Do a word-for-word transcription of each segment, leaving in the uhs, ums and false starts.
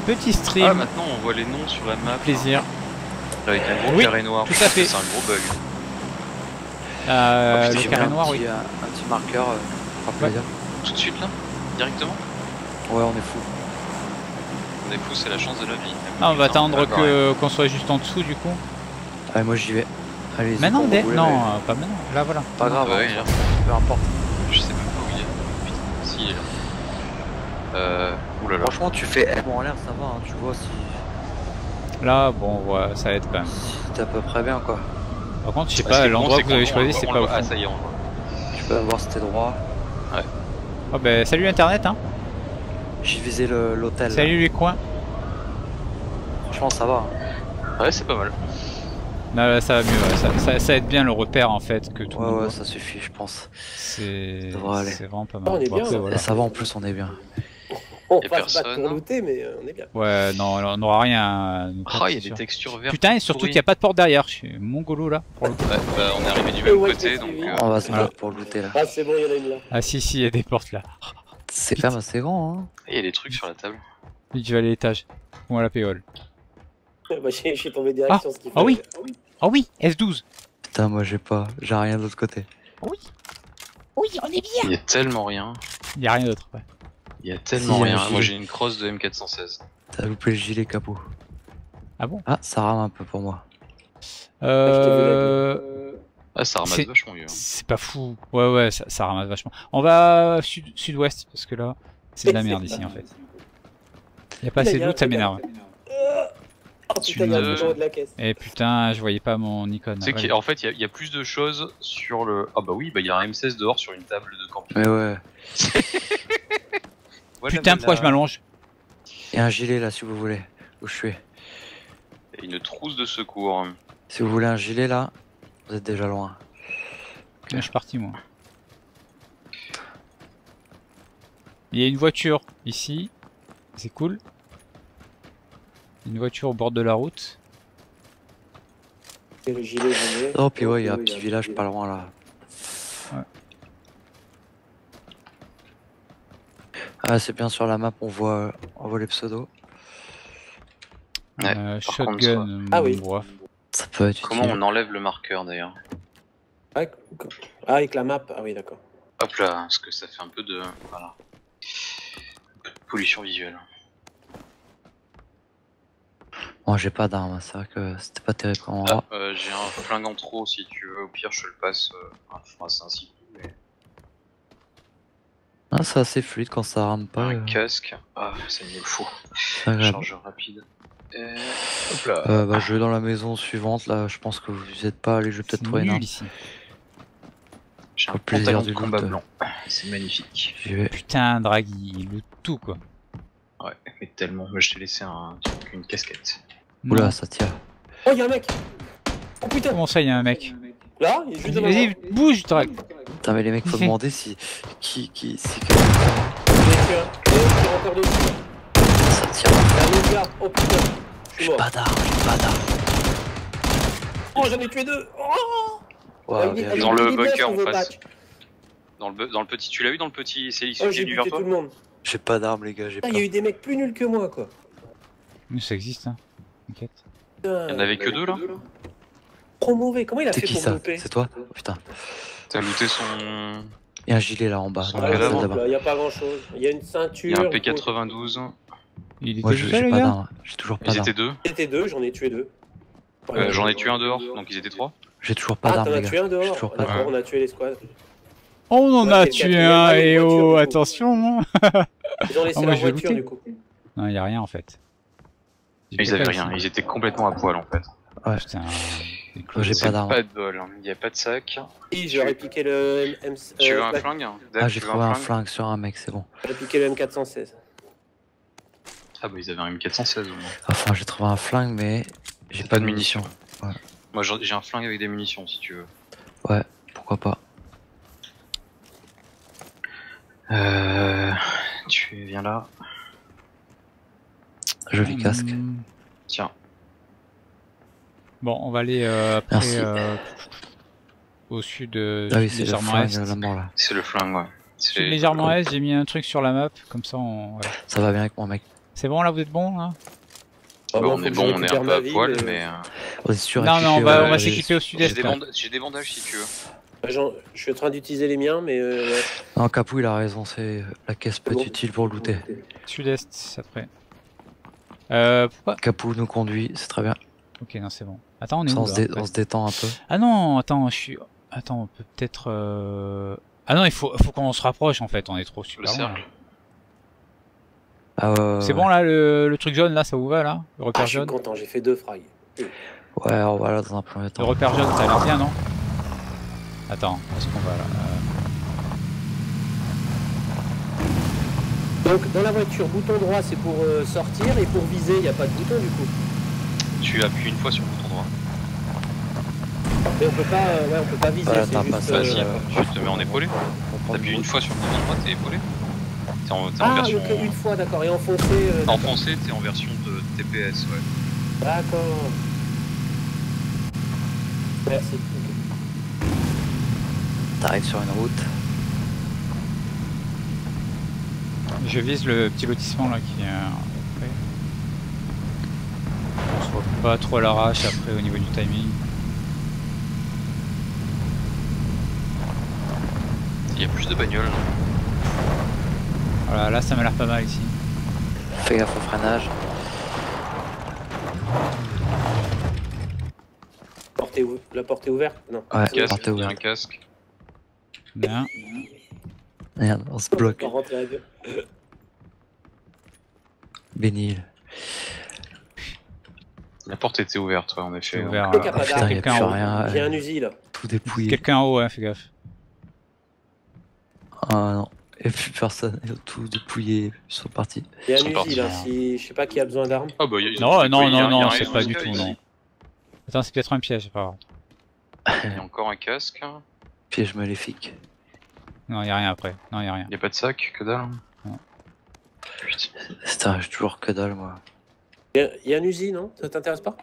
Petit stream. Ah, maintenant on voit les noms sur la map. Plaisir. Avec un gros Oui, carré noir. tout à fait. C'est un gros bug. Euh, Oh, putain, le j'ai carré un noir, petit, oui. euh, un petit marqueur, euh, pour Ouais. plaisir. Tout de suite là Directement Ouais, on est fou. On est fou, c'est la chance de la vie. Ah, on va Putain, attendre d'accord, ouais. que qu'on soit juste en dessous du coup. Allez, moi j'y vais. Allez, Maintenant, dès... voulez, non, mais euh, pas maintenant. Là, voilà. pas grave, Ouais, hein, il est là. peu importe. Je sais même pas où il est. Putain, si il est là. Euh. Oulala. Franchement, tu fais M en l'air, ça va, hein, tu vois si, Là, bon, ouais, ça aide quand même. si t'es à peu près bien quoi. Par contre, je sais Ah, ce qui pas, est con, l'endroit c'est que vous avez qu'on- choisi, on c'est le pas voit- au Ah, fond. ça y est, on le voit. Tu peux avoir si t'es droit. Oh, ben, salut Internet, hein. J'ai visé le- l'hôtel. Salut les coins. Franchement, ça va. hein. Ouais, c'est pas mal. Non, là, ça va mieux. Ouais. Ça, ça, ça aide bien le repère en fait que tout le Ouais, monde ouais, voit. ça suffit, je pense. C'est Ça devrait aller. c'est vraiment pas Ah, mal. on est Bon, bien, après, là. voilà. Et ça va en plus, on est bien. On Y a va se battre personne. pour looter, mais euh, on est bien. Ouais, non, on n'aura rien. à nous Ah, faire, il y a c'est des sûr. textures vertes. Putain, et surtout pourries. qu'il n'y a pas de porte derrière. Je suis mongolo là. Pour le coup. Ouais, bah, on est arrivé du Euh, même ouais, côté je donc. t'ai suivi. euh, On va se Voilà. battre pour looter là. Ah, c'est bon, il y en a une là. Ah, si, si, il y a des portes là. C'est quand même assez grand, hein. Il y a des trucs sur la table. Vite, je vais à l'étage. Ou à la péole. Bah, je je suis tombé direct Ah, sur ce qu'il ah fallait. oui. Oh oui, S douze. Putain, moi j'ai pas. J'ai rien de l'autre côté. Oui. Oui, on est bien. Il y a tellement rien. Il n'y a rien d'autre. Ouais. Il y a tellement Si, rien. un Moi gilet. j'ai une crosse de M quatre cent seize. T'as loupé le gilet capot. Ah bon? Ah, ça rame un peu pour moi. Euh. Ah, ça ramasse C'est- vachement mieux. hein. C'est pas fou. Ouais, ouais, ça, ça ramasse vachement. On va sud, sud-ouest parce que là, c'est de la merde ici en fait. Il y a pas Il y a assez rien, d'eau, ça regarde. m'énerve. Oh Tu putain, il y a me- le numéro de la caisse. Et putain, je voyais pas mon icône. Tu sais Ouais. qu'en fait, il y a- il y, a plus de choses sur le. Ah, bah oui, bah il y a un M seize dehors sur une table de camping. Mais ouais. Voilà, Putain, pourquoi je voilà. m'allonge? Il y a un gilet là si vous voulez. Où je suis. Et une trousse de secours. Si vous voulez un gilet là, vous êtes déjà loin. Je suis parti moi. Il y a une voiture ici. C'est cool. Une voiture au bord de la route. Et le gilet, j'en ai. Oh, puis ouais, il y a un petit village pas loin là. Ouais. Ah, c'est bien sur la map, on voit, on voit les pseudos. Ouais, Euh, par contre, shotgun. Ah oui. bref. Ça peut être Comment utile. on enlève le marqueur d'ailleurs? Ah, ah, avec la map. Ah oui, d'accord. Hop là, parce que ça fait un peu de. Voilà. Un peu de pollution visuelle. Moi j'ai pas d'armes, c'est vrai que c'était pas terrible comme Ah, endroit. euh, j'ai un flingue en trop si tu veux, au pire je te le passe. Euh... Enfin, c'est un six coups, mais. Ah, c'est assez fluide quand ça rame pas. Un euh, casque. Ah, ça me le faut. c'est agréable. Chargeur rapide. Et... Hop là. Euh, bah, je vais dans la maison suivante là, je pense que vous y êtes pas allé, je vais peut-être C'est trouver une nul arme. ici. J'ai un au plaisir pantalon du de combat loot. blanc. C'est magnifique. J'y vais. Putain, Draghi, il loot tout quoi. Ouais, mais tellement. Moi je t'ai laissé un truc, une casquette. Oula, Non. ça tire. Oh, il y a un mec. Oh putain. Comment ça, il y a un mec? Là, il est juste devant Vas-y, moi. bouge, Drag. Putain, mais les mecs, faut demander si. Qui. qui. si. J'en ai tué un. Et il tire encore dessus. Ça tire. Il y a un autre gars. Oh putain. Je suis J'ai mort. pas d'armes, j'ai pas d'armes. Oh, j'en ai tué deux. Oh. Wow, Ah, il est- bien il est- Dans joué. le il est bien, bunker son en veut face. patch. Dans le, be- dans le petit, tu l'as vu dans le petit, c'est Oh, celui qui j'ai est venu vers buté toi? tout le monde. J'ai pas d'armes, les gars, j'ai Putain, pas. il y a eu des mecs plus nuls que moi, quoi. Mais ça existe, hein. T'inquiète. Il Il y en avait que deux là? Trop mauvais. Comment il a C'est fait qui pour ça? louper? C'est toi? Oh, putain. T'as looté son. Il y a un gilet là en bas. Son dans la Ah, cadavre. salle c'est de bon, bain. là, il y a pas grand chose. Il y a une ceinture. Il y a un une P quatre-vingt-douze. Il était Moi, tout je- seul, j'ai le pas gars? d'armes. J'ai toujours pas Ils d'armes. étaient deux. Il était deux, j'en ai tué deux. Euh, J'en ai tué un dehors, donc ils étaient trois. J'ai toujours pas Ah, d'armes, t'en as les tué gars. un J'ai dehors. toujours pas D'accord, d'armes. on a tué les squads. On en Ouais, a c'est le tué quatrième. un, Ah, une et voiture, oh, du coup. attention, hein. Ils ont laissé Ah, moi, la je vais voiture, looter. du coup. Non, il y a rien en fait. Ils avaient rien, ils étaient complètement à poil en fait. Putain. c'est Moi, j'ai C'est pas d'armes. Pas de bol, hein. Il n'y a pas de sac. Si, j'aurais piqué le M... Tu veux euh, un la- flingue? Ah, Dave, j'ai tu veux trouvé un flingue sur un mec, c'est bon. J'aurais piqué le M quatre cent seize. Ah bah ils avaient un M quatre cent seize au moins. Enfin, j'ai trouvé un flingue, mais j'ai Pas pas de de munitions. Ouais. Moi j'ai j'ai un flingue avec des munitions si tu veux. Ouais, pourquoi pas. Euh... Tu viens là. Joli casque. Hum, Tiens. Bon, on va aller euh, après Merci. euh, au sud, euh, Ah oui, c'est le légèrement flingue est. à la mort là. C'est le flingue, ouais. Sud C'est légèrement est, j'ai mis un truc sur la map, comme ça on. Voilà. Ça va bien avec moi, mec. C'est bon là, vous êtes bon là? Ah, Bon, moi, on faut est que bon, je on est récupère un peu ma à vie, poil, mais- mais. euh, On est sûr. Non, mais on va, on va ouais, s'équiper au J'ai sud-est. des, là. banda- j'ai des bandages si tu veux. Ah, j'en- Je suis en train d'utiliser les miens, mais euh, ouais. Non, Capou, il a raison, c'est la caisse peut être Bon. utile pour looter. Sud-est, après. Euh, pourquoi? Capou nous conduit, c'est très bien. Ok, non, c'est bon. Attends, on est Ça, où on, là se dé- après on se détend un peu. Ah non, attends, je suis. Attends, on peut peut-être. Euh... Ah non, il faut, faut qu'on se rapproche en fait, on est trop Le super loin. cercle. là. Ah, ouais, C'est ouais. bon là, le, le truc jaune là, ça vous va là? Le Ah, repère je suis jaune? content, j'ai fait deux frags. Ouais, on va là dans un premier Le temps. repère jaune, ça a l'air bien, non? Attends, où est-ce qu'on va là? Euh, Donc dans la voiture, bouton droit c'est pour euh, sortir et pour viser, il n'y a pas de bouton du coup. Tu appuies une fois sur le bouton droit. Mais on peut pas, euh, ouais, on peut pas viser. Voilà, c'est t'as juste, pas ça, euh, Vas-y, euh, tu te mets en épaulé. On prend T'appuies une une fois sur le bouton droit, t'es épaulé. T'es en, t'es en Ah, version. ok, une fois, d'accord. Et enfoncé. Euh, d'accord. Enfoncé, t'es en version de T P S, ouais. D'accord. Merci. Ok. T'arrives sur une route. Je vise le petit lotissement là qui est euh, après. On se voit pas trop à l'arrache après au niveau du timing. Il y a plus de bagnoles. Voilà, là ça m'a l'air pas mal ici. Fais gaffe au freinage. Porte est ou- La porte est ouverte? Non. Ouais, C'est Casque, porte il y a un ouverte. casque. Bien. Merde, on se bloque. On rentre à la gueule. Bénil. La porte était ouverte, ouais, en effet. C'est ouais. ouvert. Quelqu'un euh, pas Putain, d'arme. y a quelqu'un plus en haut. rien. J'ai un euh, Uzi là. Tout dépouillé. Quelqu'un en haut, hein, fais gaffe. Ah non. Et plus personne. Ils ont tout dépouillé. Ils sont partis. Il y a Ils sont un partis. Uzi là. Si je sais pas qui a besoin d'armes. Ah bah, ils ont Non, tout non, déployé, il y a- non, il y a non, un c'est pas du casque tout, ici. non. Attends, c'est peut-être un piège, c'est pas grave. Il y a encore un casque. Piège maléfique. Non, y a rien après. Non, y a rien. Il y a pas de sac, que dalle. Non. Putain. Putain, j'ai toujours que dalle, moi. Il y a- il y a un Uzi, non? Ça t'intéresse pas?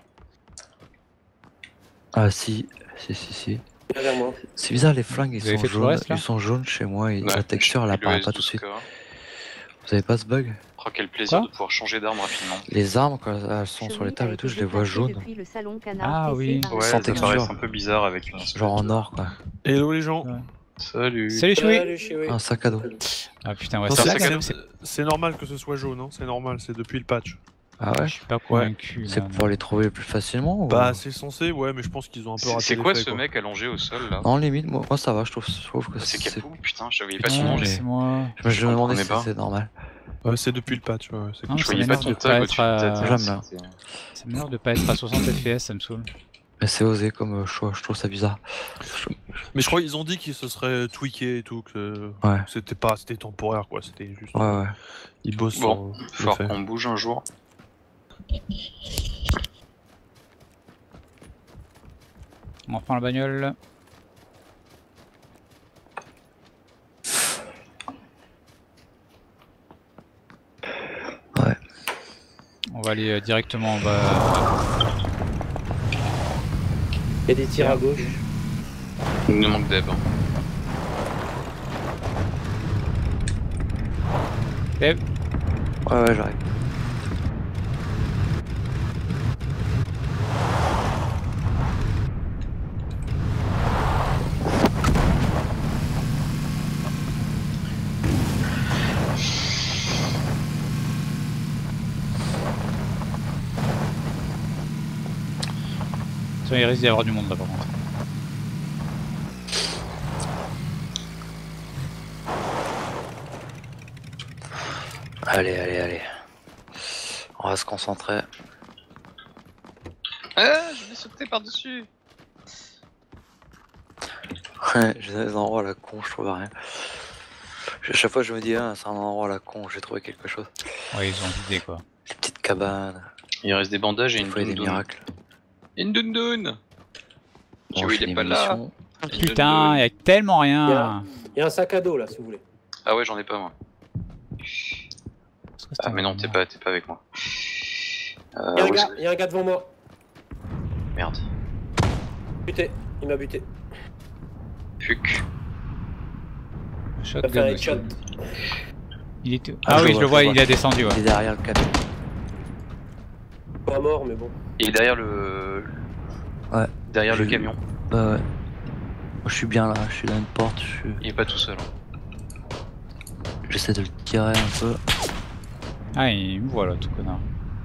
Ah si. Si, si, si. Viens vers moi. C'est bizarre, les flingues, ils Vous avez sont fait tout le jaunes. reste, là Ils sont jaunes chez moi et Ouais, la texture, elle j'ai apparaît le pas tout de suite. S douze K. Vous avez pas ce bug? Oh, quel plaisir Quoi de pouvoir changer d'arme rapidement. Les armes, quand elles sont sur les tables et tout, je les vois jaunes. Ah oui. Ouais, Sans ça texture. paraît un peu bizarre avec une Genre en or, quoi. Hello les gens. Ouais. Salut. Salut Choui. Salut, chérie. Un sac à dos. Ah putain, ouais, Non, ça c'est là, ça quand que même, c'est- c'est- C'est normal que ce soit jaune, hein. C'est normal, c'est depuis le patch. Ah ouais? je suis pas convaincu. C'est là, pour non. les trouver plus facilement ou... Bah c'est censé, ouais, mais je pense qu'ils ont un peu C'est raté c'est quoi l'effet, ce mec allongé au sol là Non, limite, moi, moi ça va, je trouve, je trouve que C'est c'est... Capou, putain, je savais pas Putain, son nom. mais- j'ai- c'est moi. Je me, je me demandais comprenais si pas. c'est normal. Ouais, c'est depuis le patch, ouais, c'est Non, cool. Je ça voyais pas m'énerve ton de tag pas au-dessus être de à- ta tête. J'aime là. c'était- Ça m'énerve de pas être à soixante F P S, ça me saoule. Mais c'est osé comme euh, choix, je trouve ça bizarre. Je- Mais je crois qu'ils ont dit qu'ils se seraient tweakés et tout, que Ouais. c'était pas, c'était temporaire quoi, c'était juste. Ouais, ouais. Ils bossent Bon, sur faut l'effet. qu'on bouge un jour. On reprend la bagnole. Ouais. On va aller euh, directement en bas. Il y a des tirs à gauche. Il nous manque d'Eb. hein. Dave, Ouais, ouais, j'arrive. il risque d'y avoir du monde là par contre. Allez, allez, allez. On va se concentrer. Ah, je vais sauter par-dessus. Ouais, j'ai des endroits à la con, je trouve rien. À chaque fois, je me dis, ah, c'est un endroit à la con, j'ai trouvé quelque chose. Ouais, ils ont vidé quoi. Des petites cabanes, Il reste des bandages et des une fois, il y a des doudoune. miracles. Une doudoune. Tu Bon, vois, j'ai il est des pas là. munitions. Une Putain, doudoune. il y a tellement rien. Il y a un sac à dos là, si vous voulez. Ah ouais, j'en ai pas moi. Ah mais non, t'es pas, t'es pas avec moi. Euh, Il y a un où est-ce gars, il y a un gars devant moi. que- Merde. Buté. Il m'a buté. Fuck. Il a fait un Shotgun aussi. headshot. Il était... Ah, Ah je oui, le je le vois, vois, je le il a descendu ouais. Il est derrière le camion. Pas mort, mais bon. Il est derrière le. Ouais. Derrière le Je- camion. Bah ouais. Moi, je suis bien là, je suis dans une porte, je suis- Il est pas tout seul. hein. j'essaie de le tirer un peu. Ah, il me voit là, tout connard.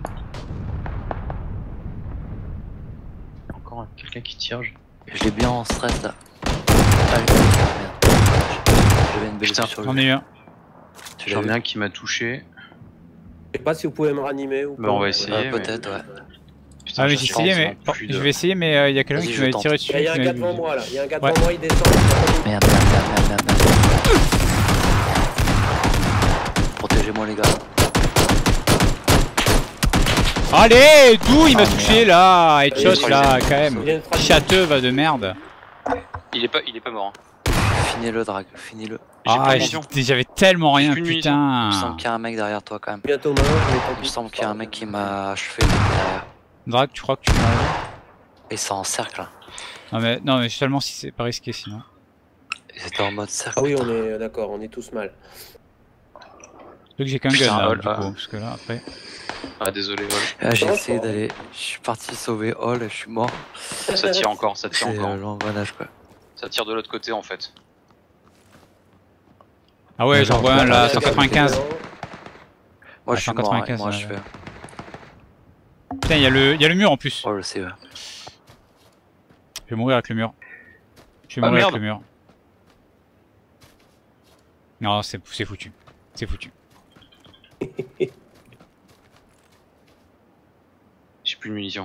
Encore quelqu'un qui tire. je- Je l'ai bien en stress là. Ah, j'ai- merde. J'avais une belle Putain, vue sur J'en lui. ai eu un. Tu l'as J'en vu ai un qui m'a touché. Je sais pas si vous pouvez me ranimer ou Bah, pas. on va essayer. Ah, mais- peut-être, ouais. Putain, Ah, mais je j'ai sais essayé, pas, mais. c'est plus de- Je vais essayer, mais il y a quelqu'un Vas-y, qui je m'avait tente. tiré Il dessus. y a, il y a un qui gars m'avait devant bougé. moi là, il y a un gars Ouais. devant moi, il descend. Merde, merde, merde, merde, merde, merde. Protégez-moi les gars. Allez, d'où il m'a Ah, touché là? Headshot Allez, là, allez. quand même. Il y a une frappe. Châteux va de merde. Il est pas, il est pas mort. hein. Finis-le, Drag, finis-le. J'ai Ah, plus de j'ai- munitions. j'avais tellement J'ai rien, plus de Il me semble putain. qu'il y a un mec derrière toi quand même. Bientôt mort, mais tant Il me pis. semble qu'il y a un mec qui m'a achevé derrière. Drag, tu crois que tu m'as. Et ça en cercle. Non, mais, non, mais seulement si c'est pas risqué sinon. Et c'était en mode cercle. Ah oui, putain. on est d'accord, on est tous mal. Donc j'ai qu'un Putain, gun là, Hall, du ah. coup, parce que là après. Ah désolé. Voilà. Ah, j'ai Non, essayé pas. d'aller. Je suis parti sauver Hall et je suis mort. Ça tire encore, ça tire C'est encore. euh, l'engrenage quoi. Ça tire de l'autre côté en fait. Ah ouais, Mais j'en genre, vois un bah, là, bah, cent bah, quatre-vingt-quinze. Moi Ah, je suis cent mort, quatre-vingt-quinze, hein, moi ouais, je fais. Putain, il y, a le- il y a le mur en plus. Oh, je sais, ouais. Je vais mourir avec le mur. Je vais Ah, mourir merde. avec le mur. Non, c'est c'est foutu. C'est foutu. J'ai plus de munitions.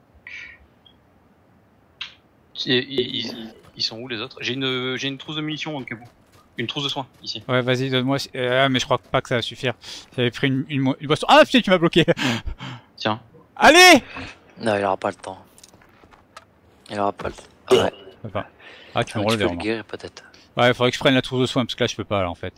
Et- Ils, ils- ils sont où les autres? J'ai une, j'ai une trousse de munitions au cas où. Une trousse de soins ici. Ouais, vas-y, donne-moi. Euh, ah, mais je crois pas que ça va suffire. J'avais pris une, une, mo- une boisson. Ah putain, tu m'as bloqué. Tiens. Allez. Non, il aura pas le temps. Il aura pas le temps. Ah ouais. Je peux pas. Ah, tu Ah, me tu relever. peux le vraiment. guérir peut-être. Ouais, faudrait que je prenne la trousse de soins parce que là, je peux pas là en fait.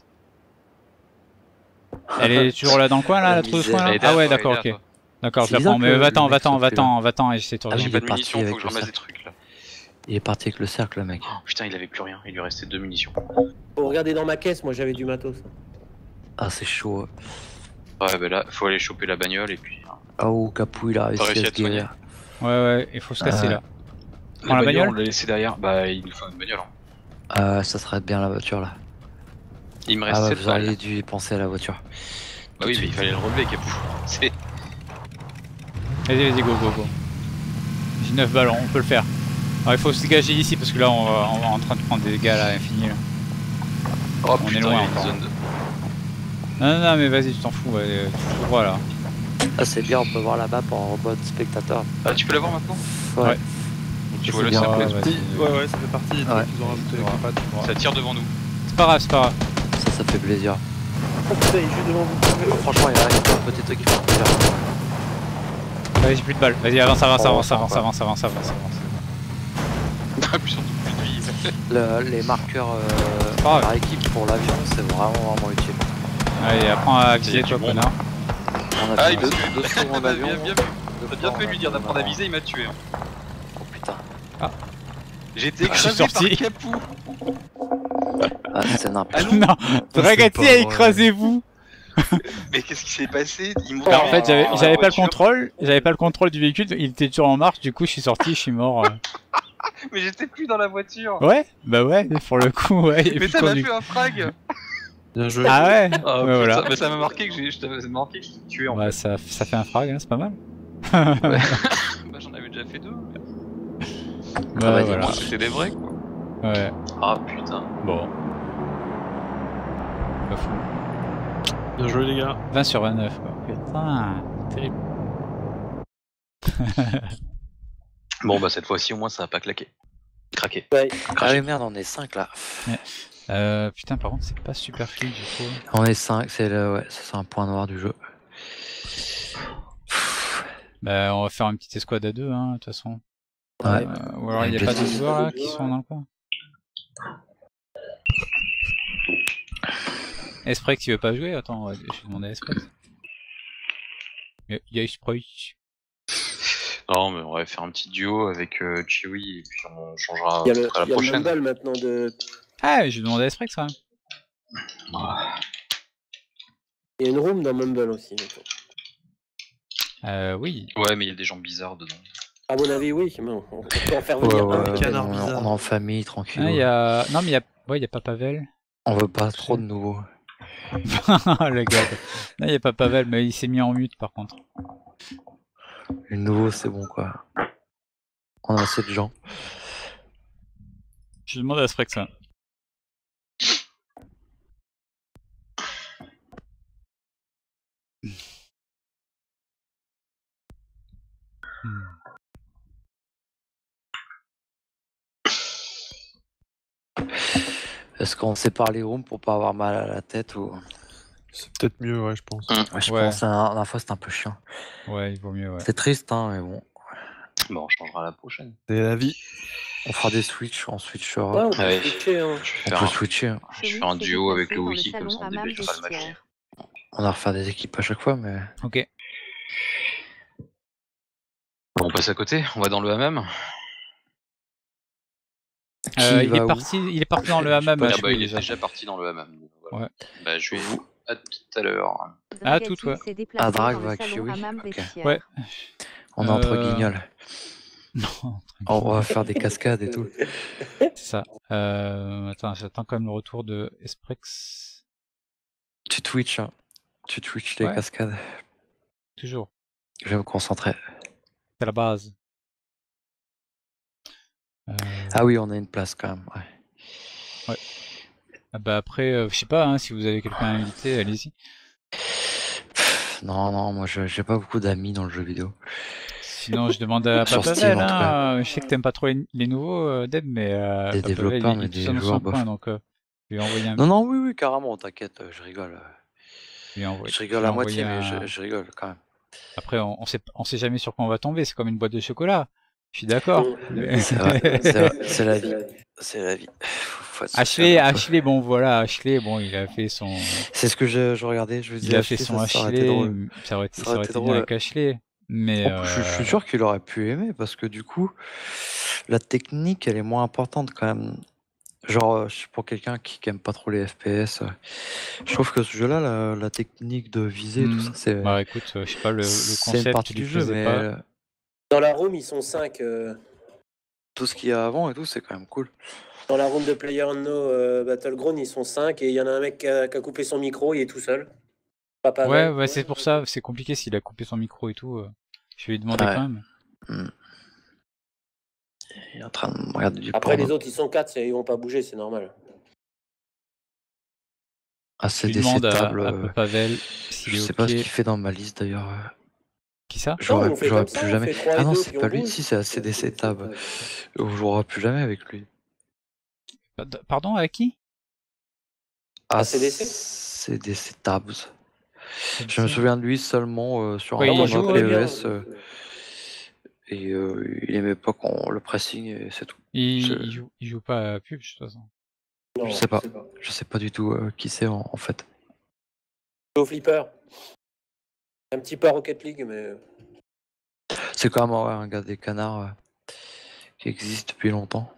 Elle est toujours là dans le coin là, La la trousse de misère. soins Elle là. est derrière Ah ouais, toi, d'accord, elle est ok. derrière toi. D'accord, je C'est la bizarre prends. que Mais le va-t'en, mec va-t'en, soit plus va-t'en, va-t'en, et j'essaie de te Ah oui, J'ai rejoindre. pas est de parti munitions, avec faut que je le ramasse sac. des trucs là. Il est parti avec le cercle, le mec. Oh, putain, il avait plus rien, il lui restait deux munitions. Faut regarder dans ma caisse, moi j'avais du matos. Ah, c'est chaud. Ouais, bah là, faut aller choper la bagnole et puis. hein. Ah, oh, Capou, il a réussi, réussi à à se te soigner. guérir. Ouais, ouais, il faut se casser Euh, là. Prends la bagnole on l'a laissé derrière. Bah, il nous faut une bagnole. Hein. Euh, ça serait bien la voiture là. Il me reste Ah ouais, sept vous balles. auriez dû penser à la voiture. Bah oui, mais il fallait le relever, Capou. C'est. Vas-y, vas-y, go, go, go. J'ai neuf ballons, on peut le faire. Alors, il faut se dégager d'ici parce que là, on, va, on est en train de prendre des dégâts là, infini là. Oh On est putain, loin il y a une encore. zone de. Non, non, non, mais vas-y, tu t'en fous, ouais, euh, tout droit là. Ah, c'est bien, on peut voir la map en mode spectateur. Ah, tu peux l'avoir maintenant? Ouais. Ouais. Donc tu Ça, vois le c'est bien, cercle. ouais, là-dessous. ouais. Ouais, ouais, ça fait partie des Ouais. trucs qu'ils ont rajouté. Tu verras pas, tu verras. Ça tire devant nous. C'est pas grave, c'est pas grave. Ça, ça fait plaisir. Oh putain, il est juste devant vous. Franchement, il y a un petit truc qui fait plaisir. Vas-y, j'ai plus de balles. Vas-y, avance, avance, Oh, avance, ça va avance, pas. avance, avance, avance, avance. Plus surtout plus de vie. Le- les marqueurs euh, pas grave. par équipe pour l'avion, c'est vraiment vraiment utile. Allez, apprends à viser, C'est toi, du bon. connard. On a Ah, fait il m'a deux, tué. deux tours en Bien, avion. bien vu. deux T'as bien fois fait en de lui dire avion, d'apprendre à vraiment. viser, il m'a tué. hein. Oh putain. J'ai été Ah, je suis écrasé sorti. par Capou. Ah, c'est n'importe Ah non, Non, Dragati pas a vrai. écrasé-vous. mais qu'est-ce qui s'est passé? Ils m'ont En fait, j'avais dans la j'avais pas le voiture. contrôle, j'avais pas le contrôle du véhicule, il était toujours en marche, du coup, je suis sorti, je suis mort. euh. Mais j'étais plus dans la voiture. Ouais, bah ouais, pour le coup, ouais. il y a Mais plus ça de m'a conduite. fait un frag. Bien joué. Ah ouais, Ah, ouais, putain, voilà. mais ça m'a marqué que j'ai, je t'avais marqué que je t'ai tué en Ouais, ça, ça fait un frag, hein, c'est pas mal. fait. Bah, j'en avais déjà fait deux. Bah bah, voilà. Bon, c'était des vrais quoi. Ouais, Ah putain. bon. Pas fou. Bien joué, les gars. vingt sur vingt-neuf, quoi. Putain, terrible. Bon bah cette fois-ci au moins ça a pas claqué. Craqué. Ouais. Ah oui, merde, on est cinq là. Euh, putain, par contre, c'est pas super fluide, du coup. On est cinq, c'est le, ouais, ça, c'est un point noir du jeu. Bah, on va faire une petite escouade à deux, hein, de toute façon. Ouais. Euh, ou alors, il y a Ouais, pas je- d'autres joueurs, là, qui sont dans le coin. Esprex, il veut pas jouer? Attends, ouais, je vais demander à Esprex. Il y a Esprex. Non mais on va faire un petit duo avec euh, Chewie et puis on changera Il y a le, peut-être à la il y a le prochaine. Mumble maintenant de. Ah, mais je vais demander à Esprex, quand même. Ah, Il y a une room dans Mumble aussi. maintenant. Euh, oui. Ouais, mais il y a des gens bizarres dedans. À mon avis, oui. Mais on on peut en faire Ouais, venir ouais, un. des ouais, canards on, bizarres. on est en famille, tranquille. Ah, il y a... Non, mais il y a... Ouais, il y a pas Pavel. On veut pas trop de nouveaux. Le gars. quoi. Non, il y a pas Pavel, mais il s'est mis en mute par contre. Les nouveaux, c'est bon, quoi. On a assez de gens. Je demande à Sprexa. Hmm. Est-ce qu'on sépare les rooms pour pas avoir mal à la tête ou... C'est peut-être mieux, ouais, je pense. Ouais, je Ouais. pense que la dernière fois c'était un peu chiant. Ouais, il vaut mieux, ouais. C'est triste, hein, mais bon. Bon, on changera la prochaine. C'est la vie. On fera des switch, on switchera. Ouais, on peut Ouais. switcher. Hein. Je vais On faire peut un, switcher. hein. je vais faire un duo avec le wiki, comme ça on débattera le match. On va refaire des équipes à chaque fois, mais... Ok. Bon, on passe à côté, on va dans le hammam. Qui Euh, il, va est où parti, il est parti dans le Je sais hammam. pas, à Ah bah, jouer, il est déjà. déjà parti dans le hammam. Voilà. Ouais. Bah, je vais vous à tout à l'heure. Ah, tout, ouais. Ah, Drag va à Kiwi. Ok. Ouais. On est entre Euh, guignols. Non, On va faire des cascades et tout. c'est ça. Euh, attends, j'attends quand même le retour de Esprex. Tu Twitch, hein. Tu Twitch les Ouais. cascades. Toujours. Je vais me concentrer. C'est la base. Euh, Ah oui, on a une place quand même. Ouais. ah bah après, euh, je sais pas, hein, si vous avez quelqu'un à inviter, allez-y. Pff, Non, non, moi je- j'ai pas beaucoup d'amis dans le jeu vidéo. Sinon, je demande à Sur Papavel. Steam, en tout Hein. Je sais que t'aimes pas trop les, les nouveaux, euh, Deb, mais euh, Des Papavel, développeurs, il, mais il est tout des seul dans joueurs, son bof. coin, donc euh, je vais lui envoyer un. Non, non, oui, oui, carrément, t'inquiète, euh, je rigole. Je lui envoie- Je je rigole lui à envoyer moitié, mais un- je, je rigole quand même. Après, on, on sait, on sait jamais sur quoi on va tomber. C'est comme une boîte de chocolat. Je suis d'accord. mais- C'est vrai, c'est vrai, c'est la vie. C'est la vie. Faut être Ashley, social, un peu. Ashley, bon voilà, Ashley, bon, il a fait son, C'est ce que je, je regardais, je me il disais, a fait Ashley, son ça, ça aurait été Ashley. drôle. Ça aurait été, Ça ça aurait aurait été été bien drôle. avec Ashley. Mais En plus, je, je suis euh, sûr qu'il aurait pu aimer parce que du coup, la technique, elle est moins importante quand même. Genre, euh, je- pour quelqu'un qui qui aime pas trop les F P S, euh, je trouve que ce jeu-là, la, la technique de viser, tout hmm, ça, c'est bah écoute, euh, je sais pas, le, le c'est une concept partie lui du jeu, plaisait mais pas. euh, Dans la room, ils sont cinq. euh, tout ce qu'il y a avant et tout, c'est quand même cool. Dans la room de PlayerUnknown euh, Battleground, ils sont cinq. Et il y en a un mec qui a, qui a coupé son micro, il est tout seul. Pas Ouais, Pavel. ouais, c'est pour ça, c'est compliqué s'il a coupé son micro et tout. euh, Je vais lui demander Ouais. quand même. Hmm. Il est en train de regarder du Après, porno. les autres, ils sont quatre. Ils vont pas bouger, c'est normal. Ah, Je c'est lui des demande à, tables. à euh, Pavel Je s'il est sais pas ce ok. qu'il fait dans ma liste d'ailleurs. euh. Qui ça? J'aurais on fait j'aurais comme ça, plus on jamais. fait trois et Ah non, deux, c'est puis pas on lui. bouge. Si, c'est A C D C Tab. Je jouerai plus jamais avec lui. Pardon, avec qui? A C D C C D C Tabs. Je me souviens de lui seulement euh, sur Ouais, un il tournoi joue, P ouais. E S. euh, et euh, il aimait pas qu'on le pressing et c'est tout. Il, Je- il joue, il joue pas à pub, de toute façon. Non, Je sais pas. Je sais pas du tout euh, qui c'est en, en fait. Au flipper. Un petit peu à Rocket League, mais. C'est quand même ouais, un gars des canards euh, qui existe depuis longtemps.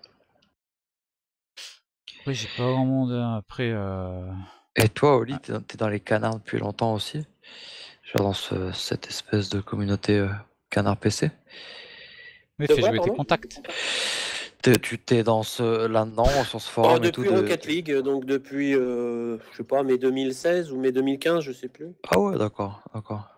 Après, j'ai pas grand monde. hein. Après, euh... Et toi, Oli, t'es dans- t'es dans les canards depuis longtemps aussi? Genre dans ce- cette espèce de communauté euh, canard P C? mais De fais quoi, jouer tes pardon contacts. T'es- Tu t'es dans ce là-dedans, sur ce Oh, forum et tout depuis de... Rocket League, donc depuis, euh, je sais pas, mai deux mille seize ou mai deux mille quinze, je sais plus. Ah ouais, d'accord, d'accord.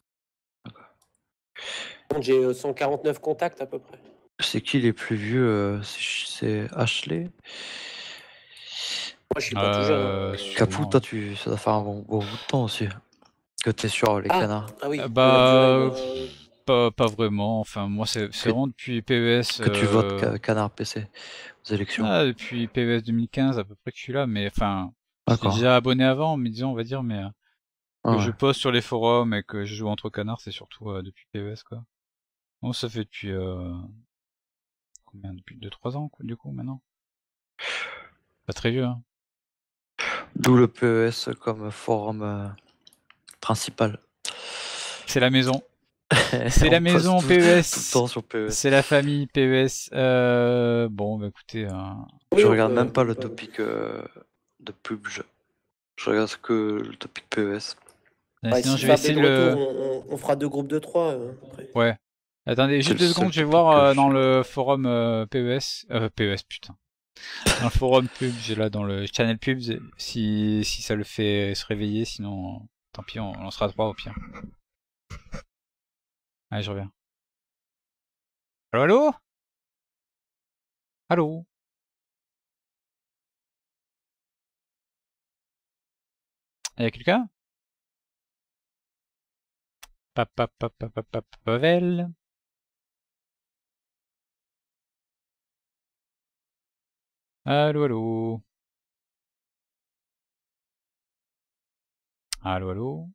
J'ai euh, cent quarante-neuf contacts à peu près. C'est qui les plus vieux? euh, c'est- C'est Ashley? Moi, je suis pas tout jeune. Euh, hein. sûrement, Capou, ouais. toi, tu... ça doit faire un bon, bon bout de temps aussi. Que t'es sur les Ah, canards. ah oui. Euh, bah, la durée, euh, Pas, pas vraiment. Enfin, moi, c'est c'est Que- vraiment depuis P E S. Que tu euh, votes ca- canard P C aux élections. ah, depuis P E S deux mille quinze à peu près que je suis là. Mais enfin, j'étais D'accord. déjà abonné avant, mais disons, on va dire, mais euh, Ah que ouais. je poste sur les forums et que je joue entre canards, c'est surtout euh, depuis P E S, quoi. Bon, ça fait depuis euh, combien? Depuis deux trois ans, quoi, du coup, maintenant. Pas très vieux, hein. D'où le P E S comme forum euh, principal. C'est la maison. C'est la On poste maison tout- P E Tout le S. temps sur P E S. C'est la famille P E S. Euh, bon, bah écoutez, euh, Je oui, on regarde peut- même pas on le peut- topic euh, de pub. Je... je regarde que le topic P E S. Ouais, sinon, si je vais Fab est essayer de de le... retour, on, on- on fera deux groupes de trois. euh, après. Ouais. Attendez, C'est juste le deux seul secondes, je vais truc voir que euh, je- dans le forum euh, P E S. Euh, P E S, putain. Dans le forum pub, j'ai là dans le channel pub, si, si ça le fait se réveiller, sinon, euh, tant pis, on lancera trois au pire. Allez, je reviens. Allô, allô? Allô? Y'a quelqu'un? Pap, pap, pap, pap, pap, pap, Pavel. Allô, allô? Allô, allô?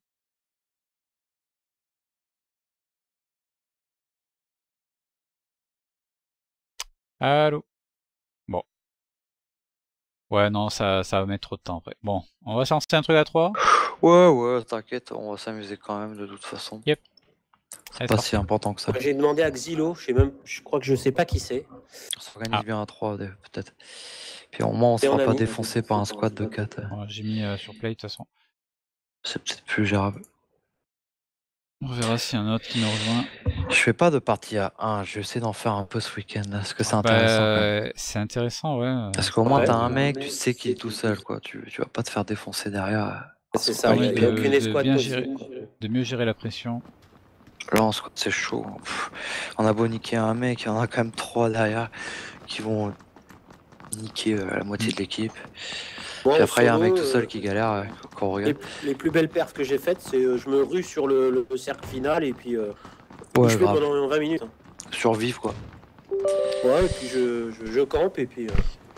Allô? Bon. Ouais, non, ça, ça va mettre trop de temps après. Bon, on va se lancer un truc à trois? Ouais, ouais, t'inquiète, on va s'amuser quand même de toute façon. Yep. C'est Allez, pas c'est si important que ça. Moi, j'ai demandé à Xylo, je sais même, je crois que je sais pas qui c'est. On s'organise Ah. bien à trois, peut-être. Puis au moins, on se Et on fera a pas mis- défoncer par un squad de quatre. Bon, j'ai mis euh, sur play de toute façon. C'est peut-être plus gérable. On verra s'il y a un autre qui nous rejoint. Je fais pas de partie à un, je vais essayer d'en faire un peu ce week-end là, parce que c'est Bah, intéressant quand même. euh, c'est intéressant, ouais. Parce qu'au moins Ouais. t'as un mec, tu sais qu'il est tout seul, quoi. Tu, tu vas pas te faire défoncer derrière. C'est Ça ça, il permet n'y a, de- aucune de escouade bien possible. gérer. quoi. De mieux gérer la pression. Là en squad c'est chaud. Pff, on a beau niquer un mec, il y en a quand même trois derrière qui vont niquer euh, la moitié de l'équipe. Moi, Puis en après il y a un solo, mec tout seul euh, qui galère, euh, qu'on les, regarde. les plus belles perfs que j'ai faites, c'est euh, je me rue sur le, le- le cercle final et puis euh, Ouais, je fais grave. pendant vingt minutes. hein. Survivre quoi. Ouais, et puis je, je, je campe et puis. euh,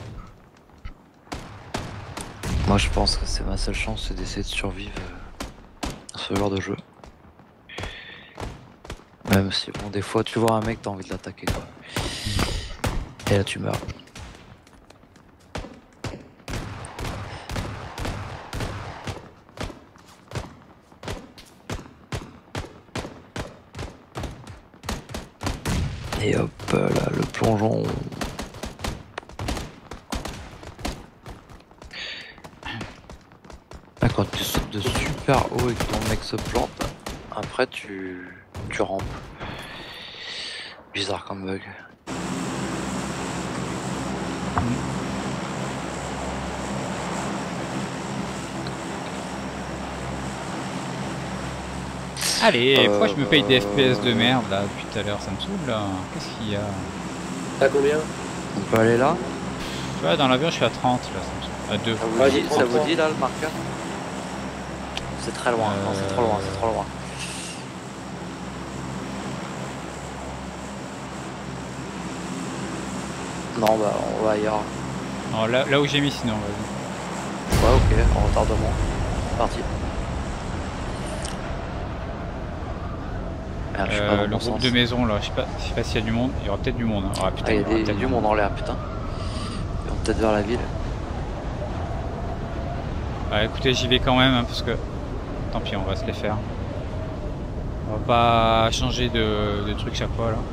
Moi je pense que c'est ma seule chance, c'est d'essayer de survivre euh, à ce genre de jeu. Même si bon des fois tu vois un mec t'as envie de l'attaquer quoi. Et là tu meurs. Et hop là le plongeon. Là, quand tu sautes de super haut et que ton mec se plante, après tu, tu rampes. Bizarre comme bug. Allez, Euh, pourquoi je me paye des F P S de merde là depuis tout à l'heure? Ça me saoule là. Qu'est-ce qu'il y a? T'as combien On peut aller là? Tu vois, dans l'avion je suis à trente là, ça me saoule. À deux. Ça vous, Vas-y, dit, ça vous trente-trois. dit là le marqueur? C'est très loin, non c'est trop loin, c'est trop loin. Non bah on va ailleurs. Non, là, là où j'ai mis sinon, vas-y. Ouais ok, en retardement. Parti. Merde, je suis pas Euh, dans le mon groupe sens. de maison là, je sais pas, je sais pas s'il y a du monde. Il y aura peut-être du monde. Hein. Ah putain, Ah, il y a il y aura des- peut-être du monde en l'air putain. Ils vont peut-être vers la ville. Bah écoutez, j'y vais quand même hein, parce que tant pis, on va se les faire. On va pas changer de, de truc chaque fois là.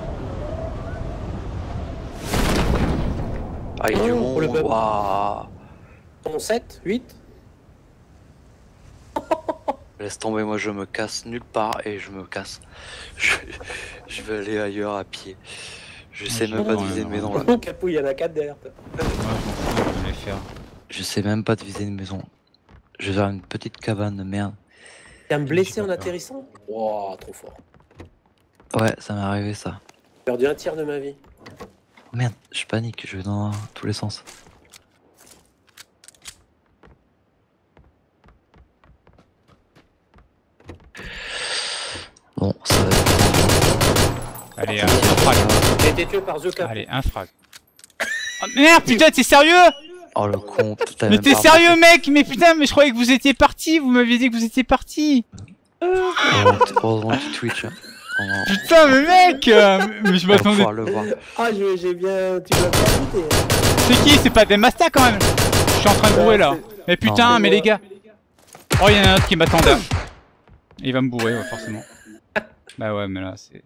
Ah il y a du Oh, monde. pour le peuple. Waouh. Ton sept, huit Laisse tomber, moi je me casse nulle part et je me casse. Je, je vais aller ailleurs à pied. Je sais Ouais, même pas de ouais, viser une ouais. maison là. Capou, il y en a quatre derrière toi. Moi je m'en fous, je vais les faire. Je sais même pas de viser une maison. Je vais vers une petite cabane de merde. T'as me blessé J'ai en pas peur. atterrissant? Wow, trop fort. Ouais, ça m'est arrivé ça. J'ai perdu un tiers de ma vie. Merde, je panique, je vais dans tous les sens. Bon, ça va être... Allez, un frag. J'ai été tué par The Capou. Allez, un frag. Oh, merde, putain, t'es sérieux? Oh le con, t'as Mais même t'es pas sérieux mec? Mais putain, mais je croyais que vous étiez parti. Vous m'aviez dit que vous étiez parti. remarqué. Heureusement que tu Twitch. Hein. On Putain, mais mec euh, Mais je va m'attendais. pouvoir le voir. Ah, je- j'ai bien. Tu m'as bien invité. C'est qui? C'est pas des Masta quand même? Je suis en train de bourrer là. Mais putain, Non. mais les gars. Oh, il y en a un autre qui m'attendait. Il va me bourrer, ouais, forcément. Bah ouais, mais là, c'est...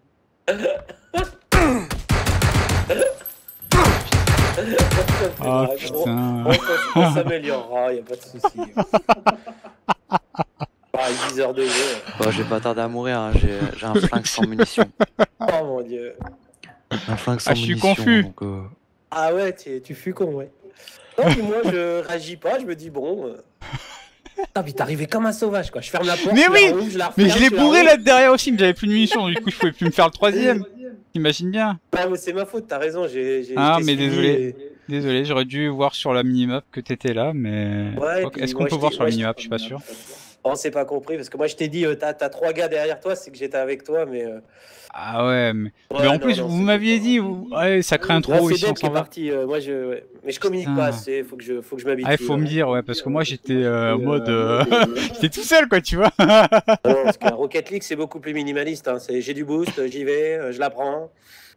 Oh On, putain. on, on s'améliorera, y a pas de souci. Bah, dix heures de jeu. Bon, j'ai pas tardé à mourir, hein. j'ai j'ai un flingue sans munitions. Oh mon dieu. Un flingue sans Ah, je suis munitions. confus. Donc, euh, Ah ouais, tu, tu fus con, ouais. Non, puis moi, je réagis pas, je me dis, bon... Euh... Ah, puis t'es arrivé comme un sauvage, quoi. Je ferme la porte, Mais je oui, la rouvre, je la referme, Mais je l'ai la bourré rouvre. là derrière aussi, mais j'avais plus de munitions, du coup je pouvais plus me faire le troisième. T'imagines bien. Ah, mais c'est ma faute, t'as raison, j'ai... j'ai- Ah, je t'ai mais suivi désolé. et- Désolé, j'aurais dû voir sur la minimap que t'étais là, mais... Ouais, Ok, puis est-ce qu'on moi, peut je voir t'ai- sur la moi, je minimap? t'ai- Je suis pas sûr. On s'est pas compris, parce que moi, je t'ai dit, euh, t'as t'as trois gars derrière toi, c'est que j'étais avec toi, mais... euh, Ah ouais, mais, ouais, mais en non, plus non, vous c'était m'aviez pas- dit, vous... ouais, ça craint Là, trop c'est ici, on Deb qui s'en est va. parti, euh, moi, je... ouais. Mais je communique Putain. pas assez, faut que je, faut que je m'habitue. Ah, il faut hein. me dire, ouais, parce que moi j'étais euh, en mode... euh, j'étais tout seul quoi, tu vois. Ah non, parce que la Rocket League, c'est beaucoup plus minimaliste. Hein. C'est- J'ai du boost, j'y vais, euh, je la prends.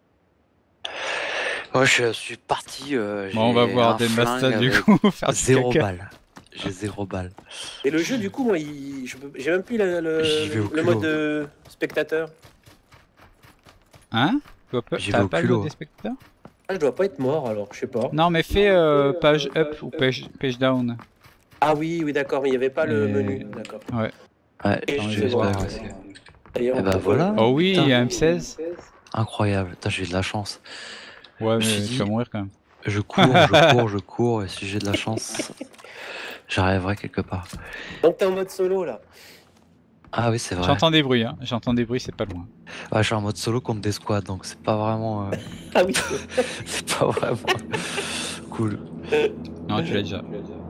Moi, je suis parti. euh, Bon, on va j'ai voir un des flingue Masters du avec coup, faire du Zéro caca. balle. J'ai zéro balle. Et le jeu, du coup, moi, il... je peux- j'ai même plus le, le- J'y vais au le culot. mode de spectateur. Hein? Tu vois pas- J'y T'as vais au pas le culot. mode des spectateurs? Ah, je dois pas être mort, alors, je sais pas. Non, mais fais euh, page up ou page, page down. Ah oui, oui, d'accord, mais il n'y avait pas le Et- menu. D'accord. Ouais, Et non, je je vais vais voir. voir. aussi. D'ailleurs, Eh on ben peut- voilà. Oh oui, Putain. il y a M seize. Incroyable. Putain, j'ai eu de la chance. Ouais, mais Je me suis tu dit- vas mourir quand même. Je cours, je cours, je cours, et si j'ai de la chance, j'arriverai quelque part. Donc, t'es en mode solo, là. Ah oui, c'est vrai. J'entends des bruits, hein. J'entends des bruits, c'est pas loin. Ouais, je suis en mode solo contre des squads, donc c'est pas vraiment. euh, Ah oui. c'est pas vraiment cool. Non, tu l'as déjà.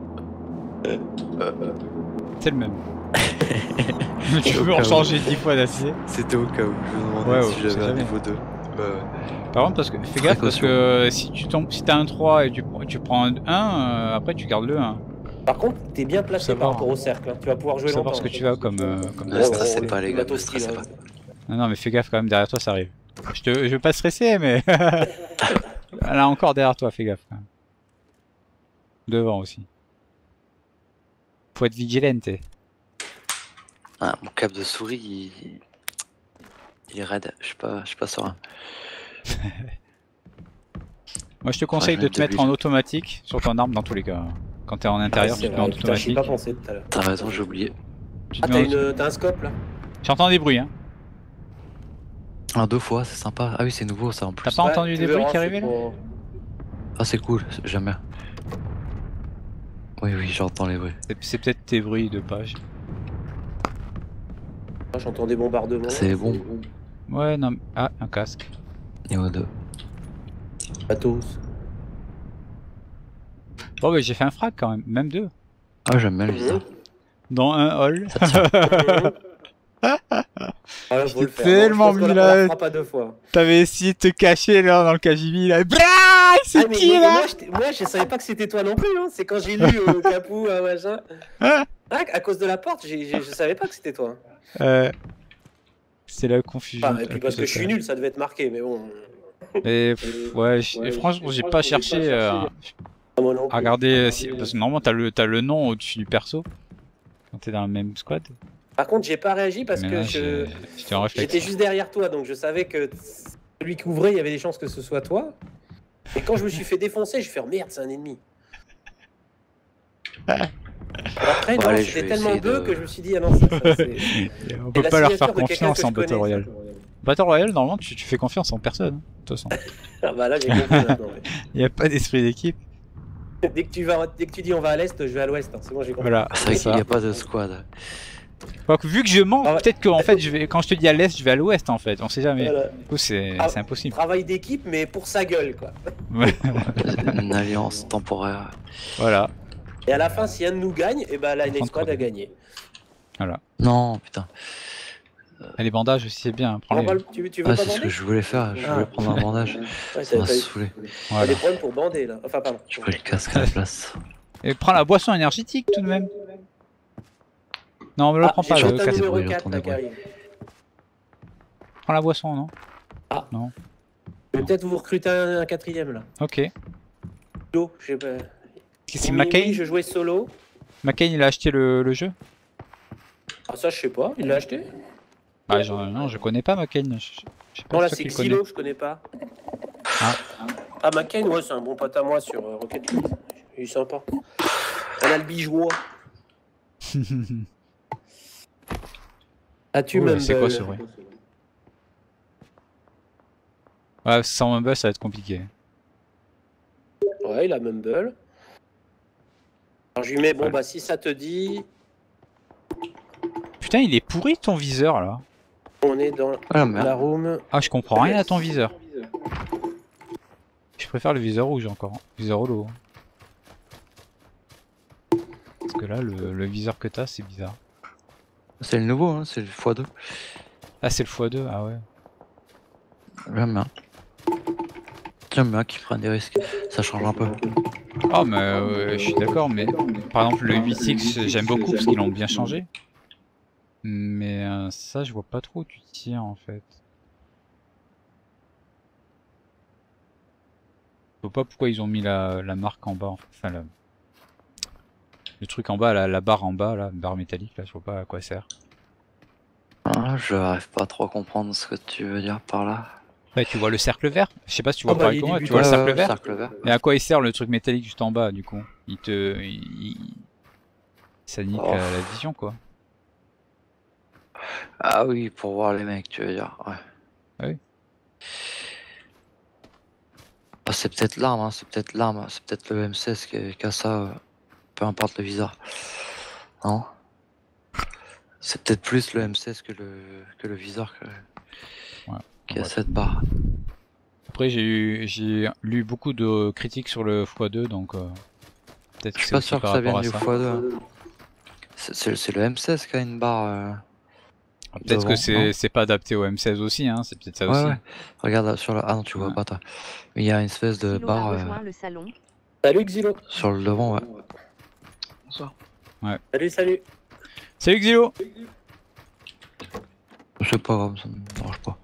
C'est le même. Mais tu Au peux cas en où. changer dix fois d'acier. C'était au cas où je me demandais Ouais, ouais, si on j'avais sait un jamais. niveau deux. Ouais, ouais. Par contre, parce que fais gaffe, parce que euh, si tu tombes, si t'as un trois et tu, tu prends un un, euh, après tu gardes le un. Par contre, t'es bien placé Faut par savoir. rapport au cercle. hein. Tu vas pouvoir Faut jouer savoir longtemps. ce que tu as comme. euh, comme Ne Ouais, stats. stressez ouais, pas, ouais, les gars, ne matos stressez style, pas. Non, non, mais fais gaffe quand même, derrière toi ça arrive. Je, te, je veux pas stresser, mais. Là encore derrière toi, fais gaffe quand même. Devant aussi. Faut être vigilante. Ah, mon câble de souris, il, il est raide. Je suis pas, je suis pas serein. Moi je te conseille je de vais te mettre mettre en automatique sur ton arme dans tous les cas. Quand t'es en intérieur, Ah, tu c'est te mets en vrai. Putain, j'y ai automatique. pas pensé tout à l'heure. T'as raison, j'ai oublié. Tu te Ah, mets t'as en- une... t'as un scope, là? J'entends des bruits, hein. Ah, deux fois, c'est sympa. Ah oui, c'est nouveau ça en plus. T'as pas Ouais, entendu tu des bruits verras, qui c'est arrivaient là pour- Ah, c'est cool, c'est- j'aime bien. Oui, oui, j'entends les bruits. C'est- C'est peut-être tes bruits de page. Ah, j'entends des bombardements. C'est bon. Ouais, non. mais- Ah, un casque. Niveau deux. Matos. Bon, bah j'ai fait un frag quand même, même deux. Ah, j'aime bien le viseur. Dans un hall. Ça tient. Ah, là, faut le faire. tellement Non, je pense qu'on mis la- on la là. fera pas deux fois. T'avais essayé de te cacher là dans le K J B là. Blah, Ah, c'est mais qui moi, là moi, je, moi, je savais pas que c'était toi non plus. Hein. C'est quand j'ai lu au Capou, un machin. Hein Ah, à cause de la porte, j'ai- j'ai- je savais pas que c'était toi. euh, C'est la confusion. Enfin, et puis parce que je suis nul, ça devait être marqué, mais bon. Et pff, ouais, j- et franchement, j'ai pas cherché euh, Ah, moi non à plus. regarder si, parce que normalement t'as le t'as le nom au-dessus du perso quand t'es dans le même squad. Par contre, j'ai pas réagi parce Mais que là, je... j'ai- j'étais en réflexe. j'étais juste derrière toi, donc je savais que celui qui ouvrait, il y avait des chances que ce soit toi. Et quand je me suis fait défoncer, je fais oh, merde, c'est un ennemi. Après, Bon, non, allez, je c'était vais tellement essayer deux de- que je me suis dit, ah non, ça, ça, c'est. On Et peut la pas leur signature faire de quelqu'un confiance que en je Battle connais, Royale. ça. Battle Royale, normalement, tu, tu fais confiance en personne, hein, de toute façon. Ah bah là, j'ai compris maintenant. ouais. Il y a pas d'esprit d'équipe. Dès que, tu vas, dès que tu dis on va à l'est, je vais à l'ouest. hein. C'est bon, j'ai compris. Voilà, C'est vrai c'est qu'il ça. n'y a pas de squad. Quoique, vu que je mens, Ah ouais. peut-être que en fait, je vais, quand je te dis à l'est, je vais à l'ouest en fait. On sait jamais. Voilà. Du coup, c'est Ah. c'est impossible. Travail d'équipe, mais pour sa gueule, quoi. Ouais. Une alliance temporaire. Voilà. Et à la fin, si un de nous gagne, et ben la N Squad a gagné. Non, putain. Et les bandages aussi, c'est bien. On Prends-les. va le- tu, tu veux Ah, pas c'est ce bander que je voulais faire. Je Ah. voulais prendre un bandage. Ouais, Ça t'as m'a t'as- saoulé. t'as Voilà. des problèmes pour bander, là. Enfin, pardon. Je pris le casque à la place. Et prends la boisson énergétique tout de même. Non, me le Ah, prends j'ai pas, j'entends le un casque. des numéro bruits, quatre, j'entends là, des qui bruits. arrive. Prends la boisson, non Je vais peut-être vous recruter un, un quatrième, là. Ok. Solo, je sais pas. C'est Mimi, McCain. je jouais solo. McCain, il a acheté le, le jeu. Ah, ça, je sais pas. Il l'a acheté Ah, je, non, je connais pas McCain. Je, je sais pas Non, là, si c'est toi qui le Xilo, je connais pas. Ah. Ah, McCain, ouais, c'est un bon pote à moi sur euh, Rocket League. Il est sympa. On a le bijoux. connais. As-tu Oh, même c'est quoi ce bruit? Ouais, sans Mumble, ça va être compliqué. Ouais, il a Mumble. Alors je lui mets, bon Ouais. bah si ça te dit, Putain, il est pourri ton viseur là. on est dans Ah merde. la room. Ah, je comprends rien à ton viseur. Je préfère le viseur rouge encore. Viseur holo. Parce que là, le, le viseur que t'as, c'est bizarre. C'est le nouveau, hein, c'est le fois deux. Ah, c'est le fois deux, ah ouais. J'aime bien. J'aime bien qu'ils prennent des risques. Ça change un peu. Ah, mais euh, je suis d'accord, mais par exemple, le huit X, j'aime beaucoup parce qu'ils l'ont bien changé. Mais euh, ça, je vois pas trop où tu tires en fait. Je vois pas pourquoi ils ont mis la, la marque en bas, en fait. Enfin, la- le truc en bas, la, la barre en bas, la barre métallique, là, je vois pas à quoi elle sert. Ah, je n'arrive pas trop à comprendre ce que tu veux dire par là. Ouais, tu vois le cercle vert? Je sais pas si tu vois Ah bah, pareil il que moi, débute. tu vois le Ouais, cercle ouais, vert? cercle vert. Mais à quoi il sert le truc métallique juste en bas, du coup? Il te... il- il- Ça nique Oh. la, la vision, quoi. Ah oui, pour voir les mecs, tu veux dire. Ouais. Ah oui. Ah, c'est peut-être l'arme, hein, c'est peut-être l'arme, c'est peut-être le M seize qui, qui a ça, euh, peu importe le viseur. Non? C'est peut-être plus le M seize que le, que le viseur que, Ouais. qui a Ouais. cette barre. Après, j'ai eu- j'ai lu beaucoup de critiques sur le fois deux, donc... euh, peut-être Je que suis c'est pas aussi sûr que par ça rapport vienne à du ça. fois deux. C'est- C'est c'est le M seize qui a une barre. euh, Ah, peut-être que devant, c'est non c'est pas adapté au M seize aussi, hein, c'est peut-être ça Ouais, aussi. ouais. Regarde sur la. Ah non, tu vois Ouais. pas toi. Mais il y a une espèce de Xylo barre a euh, rejoint le salon. Salut Xylo. sur le devant, ouais. Bonsoir. Salut, salut. Salut Xylo! C'est pas grave, ça me dérange pas.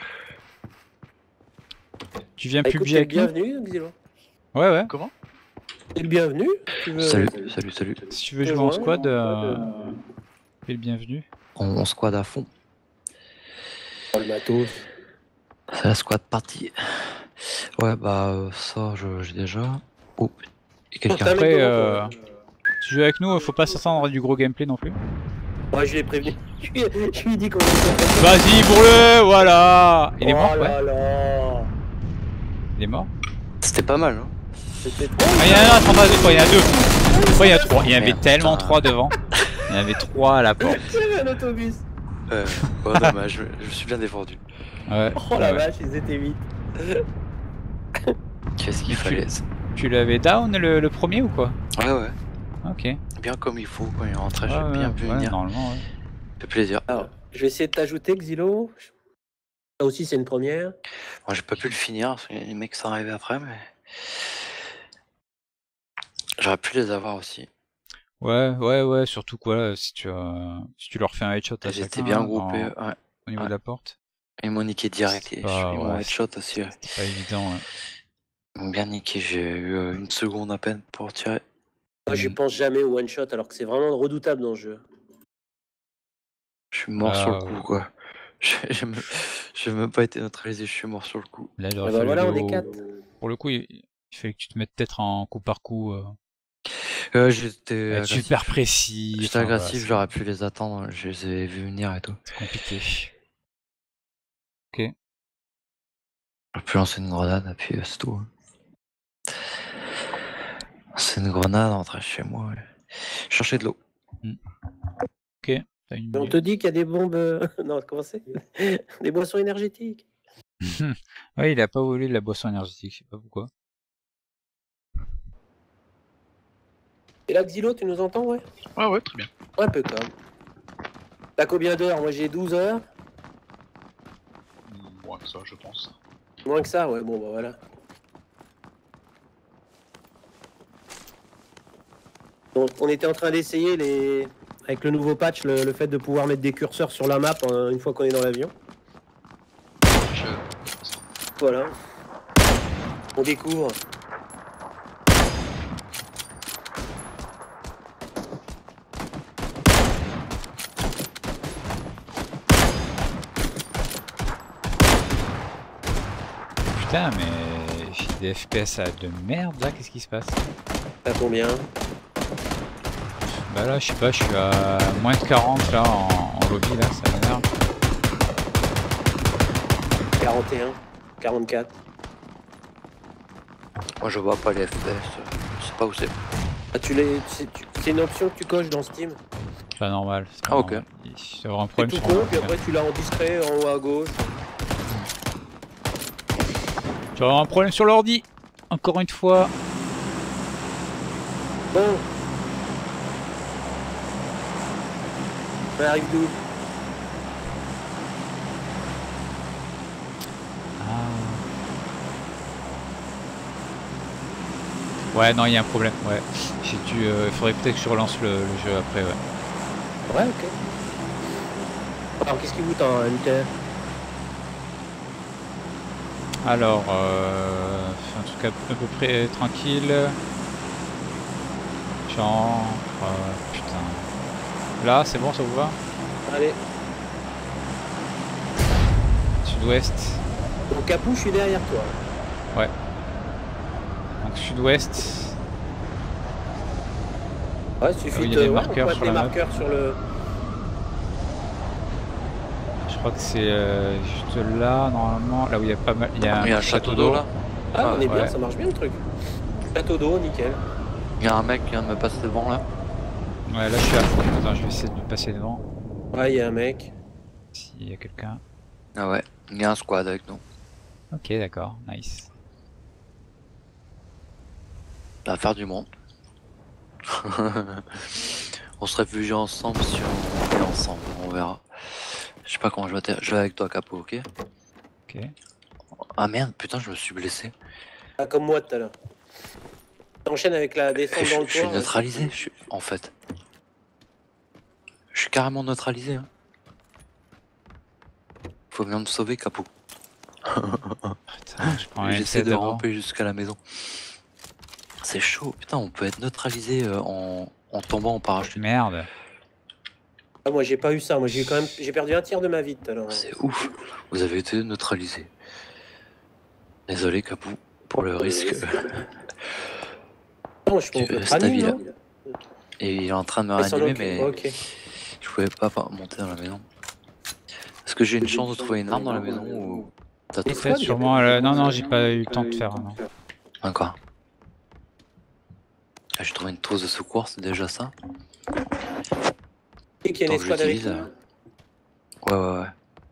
Tu viens Bah, écoute, publier t'es le avec nous? bienvenu Xylo. Ouais, ouais. Comment? T'es le bienvenu. Tu veux- Salut, salut, salut. Si tu veux Te jouer en joindre, squad, euh... t'es le bienvenu. On, on squad à fond. Oh, le matos. C'est la squad partie. Ouais, bah euh, ça, je- j'ai déjà. Oh, il y a quelqu'un. Putain, Après, mec, euh... comment, si tu joues avec nous, faut pas s'attendre à du gros gameplay non plus. Ouais, je l'ai prévenu. Je lui, je lui ai dit qu'on allait Vas-y, bourre-le, voilà! Il est oh mort, là ouais. là. Il est mort. C'était pas mal, hein. C'était trop. Ah, il y en a un, attends, attends, il y en a deux. Pourquoi il y a trois? Il y en avait Merde, tellement putain. trois devant. Il y en avait trois à la porte. J'avais un autobus. Euh, ouais, dommage, je, je me suis bien défendu. Ouais. Oh la ouais. vache, ils étaient vite. Qu'est-ce qu'il Tu- fallait? Tu l'avais down le, le premier ou quoi? Ouais, ouais. Ok. Bien comme il faut quand il rentrait, Ouais, j'ai bien ouais, pu ouais, venir. normalement, ouais. Ça fait plaisir. Alors, je vais essayer de t'ajouter Xylo. Ça aussi, c'est une première. Moi, j'ai pas pu le finir, parce que les mecs sont arrivés après, mais. J'aurais pu les avoir aussi. Ouais, ouais, ouais, surtout quoi, si tu, euh, si tu leur fais un headshot à Ils étaient chacun, bien hein, groupés, en- ouais. au niveau Ouais. de la porte. Ils m'ont niqué direct, C'est et pas- ils m'ont ouais, headshot aussi. Ouais. C'est pas évident, ouais. Ils m'ont bien niqué, j'ai eu euh, une seconde à peine pour tirer. Moi, je Mm. pense jamais au one shot, alors que c'est vraiment redoutable dans le jeu. Je suis mort Ah, sur le ouais. coup, quoi. J'ai même... j'ai même pas été neutralisé, je suis mort sur le coup. Là, il Ah aurait bah fallu voilà, on le- est quatre. Pour le coup, il, il fallait que tu te mettes peut-être en coup par coup, euh, Euh, j'étais être agressif. super précis. J'étais enfin, voilà, agressif, c'est- j'aurais pu les attendre, je les ai vus venir et tout. c'est compliqué. J'aurais pu lancer une grenade, et puis euh, c'est tout. C'est une grenade, rentrer chez moi. Ouais. Chercher de l'eau. Ok, t'as une On minute. te dit qu'il y a des bombes. euh, Non, comment c'est? Des boissons énergétiques. Ouais, il a pas volé de la boisson énergétique, je sais pas pourquoi. Et là, Xylo, tu nous entends, ouais? Ouais, ouais, très bien. Ouais, un peu comme. T'as combien d'heures? Moi, j'ai douze heures. Moins que ça, je pense. Moins que ça, ouais, bon, bah voilà. Donc, on était en train d'essayer les. Avec le nouveau patch, le, le fait de pouvoir mettre des curseurs sur la map euh, une fois qu'on est dans l'avion. Je... Voilà. On découvre. Putain, mais j'ai des F P S à de merde là, qu'est-ce qui se passe? T'as combien? Bah là, je sais pas, je suis à moins de quarante là en, en en lobby là, ça m'énerve. quarante et un, quarante-quatre. Moi je vois pas les F P S, je sais pas où c'est. Ah, tu les, c'est tu- c'est une option que tu coches dans Steam. C'est pas normal. c'est pas Ah, ok. normal. Il doit y avoir un C'est problème tout sur con, le- puis après tu l'as en discret en haut à gauche. Tu vas avoir un problème sur l'ordi. Encore une fois. Bon. On arrive d'où? Ouais, non, il y a un problème. Ouais. J'ai dû. Il euh, faudrait peut-être que je relance le, le jeu après. Ouais. Ouais, ok. Alors qu'est-ce qui vous tend, M T R? Alors, euh, un truc à, à peu près tranquille. Genre, euh, putain. Là, c'est bon, ça vous va? Allez. Sud-ouest. Au Capou, je suis derrière toi. Ouais. Donc sud-ouest. Ouais, il suffit Ah oui, il y de a des ouais, on marqueurs pointe sur les la map. marqueurs sur le. Je crois que c'est euh, juste là, normalement. Là où il y a pas mal. Il y a un, Il y a un château d'eau là. Ah, on est bien, ouais. ça marche bien le truc. Château d'eau, nickel. Il y a un mec qui vient de me passer devant là. Ouais, là je suis à fond. Attends, je vais essayer de passer devant. Ouais, il y a un mec. S'il y a quelqu'un. Ah ouais, il y a un squad avec nous. Ok, d'accord, nice. Ça va faire du monde. On se réfugie ensemble si on est ensemble, on verra. Je sais pas comment je vais atterrir. Je vais avec toi, Capo, ok? Ok. Ah merde, putain, je me suis blessé. Ah, comme moi tout à l'heure. T'enchaînes avec la descente Je, dans le je suis toit. neutralisé, je suis... en fait. Je suis carrément neutralisé. Hein. Faut bien me sauver, Capo. Putain, je prends un J'essaie tête de d'abord. ramper jusqu'à la maison. C'est chaud, putain, on peut être neutralisé euh, en... en tombant en parachute. Merde. Ah, moi j'ai pas eu ça, moi j'ai eu quand même j'ai perdu un tiers de ma vie tout à l'heure. C'est ouf, vous avez été neutralisé. Désolé, Capou, pour le risque. Non, je pense Tu- que c'est ta vie, là. non. Et il est en train de me Il s'en réanimer, occupe, mais ok. je pouvais pas pas monter dans la maison. Est-ce que j'ai une chance de trouver une arme dans la maison ou t'as tout Les fait? squads, Peut-être sûrement. euh, Non, non, j'ai pas eu le temps de faire. Non. Encore. Ah, j'ai trouvé une trousse de secours, c'est déjà ça. Et qu'il y a une Tant que escouade avec j'utilise, nous. euh, Ouais, ouais, ouais.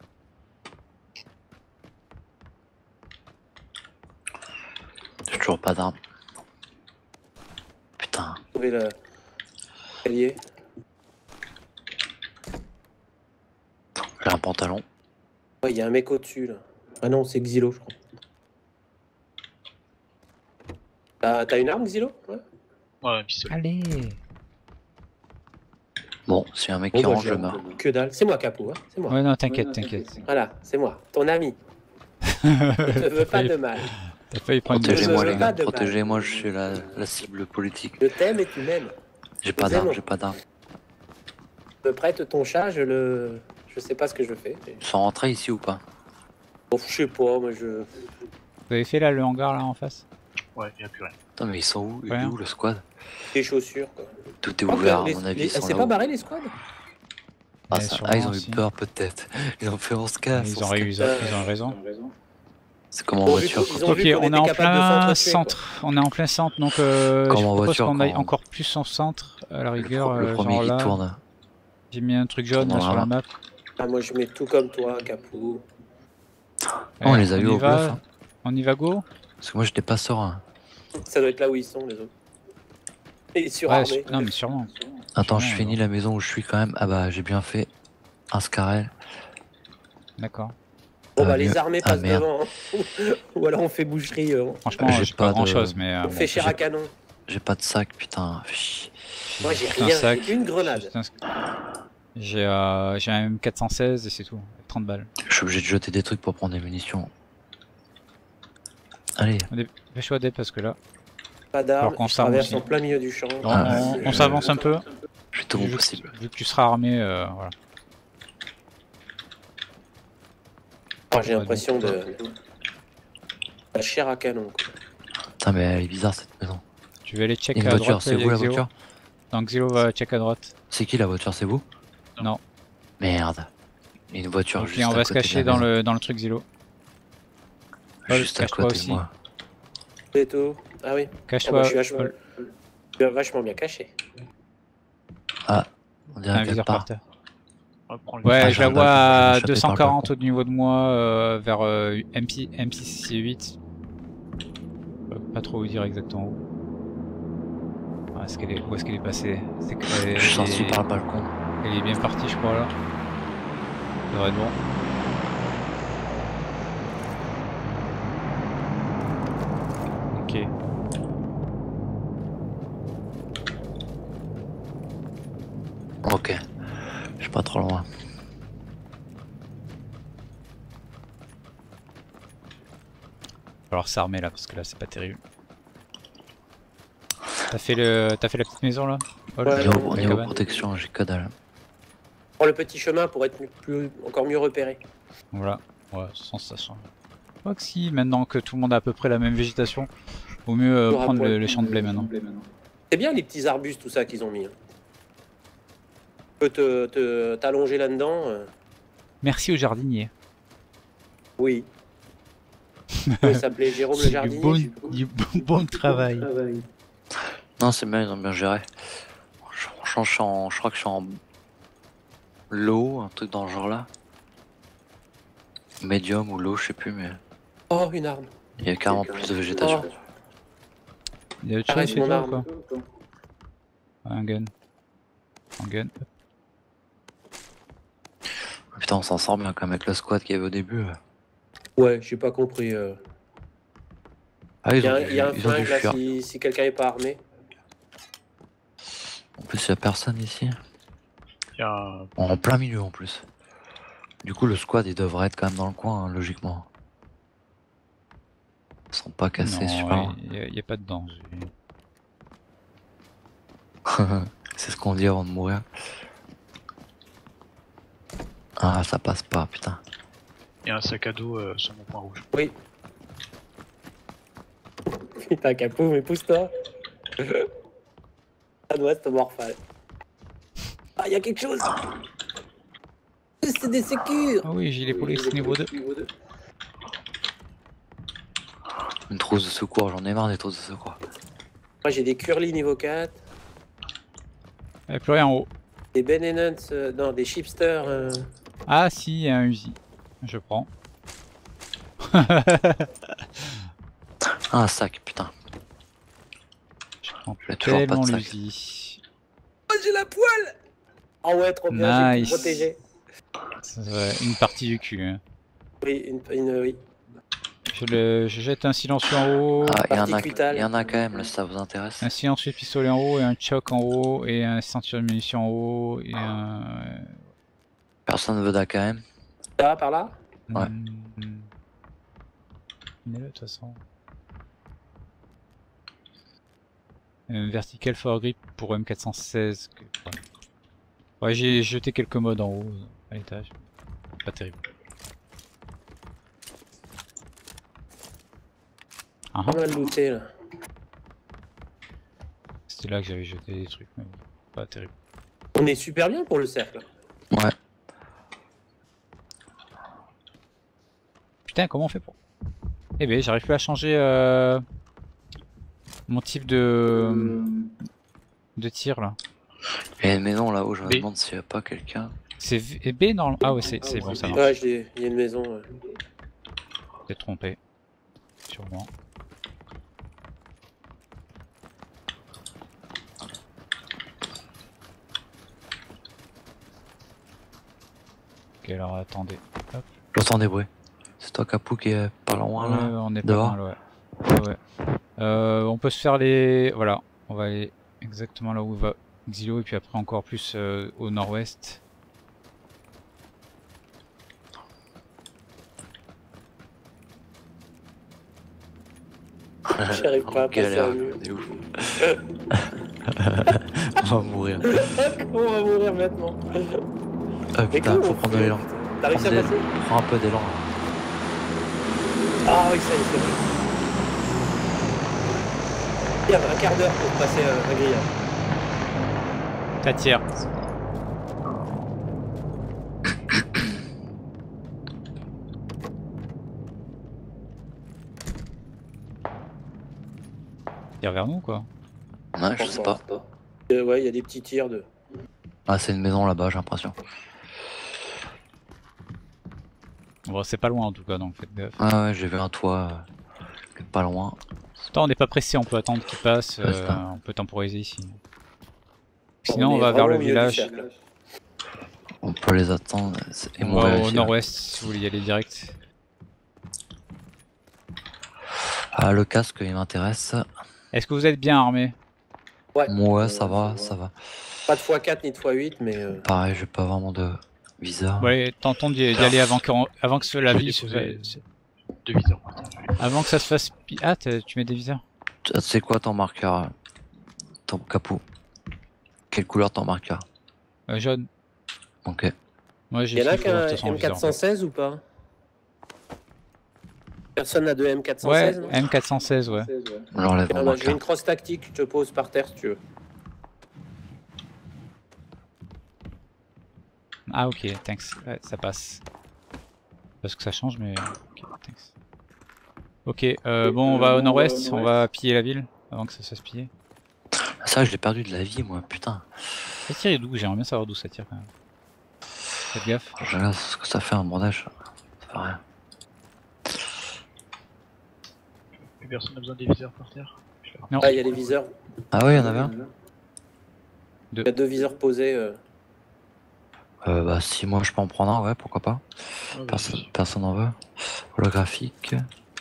J'ai toujours pas d'arme. Putain. Trouver le allié. J'ai un pantalon. Ouais, il y a un mec au-dessus là. Ah non, c'est Xylo, je crois. T'as t'as une arme, Xylo? Ouais. Ouais, un pistolet. Allez. Bon, si un mec Bon, qui bah, range, j'ai- je meurs. Que dalle. C'est moi, Capou, hein. C'est moi. Ouais, non, t'inquiète, t'inquiète. Voilà, c'est moi, ton ami. Je te veux pas de mal. T'as failli prendre une Protégez-moi, Je les veux gars. pas de mal. Protégez-moi, je suis la, la cible politique. Je t'aime et tu m'aimes. J'ai pas Nous d'arme, aimons. j'ai pas d'arme. Je me prête ton chat, je le. Je sais pas ce que je fais. mais- Ils sont rentrés ici ou pas? Bon, je sais pas, moi je. Vous avez fait là le hangar là en face? Ouais, il n'y a plus rien. Putain, mais ils sont où? Il est Rien. où le squad? Des chaussures, quoi. Tout est Oh, ouvert, à les- mon avis. les- Ils sont C'est là pas où barré les squads? Ah, Ouais, ça- sûrement ah, ils ont aussi. eu peur peut-être. Ils ont fait on se casse. Ils on ont, se eu, casse. ils ont, ils ont raison. C'est comme en Ils ont vu voiture. qu'ils quoi. ont Ok, vu qu'on on est était en capable de plein s'entretuer, quoi. centre. On est en plein centre, donc euh, Comme je en propose voiture, qu'on aille quand- encore plus en centre. À la Le, rigueur, pro- le euh, premier genre qui là. tourne. J'ai mis un truc jaune Tourne là, dans sur la la map. Ah, moi je mets tout comme toi, Capou. on Ouais, les a eu y au va. bluff. Hein. On y va go? Parce que moi j'étais pas serein. Ça doit être là où ils sont, les autres. Et Ouais, surarmés. su- non mais sûrement. Attends, je Sûrement, finis alors. la maison où je suis quand même. Ah bah j'ai bien fait. Un scarel. D'accord. Bon, Ah, bah les mieux. armées Ah, passent merde. devant. hein. Ou alors on fait boucherie. euh, Franchement, J'ai j'ai pas, pas de- grand chose, mais. euh, on bon, fait chair j'ai- à canon. J'ai pas de sac, putain. Fais chier. Moi j'ai juste un rien, sac, j'ai une grenade. juste un- J'ai euh, j'ai un M quatre cent seize et c'est tout. trente balles. Je suis obligé de jeter des trucs pour prendre des munitions. Allez, Fais-toi des parce que là. Pas d'armes, Alors qu'on je s'arme traverse aussi. en plein milieu du champ. On, Ah, on- ouais. on s'avance un peu. je fais tout mon Vu que- possible. Vu que tu seras armé, euh, voilà. Ah, j'ai Ouais, l'impression de. La chair à canon. Quoi. Putain, mais elle est bizarre cette maison. Tu veux aller check Il y a à une droite. voiture, c'est là, vous la Xéo. voiture? Donc Xylo va check à droite. C'est qui la voiture? C'est vous? Non. Merde. Il y a une voiture Ok, juste on à va se côté de cacher la dans maison. le, dans le truc Zilo. Paul, Juste à cache-toi côté de aussi. moi. Et tout. Ah oui. Ah, Cache-toi. moi, je suis vachement, Paul. je suis vachement bien caché. Ah, on Un dirait qu'elle viseur par part. terre. On va prendre Ouais, Ah, je la j'ai vois un balcon, je vais à m'échapper deux cent par le quarante balcon. au niveau de moi, euh, vers euh, M six, M six huit. Je peux pas trop vous dire exactement où. Ah, est-ce qu'elle est, où est-ce qu'elle est passée? C'est que elle, Je suis elle sorti est, par le balcon. elle est bien partie, je crois là. Ça devrait être bon. Ok. Ok. Je suis pas trop loin. Va falloir s'armer là parce que là c'est pas terrible. T'as fait le, t'as fait la petite maison là? Paul, Ouais, la Niveau, au niveau cabane. protection, j'ai que dalle. Prends le petit chemin pour être plus, encore mieux repéré. Voilà. Ouais, sans ça change. Je crois que si, maintenant que tout le monde a à peu près la même végétation, vaut mieux euh, Toujours à prendre poil. le, les champs de blé maintenant. C'est bien les petits arbustes, tout ça qu'ils ont mis. hein. Tu peux te, te, t'allonger là-dedans. euh, Merci au jardinier. Oui. Oui, ça s'appelait Jérôme le C'est du jardinier. bon, je sais pas. du bon, bon travail. Non, c'est bien, ils ont bien géré. Je, franchement, je, suis en- je crois que je suis en low, un truc dans ce genre-là. Medium ou low, je sais plus, mais Oh, une arme. il y a carrément plus de végétation. Oh, Il y a autre chose arrête chez mon toi ou arme. quoi? Un gun. Un gun. Putain, on s'en sort bien quand même avec le squad qu'il y avait au début. Ouais, j'ai pas compris. euh. Ah, Il ils y a, ont un- dû, il y a un ils ont dû flingue là fuir. si, si quelqu'un est pas armé. En plus, il y a personne ici. Il y a... En plein milieu en plus. Du coup, le squad, il devrait être quand même dans le coin, hein, logiquement. Ils sont pas cassés super Non, loin. il y, a- il y a pas de danger. C'est ce qu'on dit avant de mourir. Ah, ça passe pas, putain. il y a un sac à dos euh, sur mon point rouge. Oui. Putain, Capou, mais pousse-toi. À l'ouest, morphale. Ah, il y a quelque chose. C'est des sécures. Ah oui, gilet police niveau deux. Une trousse de secours, j'en ai marre des trousses de secours. Moi, j'ai des curly niveau quatre. Il n'y a plus rien en haut. Des Ben and Hunt, euh, non, des Chipsters. euh. Ah si, il y a un Uzi. Je prends. Ah, un sac, putain. Je prends J'ai toujours pas de tellement sac. l'Uzi. Oh, j'ai la poêle. Oh ouais, trop bien, j'ai Nice. pu protéger. Ouais, une partie du cul. Hein. Oui, une, une, oui. Je, le, je jette un silencieux en haut, Ah, il y, en Partie a- cuitale. il y en a quand même, là, si ça vous intéresse. un silencieux de pistolet en haut et un choc en haut et un ceinture de munitions en haut et un... Personne veut d'A K M. Ça, par là. Ouais. Hmm. Prenez-le de toute façon. Un vertical for grip pour M quatre cent seize. Que... Ouais, ouais j'ai jeté quelques modes en haut, à l'étage. Pas terrible. Ah, Pas mal looté là. c'était là que j'avais jeté des trucs, mais bon, pas terrible. On est super bien pour le cercle. Ouais. Putain, comment on fait pour... Eh ben, j'arrive plus à changer euh... mon type de... de tir là. Il y a une maison là-haut, je me B. demande s'il y a pas quelqu'un. C'est V- B non? Ah ouais, c'est c'est bon, ça marche. Ouais, j'ai- il y a une maison. ouais. T'es trompé. Sûrement. Ok, alors attendez. Hop. J'entends des bruits. C'est toi, Capou, qui est pas loin Ouais, là. on est pas Dehors. mal, ouais. Ouais, ouais. Euh, on peut se faire les... Voilà, on va aller exactement là où va Xilo et puis après encore plus euh, au nord-ouest. J'arrive pas à passer Galère, un mur. c'est ouf. On va mourir. Comment on va mourir maintenant? Ah Mais putain, comment faut on prendre de fait l'élan. T'as réussi à Prends des- passer? Prends un peu d'élan. là. Ah oui, ça y est, c'est vrai. Il y avait un quart d'heure pour passer euh, un grillage. T'attires. Tire vers nous quoi. Ouais, je sais pas. Euh, ouais, il y a des petits tirs de. Ah, c'est une maison là-bas, j'ai l'impression. Bon, c'est pas loin en tout cas, donc faites gaffe. Ah ouais, j'ai vu un toit euh, pas loin. Attends, on n'est pas pressé, on peut attendre qu'il passe, euh, Reste un. on peut temporiser ici. Sinon, on, est va vers le vraiment au milieu du village. cercle. On peut les attendre et On mourir va au ici. nord-ouest si vous voulez y aller direct. Ah, le casque, il m'intéresse. Est-ce que vous êtes bien armé? Ouais. Ouais, Euh, ça va, ça va. Pas de fois quatre ni de fois huit, mais. euh, Pareil, j'ai pas vraiment de viseur. Bon, allez, tentons d'y d'y aller avant que, avant que ce, la Je vie vais se déposer fasse. deux viseurs. Avant que ça se fasse. pi- Ah, t'as- tu mets des viseurs? Ah, c'est quoi ton marqueur euh, ton capot? Quelle couleur ton marqueur? Euh, jaune. Ok. Moi j'ai Il y en a fait pour, de toute qu'un façon, en viseur, M quatre cent seize ou pas? Personne n'a de M quatre cent seize, Ouais, non M quatre cent seize, ouais. On l'enlève Ah, mon bah, J'ai marqueur. une crosse tactique, je te pose par terre si tu veux. Ah, ok, thanks. Ouais, ça passe. Parce que ça change, mais. Ok, thanks. Ok, euh, bon, on va au nord-ouest, on va piller la ville avant que ça se fasse piller. Ça, je l'ai perdu de la vie, moi, putain. Ça tire d'où? J'aimerais bien savoir d'où ça tire quand même. Faites gaffe. Je regarde ce que ça fait un bandage. Ça fait rien. Plus personne n'a besoin des viseurs par terre. Non, Ah, il y a les viseurs. Ah ouais, il y en avait un? Il y a deux viseurs posés. euh. Euh, bah, si moi je peux en prendre un, ouais, pourquoi pas. Personne, personne n'en veut. Holographique.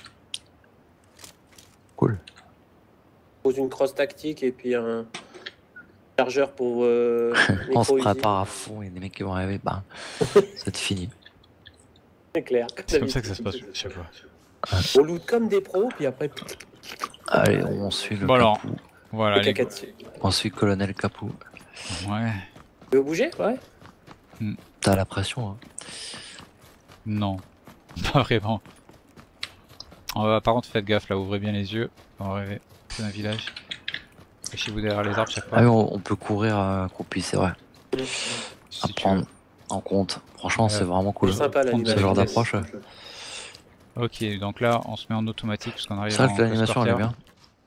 Cool. Pose une crosse tactique et puis un chargeur pour. Euh, On se micro-usine. prépare à fond, il y a des mecs qui vont arriver, bah, c'est fini. C'est clair. c'est comme ça que ça se passe chaque fois. On loot comme des pros, puis après. Allez, on suit le Bon alors, Capou. voilà, le les caca gars. dessus. On suit Colonel Capou. Ouais, Tu veux bouger? Ouais. T'as la pression, hein. non, pas vraiment. On va, par contre, faites gaffe là, ouvrez bien les yeux. On va arriver. C'est un village. Cachez-vous derrière les arbres chaque fois. Ah oui, on, on peut courir à accroupi, c'est vrai. À Si tu prendre en compte. Franchement, Euh, c'est vraiment cool. C'est sympa prendre l'animation. Ce genre vitesse. d'approche. veux. Ok, donc là, on se met en automatique parce qu'on arrive C'est vrai en que l'animation elle est post-porter. bien.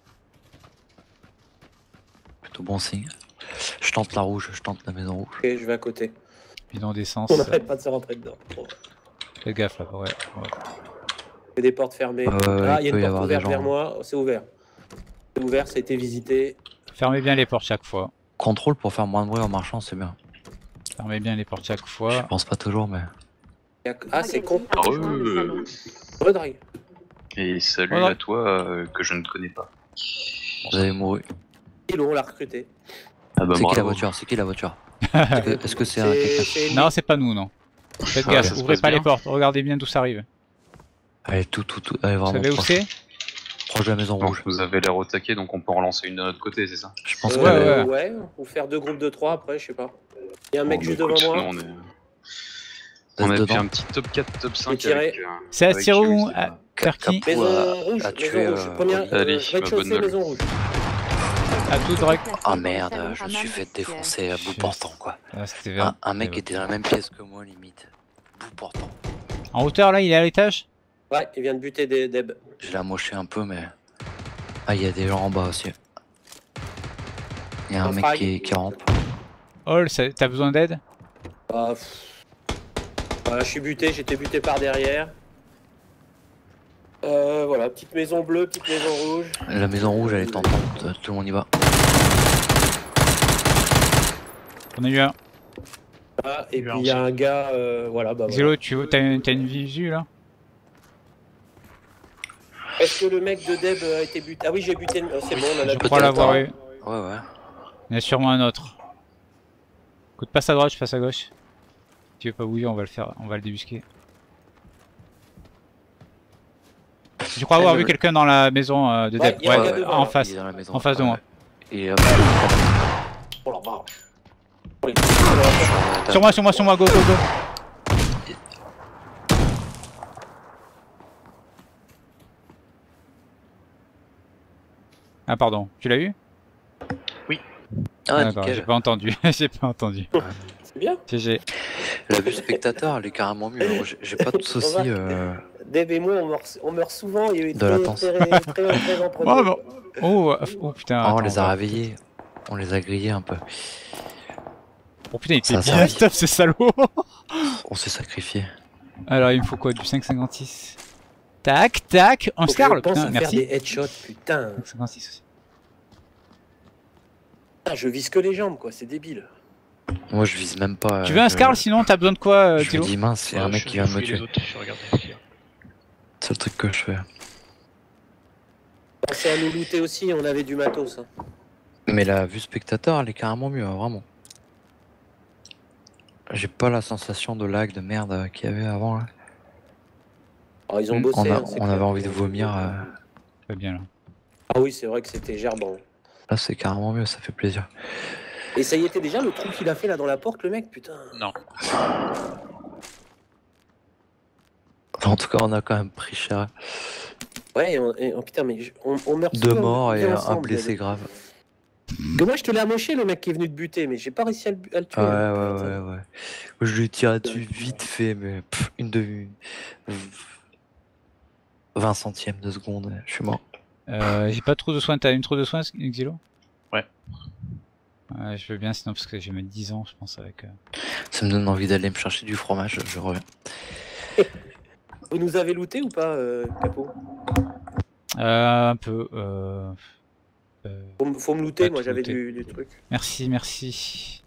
Plutôt bon signe. Je tente la rouge, je tente la maison rouge. Ok, je vais à côté. Bidon d'essence. On n'arrête pas de se rentrer dedans. Bon. Faites gaffe là, ouais. ouais. Il y a des portes fermées. Euh, ah, il il y a peut y une avoir porte des ouverte gens. vers moi. C'est ouvert. C'est ouvert, ça a été visité. Fermez bien les portes chaque fois. Contrôle pour faire moins de bruit en marchant, c'est bien. Fermez bien les portes chaque Je fois. pense pas toujours, mais. Il y a- Ah, c'est con. Ah ouais. Redrague. Et salut Voilà. à toi euh, que je ne connais pas. Vous avez mouru. Ils l'ont, on l'a recruté. Ah bah C'est qui la bravo. voiture? C'est qui la voiture? Est-ce que- est-ce que c'est un C'est quelqu'un? c'est une- Non, c'est pas nous, non. Faites Ah, gaffe, ça se ouvrez passe pas bien. les portes, regardez bien d'où ça arrive. Allez, tout, tout, tout. Allez, Vous vraiment savez où proche. c'est? Proche de la maison Donc rouge. vous avez l'air au taquet, donc on peut en relancer une de notre côté, c'est ça? Je pense Euh, que. ouais, ouais. Ou faire deux groupes de trois après, je sais pas. Il y a un mec Bon, juste bah, devant écoute, moi. nous, on, est... Vous on ait a dedans. fait un petit top quatre, top cinq tiré. avec... euh, C'est à avec tirer Hughes, où? c'est À- pas- Vers qui? Capou Maison a- rouge, a maison tué, rouge. euh, Première, Oli. euh, Allez, rez-de-chaussée, bonne note. maison rouge. À tout direct. Ah merde, je me suis fait défoncer à bout portant, quoi. Ah, c'était vers. Un, un mec était dans la même pièce que moi, limite. Bout portant. En hauteur là, il est à l'étage? Ouais, il vient de buter des Deb. Je l'ai amoché un peu, mais. Ah, il y a des gens en bas aussi. Il y a un Un mec frag. qui, qui rampe. Hall, ça- t'as besoin d'aide? Ah, pff. Voilà, je suis buté, j'étais buté par derrière. Euh, voilà, petite maison bleue, petite maison rouge. La maison rouge, elle est tentante. Tout le monde y va. On a eu un. Ah, et Il y a puis il y a un gars, euh, voilà, bah voilà. Xylo, tu t'as une, t'as une visu là? Est-ce que le mec de Deb a été buté? Ah oui, j'ai buté, euh, c'est bon, on en a Je buté crois un. l'avoir eu. Ouais, ouais. Il y en a sûrement un autre. Écoute, passe à droite, je passe à gauche. Si tu veux pas bouger, on va le faire, on va le débusquer. Je crois avoir Eh, vu le- quelqu'un dans la maison euh, de Ouais, Deb. il y a un Ouais, gars euh, devant, en là. face. Il est dans la maison. En face de Ouais. moi. Et euh, Oh la vache. Oh, les- Sur moi, sur moi, sur moi, go, go, go. Ah pardon, tu l'as eu? Ah, D'accord, j'ai nickel. pas entendu, j'ai pas entendu. C'est bien. G G. La vue spectateur, elle est carrément mieux. J'ai- J'ai pas de soucis euh, Dave et moi, on meurt, on meurt souvent et De très, latence. très, très, très, très en premier. Oh, bah. oh, euh, oh putain. Ah, on attends, les a va- réveillés. On les a grillés un peu. Oh putain, il Ça était a bien servi. stuff ce salaud. On s'est sacrifié. Alors il me faut quoi? Du cinq cinquante-six. Tac, tac. Un Faut que Scarl, je pense putain, à merci. faire des headshots, putain. cinq cinquante-six aussi. Ah, je vise que les jambes, quoi, c'est débile. Moi, je vise même pas. Tu veux un je- Scarl sinon t'as besoin de quoi, euh, Je me Théo? dis mince, c'est un Ouais, mec je- qui vient de je me fouille les tuer. autres, je regarde ce qu'il y a. C'est le truc que je fais. Pensez à nous looter aussi, on avait du matos. Hein. Mais la vue spectateur, elle est carrément mieux, hein, vraiment. J'ai pas la sensation de lag, de merde euh, qu'il y avait avant. Là. Alors, ils ont Mm, bossé. On, a- hein, c'est on clair. avait envie de vomir. euh, Pas bien là. Ah oui, c'est vrai que c'était gerbant. Là, c'est carrément mieux, ça fait plaisir. Et ça y était déjà le trou qu'il a fait là dans la porte, le mec, putain. Non. En tout cas, on a quand même pris cher. Ouais, et on, et- oh, putain, mais je- on, on meurt Deux souvent, morts et bien un ensemble, blessé Dave. grave. Dommage, je te l'ai amoché, le mec qui est venu te buter, mais j'ai pas réussi à le, à le tuer. Ouais, hein. ouais, ouais, ouais. Je lui tire dessus vite fait, mais pff, une de vingt centièmes de seconde, je suis mort. Euh, j'ai pas trop de soins, t'as une trop de soins, Xilo? Ouais. Ouais, je veux bien sinon parce que j'ai mes dix ans, je pense, avec... euh, Ça me donne envie d'aller me chercher du fromage, je reviens. Vous nous avez looté ou pas, euh, Capot? Euh, un peu... Euh... euh, faut, me- faut me looter, Pas moi tout j'avais looté. du, du truc. Merci, merci.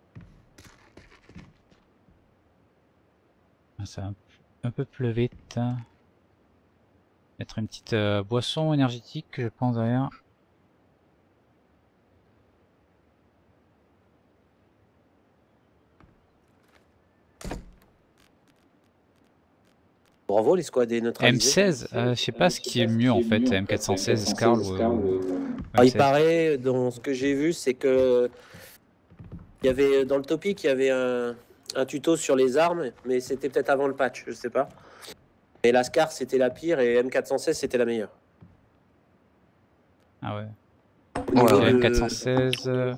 Ah, ça a un, un peu pleuvé, putain. Mettre une petite euh, boisson énergétique, je pense derrière. Bravo les squads M neutralisés. seize, euh, je sais pas ce qui est mieux en fait, M quatre cent seize, Scarl ou... ou Ah, il M seize. paraît, dans ce que j'ai vu, c'est que il y avait dans le topic, il y avait un, un tuto sur les armes, mais c'était peut-être avant le patch, je sais pas. Mais la Scar c'était la pire et M quatre cent seize c'était la meilleure. Ah ouais. Au niveau ouais. M de- quatre cent seize... euh,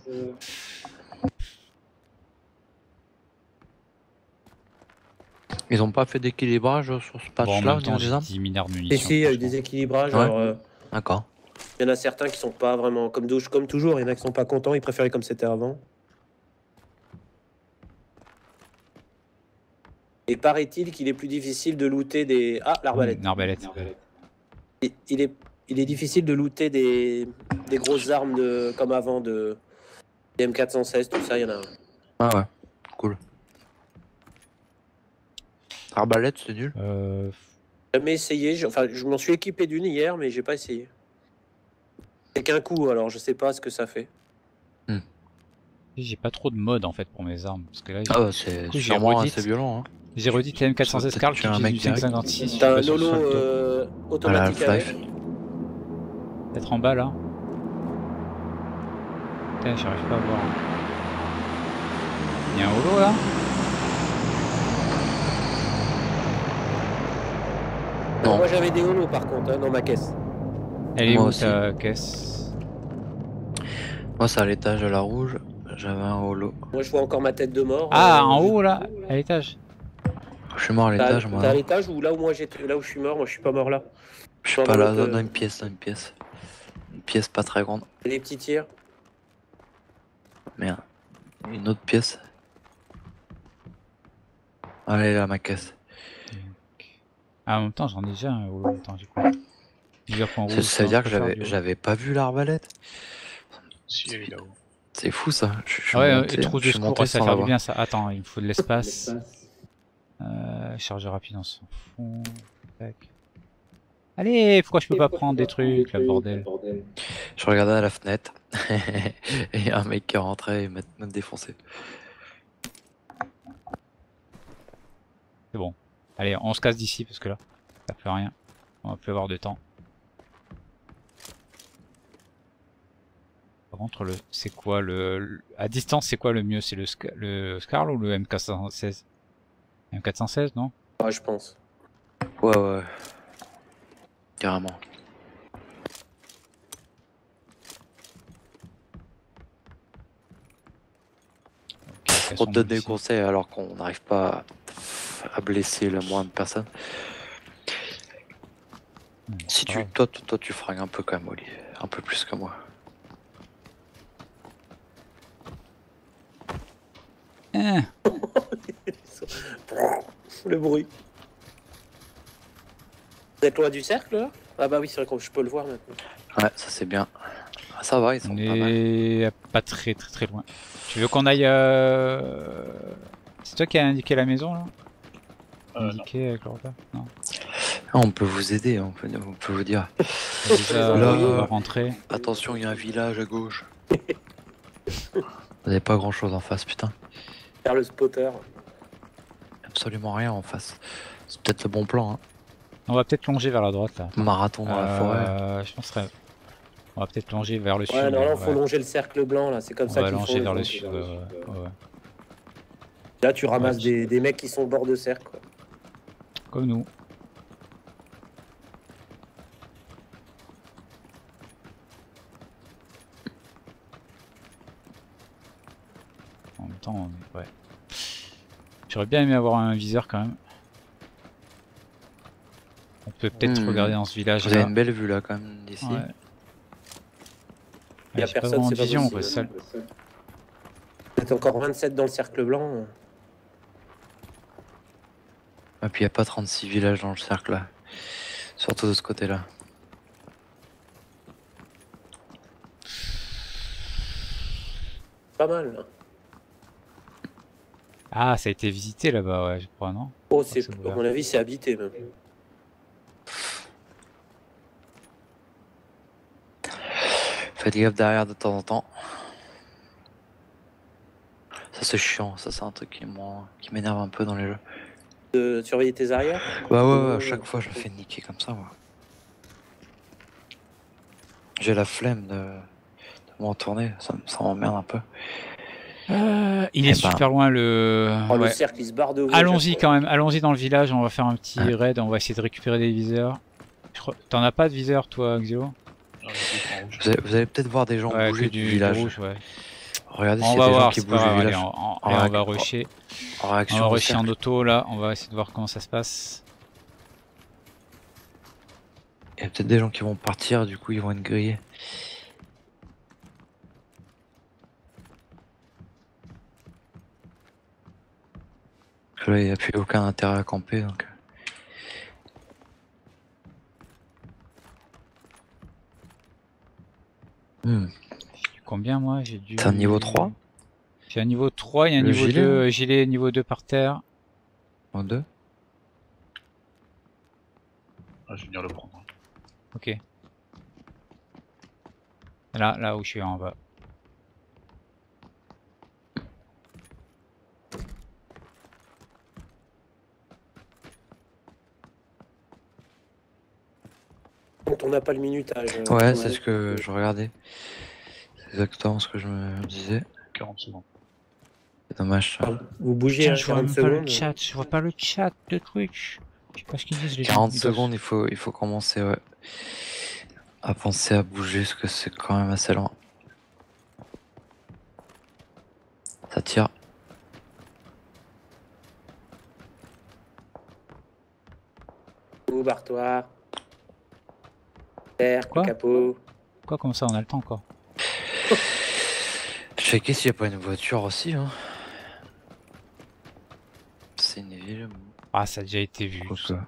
Ils ont pas fait d'équilibrage sur ce Bon, en patch-là même au temps, niveau j'ai des armes? dix milliards de Et munitions. si, il y a eu franchement. des équilibrages. Ouais. alors, euh, D'accord. il y en a certains qui sont pas vraiment comme, douche, comme toujours. Il y en a qui sont pas contents, ils préféraient comme c'était avant. Et paraît-il qu'il est plus difficile de looter des. Ah, l'arbalète. Une arbalète. Il, il est, il est difficile de looter des, des grosses armes de, comme avant, de des M quatre cent seize, tout ça, il y en a. Ah ouais, cool. Arbalète, c'est nul. Euh, J'ai jamais essayé, je, enfin, je m'en suis équipé d'une hier, mais j'ai pas essayé. C'est qu'un coup, alors je sais pas ce que ça fait. j'ai pas trop de mode en fait pour mes armes. Parce que là, j'ai- Ah ouais, c'est coup, j'ai sûrement redite. assez violent. Hein. j'ai redit la M quatre cent seize Scarl qui Tu as un utilise mec du cinq direct. cinquante-six. T'as un je sais pas holo sur le dos. euh, À la automatique avec. Half-Life. Peut-être en bas là. Putain, j'arrive pas à voir. Il y a un holo là? Non. Moi j'avais des holos par contre hein, dans ma caisse. Elle est Moi où aussi. ta caisse? Moi, c'est à l'étage de la rouge. J'avais un holo. Moi je vois encore ma tête de mort. Ah, euh, en haut là? À l'étage? Je suis mort à T'as l'étage, moi. t'as à non. l'étage ou là où moi j'étais, là où je suis mort, moi je suis pas mort là. Je suis dans pas là, l'autre, dans dans euh, une pièce, dans une pièce. Une pièce pas très grande. Les petits tirs. Merde. Une autre pièce. Allez là, ma caisse. Ah, en même temps, j'en ai déjà un holo. Attends, j'ai quoi? Plusieurs points Ça, rouges. ça veut ça, dire que je peux faire j'avais du holo. j'avais pas vu l'arbalète. Si, elle est là-haut. C'est fou ça. Je, je suis Ah ouais, monté, euh, trousse je de suis secours, monté ouais, ça sans fait du l'avoir. bien ça. Attends, il me faut de l'espace. Euh, chargeur rapide, on s'en fout. Tac. Allez, pourquoi je peux pas prendre des trucs là, bordel? Je regardais à la fenêtre et un mec qui rentrait et m'a m'a défoncé. C'est bon. Allez, on se casse d'ici parce que là, ça fait rien. On va plus avoir de temps. Par contre, le, c'est quoi le, le- à distance, c'est quoi le mieux? C'est le, Sc- le Scarl ou le M quatre cent seize? M quatre cent seize, non? Ouais, je pense. Ouais, ouais. Carrément. Ok, Pour te donner des ici. conseils alors qu'on n'arrive pas à blesser le moins de personnes. Si tu, toi, toi, toi, tu fringues un peu quand même, Olivier. Un peu plus que moi. Hein. Le bruit. Vous êtes loin du cercle là? Ah bah oui, c'est vrai que je peux le voir maintenant. Ouais, ça c'est bien. Ah, ça va, ils sont On pas mal. est pas très très très loin. Tu veux qu'on aille... Euh... C'est toi qui as indiqué la maison là Euh, Indiqué avec le repas Non. Ah, on peut vous aider, on peut, on peut vous dire. Déjà Là, euh, euh, rentrer. Attention, il y a un village à gauche. Vous avez pas grand chose en face, putain. Faire le spotter. Absolument rien en face. C'est peut-être le bon plan, hein. On va peut-être plonger vers la droite là. Marathon dans la forêt. Euh, je penserais. On va peut-être plonger vers le sud. Ouais, non, là, là, faut ouais. longer le cercle blanc là, c'est comme On ça va qu'ils font. longer les vers le autres. sud. Ouais, ouais, ouais. Là, tu ramasses Ouais, des, des mecs qui sont au bord de cercle. Quoi. Comme nous. En même temps, on est... ouais. J'aurais bien aimé avoir un viseur quand même. On peut peut-être Hmm. regarder dans ce village Vous avez là. une belle vue là quand même d'ici. Ouais. Il y a Ouais, j'ai pas personne, vraiment c'est de pas vision, possible. quoi, c'est ça. Vous êtes encore vingt-sept dans le cercle blanc. Et puis il n'y a pas trente-six villages dans le cercle là. Surtout de ce côté-là. Pas mal. Là. Ah, ça a été visité là-bas, ouais, je crois, non? Oh, c'est, c'est à ouvert. mon avis, c'est habité même. Faites gaffe derrière de temps en temps. Ça c'est chiant, ça c'est un truc qui m'en- qui m'énerve un peu dans les jeux. De surveiller tes arrières. Bah ouais, ouais, à chaque fois je me fais niquer comme ça moi. J'ai la flemme de, de m'en tourner, ça, m- ça m'emmerde un peu. Euh, il Eh est ben. super loin le... Oh, ouais. le cercle, il se barre de vous. Allons-y quand même, allons-y dans le village, on va faire un petit Ouais. raid, on va essayer de récupérer des viseurs. Je crois- T'en as pas de viseur toi, Xio? Vous allez, vous allez peut-être voir des gens Ouais, bouger que du, du, du village. rouge, ouais. Regardez On s'il y va a des gens voir, qui c'est pas bougent du grave, allez, village. on, on- En allez, on va réac- rusher. En On réaction va au rusher en cercle. auto là, on va essayer de voir comment ça se passe. Il y a peut-être des gens qui vont partir, du coup ils vont être grillés. Parce que là il n'y a plus aucun intérêt à camper donc. Hmm. J'ai eu combien moi? J'ai dû... T'es un niveau trois? J'ai un niveau trois, il y a un Le niveau gilet, deux, hein. euh, gilet niveau deux par terre. En deux? Ah, je vais venir le prendre. Ok. Là, là où je suis en bas. Quand on n'a pas le minutage. euh, Ouais, c'est ce que je regardais. C'est exactement ce que je me disais. quarante secondes. C'est dommage ça. Vous bougez Tiens, à je vois quarante même pas le secondes. chat, je vois pas le chat de Twitch. Je sais pas ce qu'ils disent les gens. quarante Ils doivent- secondes, il faut, il faut commencer ouais, à penser à bouger parce que c'est quand même assez lent. Ça tire. Au barre-toi. Terre, Quoi le capot. Quoi, comme ça, on a le temps encore. Checker s'il n'y a pas une voiture aussi. Hein. C'est une ville. Ah, ça a déjà été vu. Quoi tout que- ça.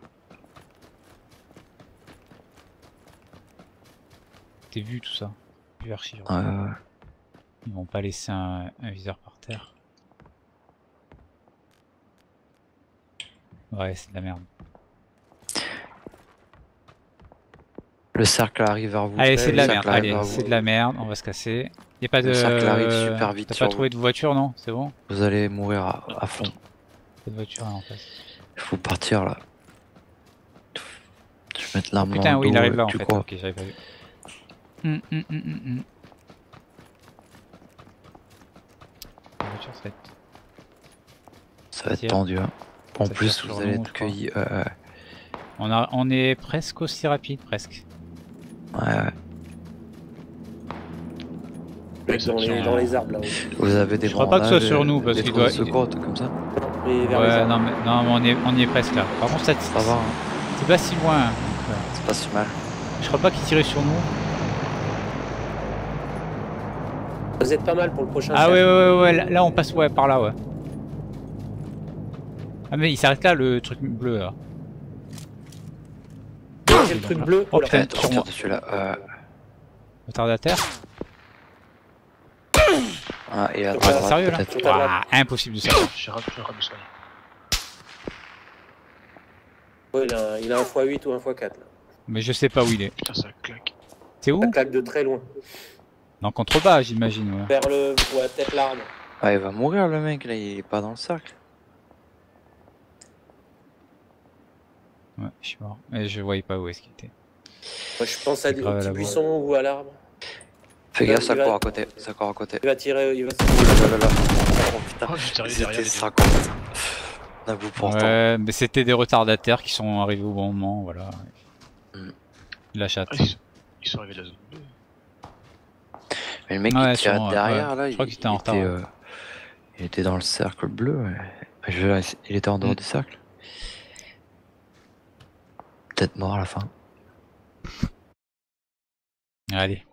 T'es vu tout ça. Vu archive. Ouais, ouais, ouais. Ils vont pas laisser un, un viseur par terre. Ouais, c'est de la merde. Le cercle arrive vers vous. Allez, c'est de Le la cercle merde. arrive Allez, vers c'est vous. de la merde. On va se casser. Y a pas de. Le cercle arrive super vite T'as sur pas trouvé de voiture, non? C'est bon? Vous allez mourir à, à fond. Pas de voiture là en face. Il faut partir là. Je vais mettre l'arme dans Putain, le oui, il dos, arrive euh, là en tu fait. crois. Ok, j'avais pas vu. Hum, hum, hum, hum, hum. La voiture, ça va être. Ça va être Tiens. tendu. Hein. En Ça plus, tire vous sur allez nous, être je crois. cueillis. Ouais, ouais. On, a, on est presque aussi rapide, presque. Ouais, ouais. Dans les, dans les arbres là-haut. Vous avez des Je crois pas que ce soit bandages, sur nous, des- parce des qu'il trous de doit- secours, un truc comme ça. Mais vers les Ouais, arbres. non, mais, non, mais on, est, on y est presque là. Par contre, ça, Ça va. Hein. c'est pas si loin. Donc, euh, pas si mal. Je crois pas qu'ils tiraient sur nous. Vous êtes pas mal pour le prochain. Ah cercle. ouais, ouais, ouais, ouais, là, là, on passe ouais, par là, ouais. Ah mais il s'arrête là, le truc bleu, là. J'ai le truc bleu. Oh Oula. putain, Attends, sur moi. dessus là. Euh... Retardataire. Ah, et à Ouais, droite, Sérieux là peut-être. Ouah, impossible de savoir. J'ai raté le soin. Ouais, il, a, il a un fois huit ou un fois quatre. Là. Mais je sais pas où il est. Putain, ça claque. C'est où? Ça claque de très loin. Dans contrebas, j'imagine, ouais. Vers le. Ouais, peut-être l'arbre. Ah, il va mourir le mec, là, il est pas dans le cercle. Ouais, je suis mort. Mais je voyais pas où est-ce qu'il était. Moi, je pense à C'est des grave, petits là-bas. buissons ou à l'arbre. Fais Il va- gaffe, ça il va- court à côté, ça court à côté. Il va tirer. Il va Oh là là là. Oh putain, Oh, putain, ils derrière étaient les cinquante. On a bout pourtant. Ouais, mais c'était des retardataires qui sont arrivés au bon moment, voilà. Mm. La chatte. Ah, ils, sont... ils sont arrivés de la zone bleue. Mais le mec Ouais, qui tirait sûrement, derrière, ouais. là, Je crois il, qu'il était en il retard, était, ouais. euh, il était dans le cercle bleu. Ouais. Je- il était en dehors Mm. du cercle. Peut-être mort à la fin. Allez.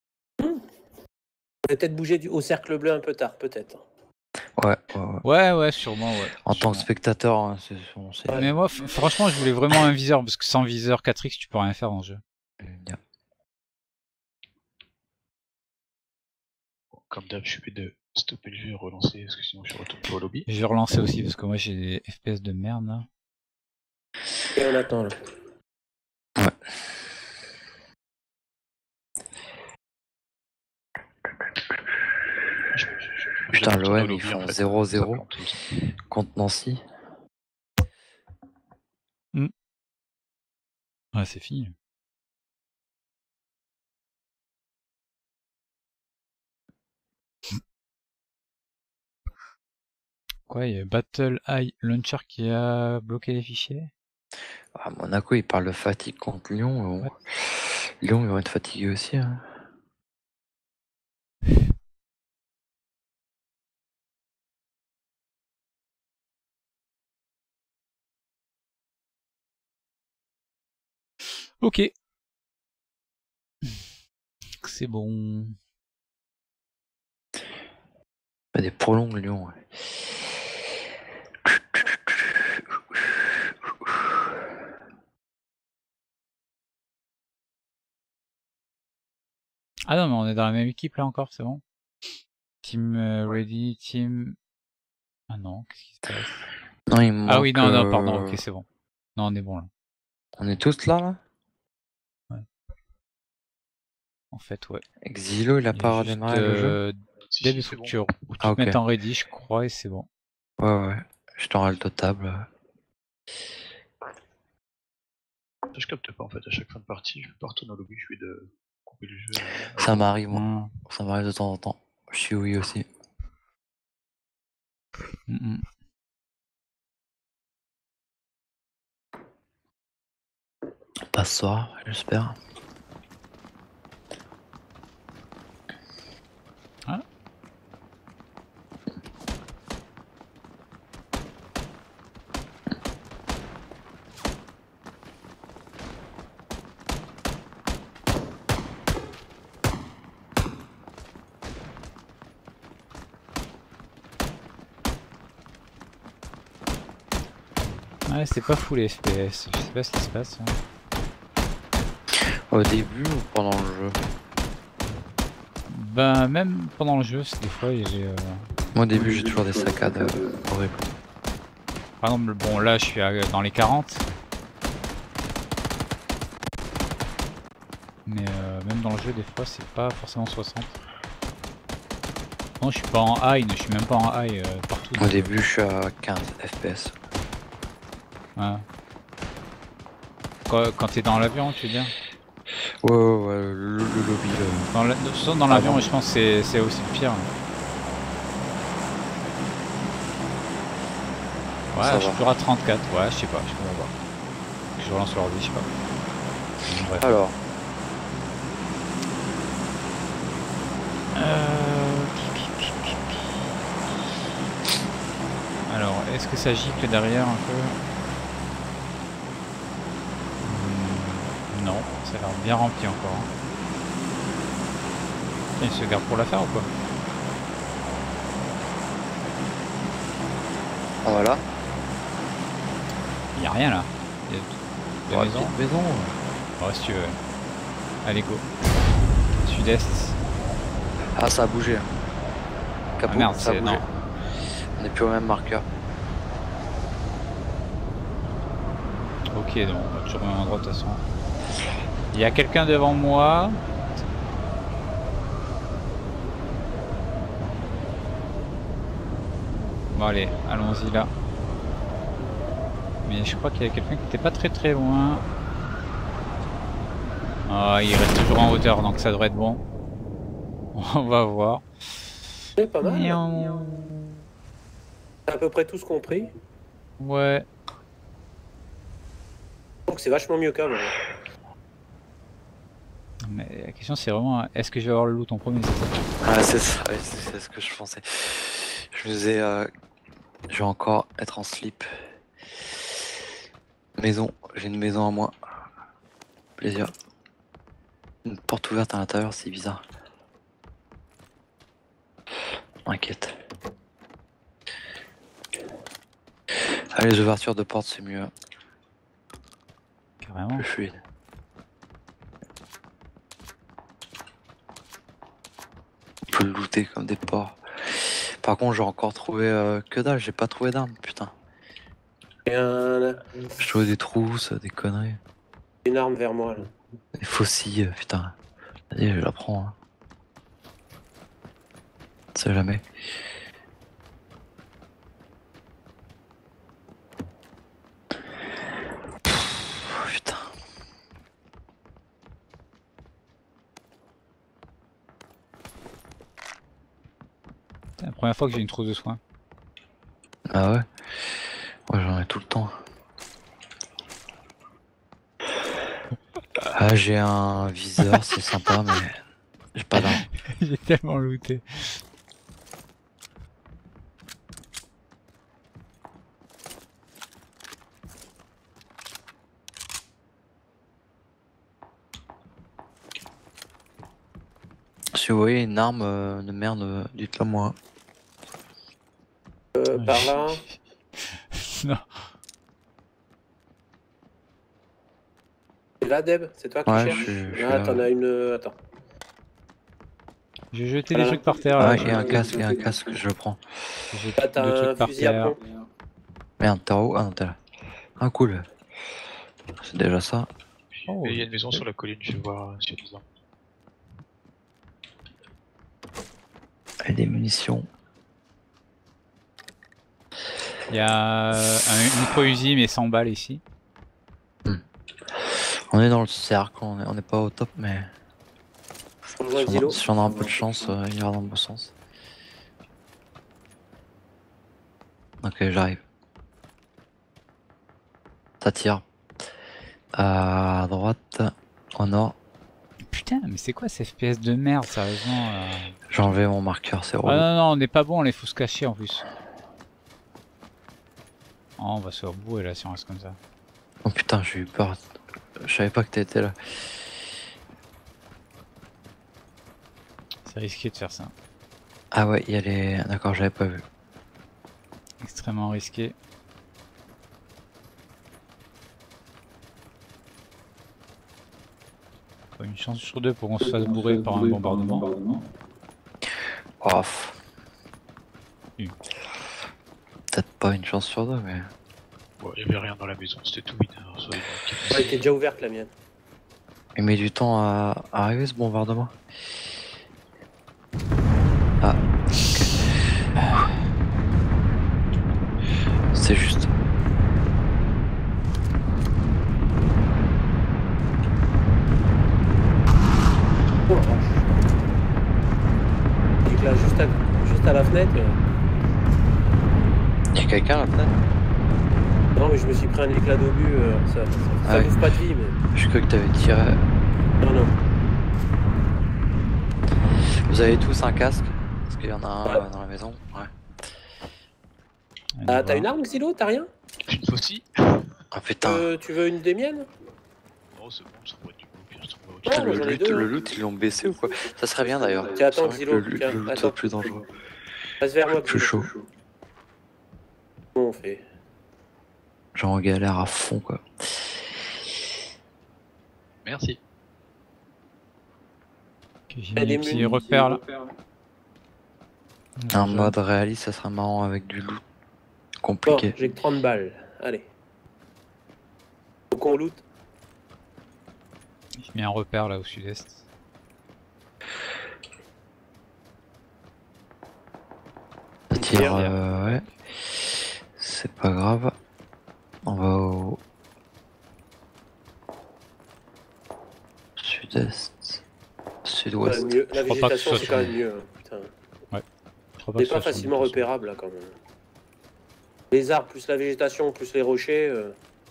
va peut-être bouger du... au cercle bleu un peu tard, peut-être. Ouais, ouais, ouais. Ouais, ouais, sûrement, ouais. En tant que Sûrement. spectateur, hein, c'est on sait. Mais moi, f- franchement, je voulais vraiment un viseur, parce que sans viseur quatre X, tu peux rien faire dans le jeu. Bien. Bon, comme d'hab, je suis obligé de stopper le jeu et relancer, parce que sinon je retourne pas au lobby. Je vais relancer aussi, parce que moi, j'ai des F P S de merde, là. Et on attend là. Ouais. Je- je- je- je Putain, retourne au l'O M, ils lobby, font en fait. zéro zéro. Ça plante tout. Contre Nancy. Ouais, c'est fini. Quoi, il y a Battle Eye Launcher qui a bloqué les fichiers? À Monaco, ils parlent de fatigue contre Lyon. Ouais. Lyon, ils vont être fatigués aussi. Hein. Ok. C'est bon. Pas des prolongues, Lyon. Ouais. Ah non, mais on est dans la même équipe là encore, c'est bon. Team euh, ready, team... Ah non, qu'est-ce qui se passe? Non, il me Ah oui, non, manque, non, pardon, euh, ok, c'est bon. Non, on est bon là. On est tous là, là En fait, ouais. Exilo, il a Il y a pas juste, redémarré le jeu euh, Si, Deb, si, il c'est faut que bon. tu, faut que tu Ah, te mettes ok. en ready, je crois, et c'est bon. Ouais, ouais. Je t'en râle le table. Je capte pas en fait, à chaque fin de partie, je peux retourner au lobby, je vais de couper le jeu. euh, Ça m'arrive, moi. Hum, Ça m'arrive de temps en temps. Je suis oui aussi. hum, hum. Pas ce soir, j'espère. Ah. Ouais, c'est pas fou les F P S, je sais pas ce qui se passe. Hein. Au début ou pendant le jeu? Ben, même pendant le jeu, c'est des fois, j'ai... Euh... Moi, au début, j'ai toujours des saccades euh, horribles. Par exemple, bon, là, je suis à- dans les quarante. Mais euh, même dans le jeu, des fois, c'est pas forcément soixante. Non, je suis pas en high, je suis même pas en high euh, partout. Au début, je suis à quinze F P S. Ouais. Quand, quand t'es dans l'avion, tu veux dire? Ouais, ouais, ouais, le, le lobby. Le... Dans la- surtout dans l'avion, je pense que c'est- c'est aussi le pire. Ouais, Ça je va. suis toujours à trente-quatre, ouais, je sais pas, je peux voir. Je relance l'ordi, je sais pas. Bref. Alors, Euh... Alors, est-ce que ça gicle derrière un peu? Hmm, non. Ça a l'air bien rempli encore. Hein. Il se garde pour la faire ou quoi? Ah, voilà. Il y a rien là. Il y a deux Ouais, maisons. petite maison. ouais. Ouais, si tu veux. Allez go. Sud-est. Ah, ça a bougé. Capot, Ah merde, ça a c'est... bougé. non. On n'est plus au même marqueur. Ok, donc on va toujours au même endroit de toute façon. Il y a quelqu'un devant moi. Bon allez, allons-y là. Mais je crois qu'il y a quelqu'un qui était pas très très loin. Ah, il reste toujours en hauteur, donc ça devrait être bon. On va voir. C'est pas mal. Miaou. T'as à peu près tous compris. Ouais. Donc c'est vachement mieux qu'avant. Mais la question c'est vraiment, est-ce que je vais avoir le loot en premier? Ah, c'est ça, ouais, c'est c'est ce que je pensais. Je me disais, euh, je vais encore être en slip. Maison, j'ai une maison à moi. Plaisir. Une porte ouverte à l'intérieur, c'est bizarre. M'inquiète. Ah, les ouvertures de porte, c'est mieux. Carrément. Plus fluide. On peut le looter comme des porcs. Par contre, j'ai encore trouvé euh, que dalle, j'ai pas trouvé d'armes, putain. Et un... J'ai trouvé des trousses, des conneries. une arme vers moi là. Des faucilles, putain. Vas-y, je la prends. Hein. On sait jamais. Pff, putain. C'est la première fois que j'ai une trousse de soins. Ah ouais? Moi j'en ai tout le temps. Ah, j'ai un viseur, c'est sympa, mais j'ai pas d'arme. J'ai tellement looté. Si vous voyez une arme euh, de merde, euh, dites-le moi. Euh, par là. Non. C'est là, Deb? C'est toi qui Ouais, cherches? je suis- je suis Ah, là, t'en ouais. as une. Attends. J'ai jeté Ah. des trucs par terre. Ah, là, il y a un j'ai- casque, il y a un casque, je le prends. J'ai Ah, t'as deux un trucs par fusil à terre. plomb. Merde, t'es en haut? Ah non, t'es là. Ah, cool. C'est déjà ça. Oh. Et il y a une maison sur la colline, je vais voir euh, s'il y a des armes. Et des munitions. Il y a un micro-usine mais cent balles ici. On est dans le cercle, on est, on est pas au top, mais On rejoint le si on, silo. a, si on a un peu de chance, euh, il ira dans le bon sens. Ok, j'arrive. Ça tire. À droite, au nord. Putain, mais c'est quoi ces F P S de merde, sérieusement euh... J'ai enlevé mon marqueur, c'est Ah relou. non, non, on n'est pas bon, il faut se cacher en plus. Oh, on va se faire bourrer là si on reste comme ça. Oh putain, j'ai eu peur. Je savais pas que t'étais là. C'est risqué de faire ça. Ah ouais, il y a les... D'accord, j'avais pas vu. Extrêmement risqué. Une chance sur deux pour qu'on se fasse bourrer par un bombardement. Ouf. Oui. Peut-être pas une chance sur deux, mais... Bon, il y avait rien dans la maison, c'était tout vide. Alors, soyez Elle était déjà ouverte la mienne. Il met du temps à, à arriver ce bombardement. Ah. Ok. C'est juste. Oh la vache. Donc là, juste à, juste à la fenêtre. euh, Y'a quelqu'un là peut-être? Non, mais je me suis pris un éclat d'obus. euh, ça ça, ça Ah oui. bouffe pas de vie, mais. Je crois que t'avais tiré. Non, non. Vous avez tous un casque? Parce qu'il y en a un Ouais. euh, dans la maison. Ouais. Allez Ah, voir. t'as une arme, Xilo? T'as rien? Une faucille? Ah putain. Euh, tu veux une des miennes? Non, c'est bon, ça pourrait être du bon, pire, ça. Putain, moi, le, j'en ai loot, deux, le hein. loot, ils l'ont baissé ou quoi? Ça serait bien d'ailleurs. Tiens, attends, C'est vrai que Xylo, le, loot- tiens, le loot attends. soit plus dangereux. Passe vers moi, Plus Xylo. chaud. Comment on fait? Genre en galère à fond quoi. Merci. Ok, j'ai Il y a mis des un petit menus. repère là. Un Je- mode réaliste, ça serait marrant avec du loot Bon, compliqué. j'ai que trente balles. Allez. Faut qu'on loot. J'ai mis un repère là au sud-est. Ça tire, euh, ouais. C'est pas grave. On va au sud-est, Ouais, sud-ouest. mieux. La Je crois pas que ce végétation, soit c'est sur quand le- même mieux. hein, Putain. Je crois On n'est que ce pas soit sur facilement le dessus. repérable là quand même. Les arbres plus la végétation plus les rochers. euh,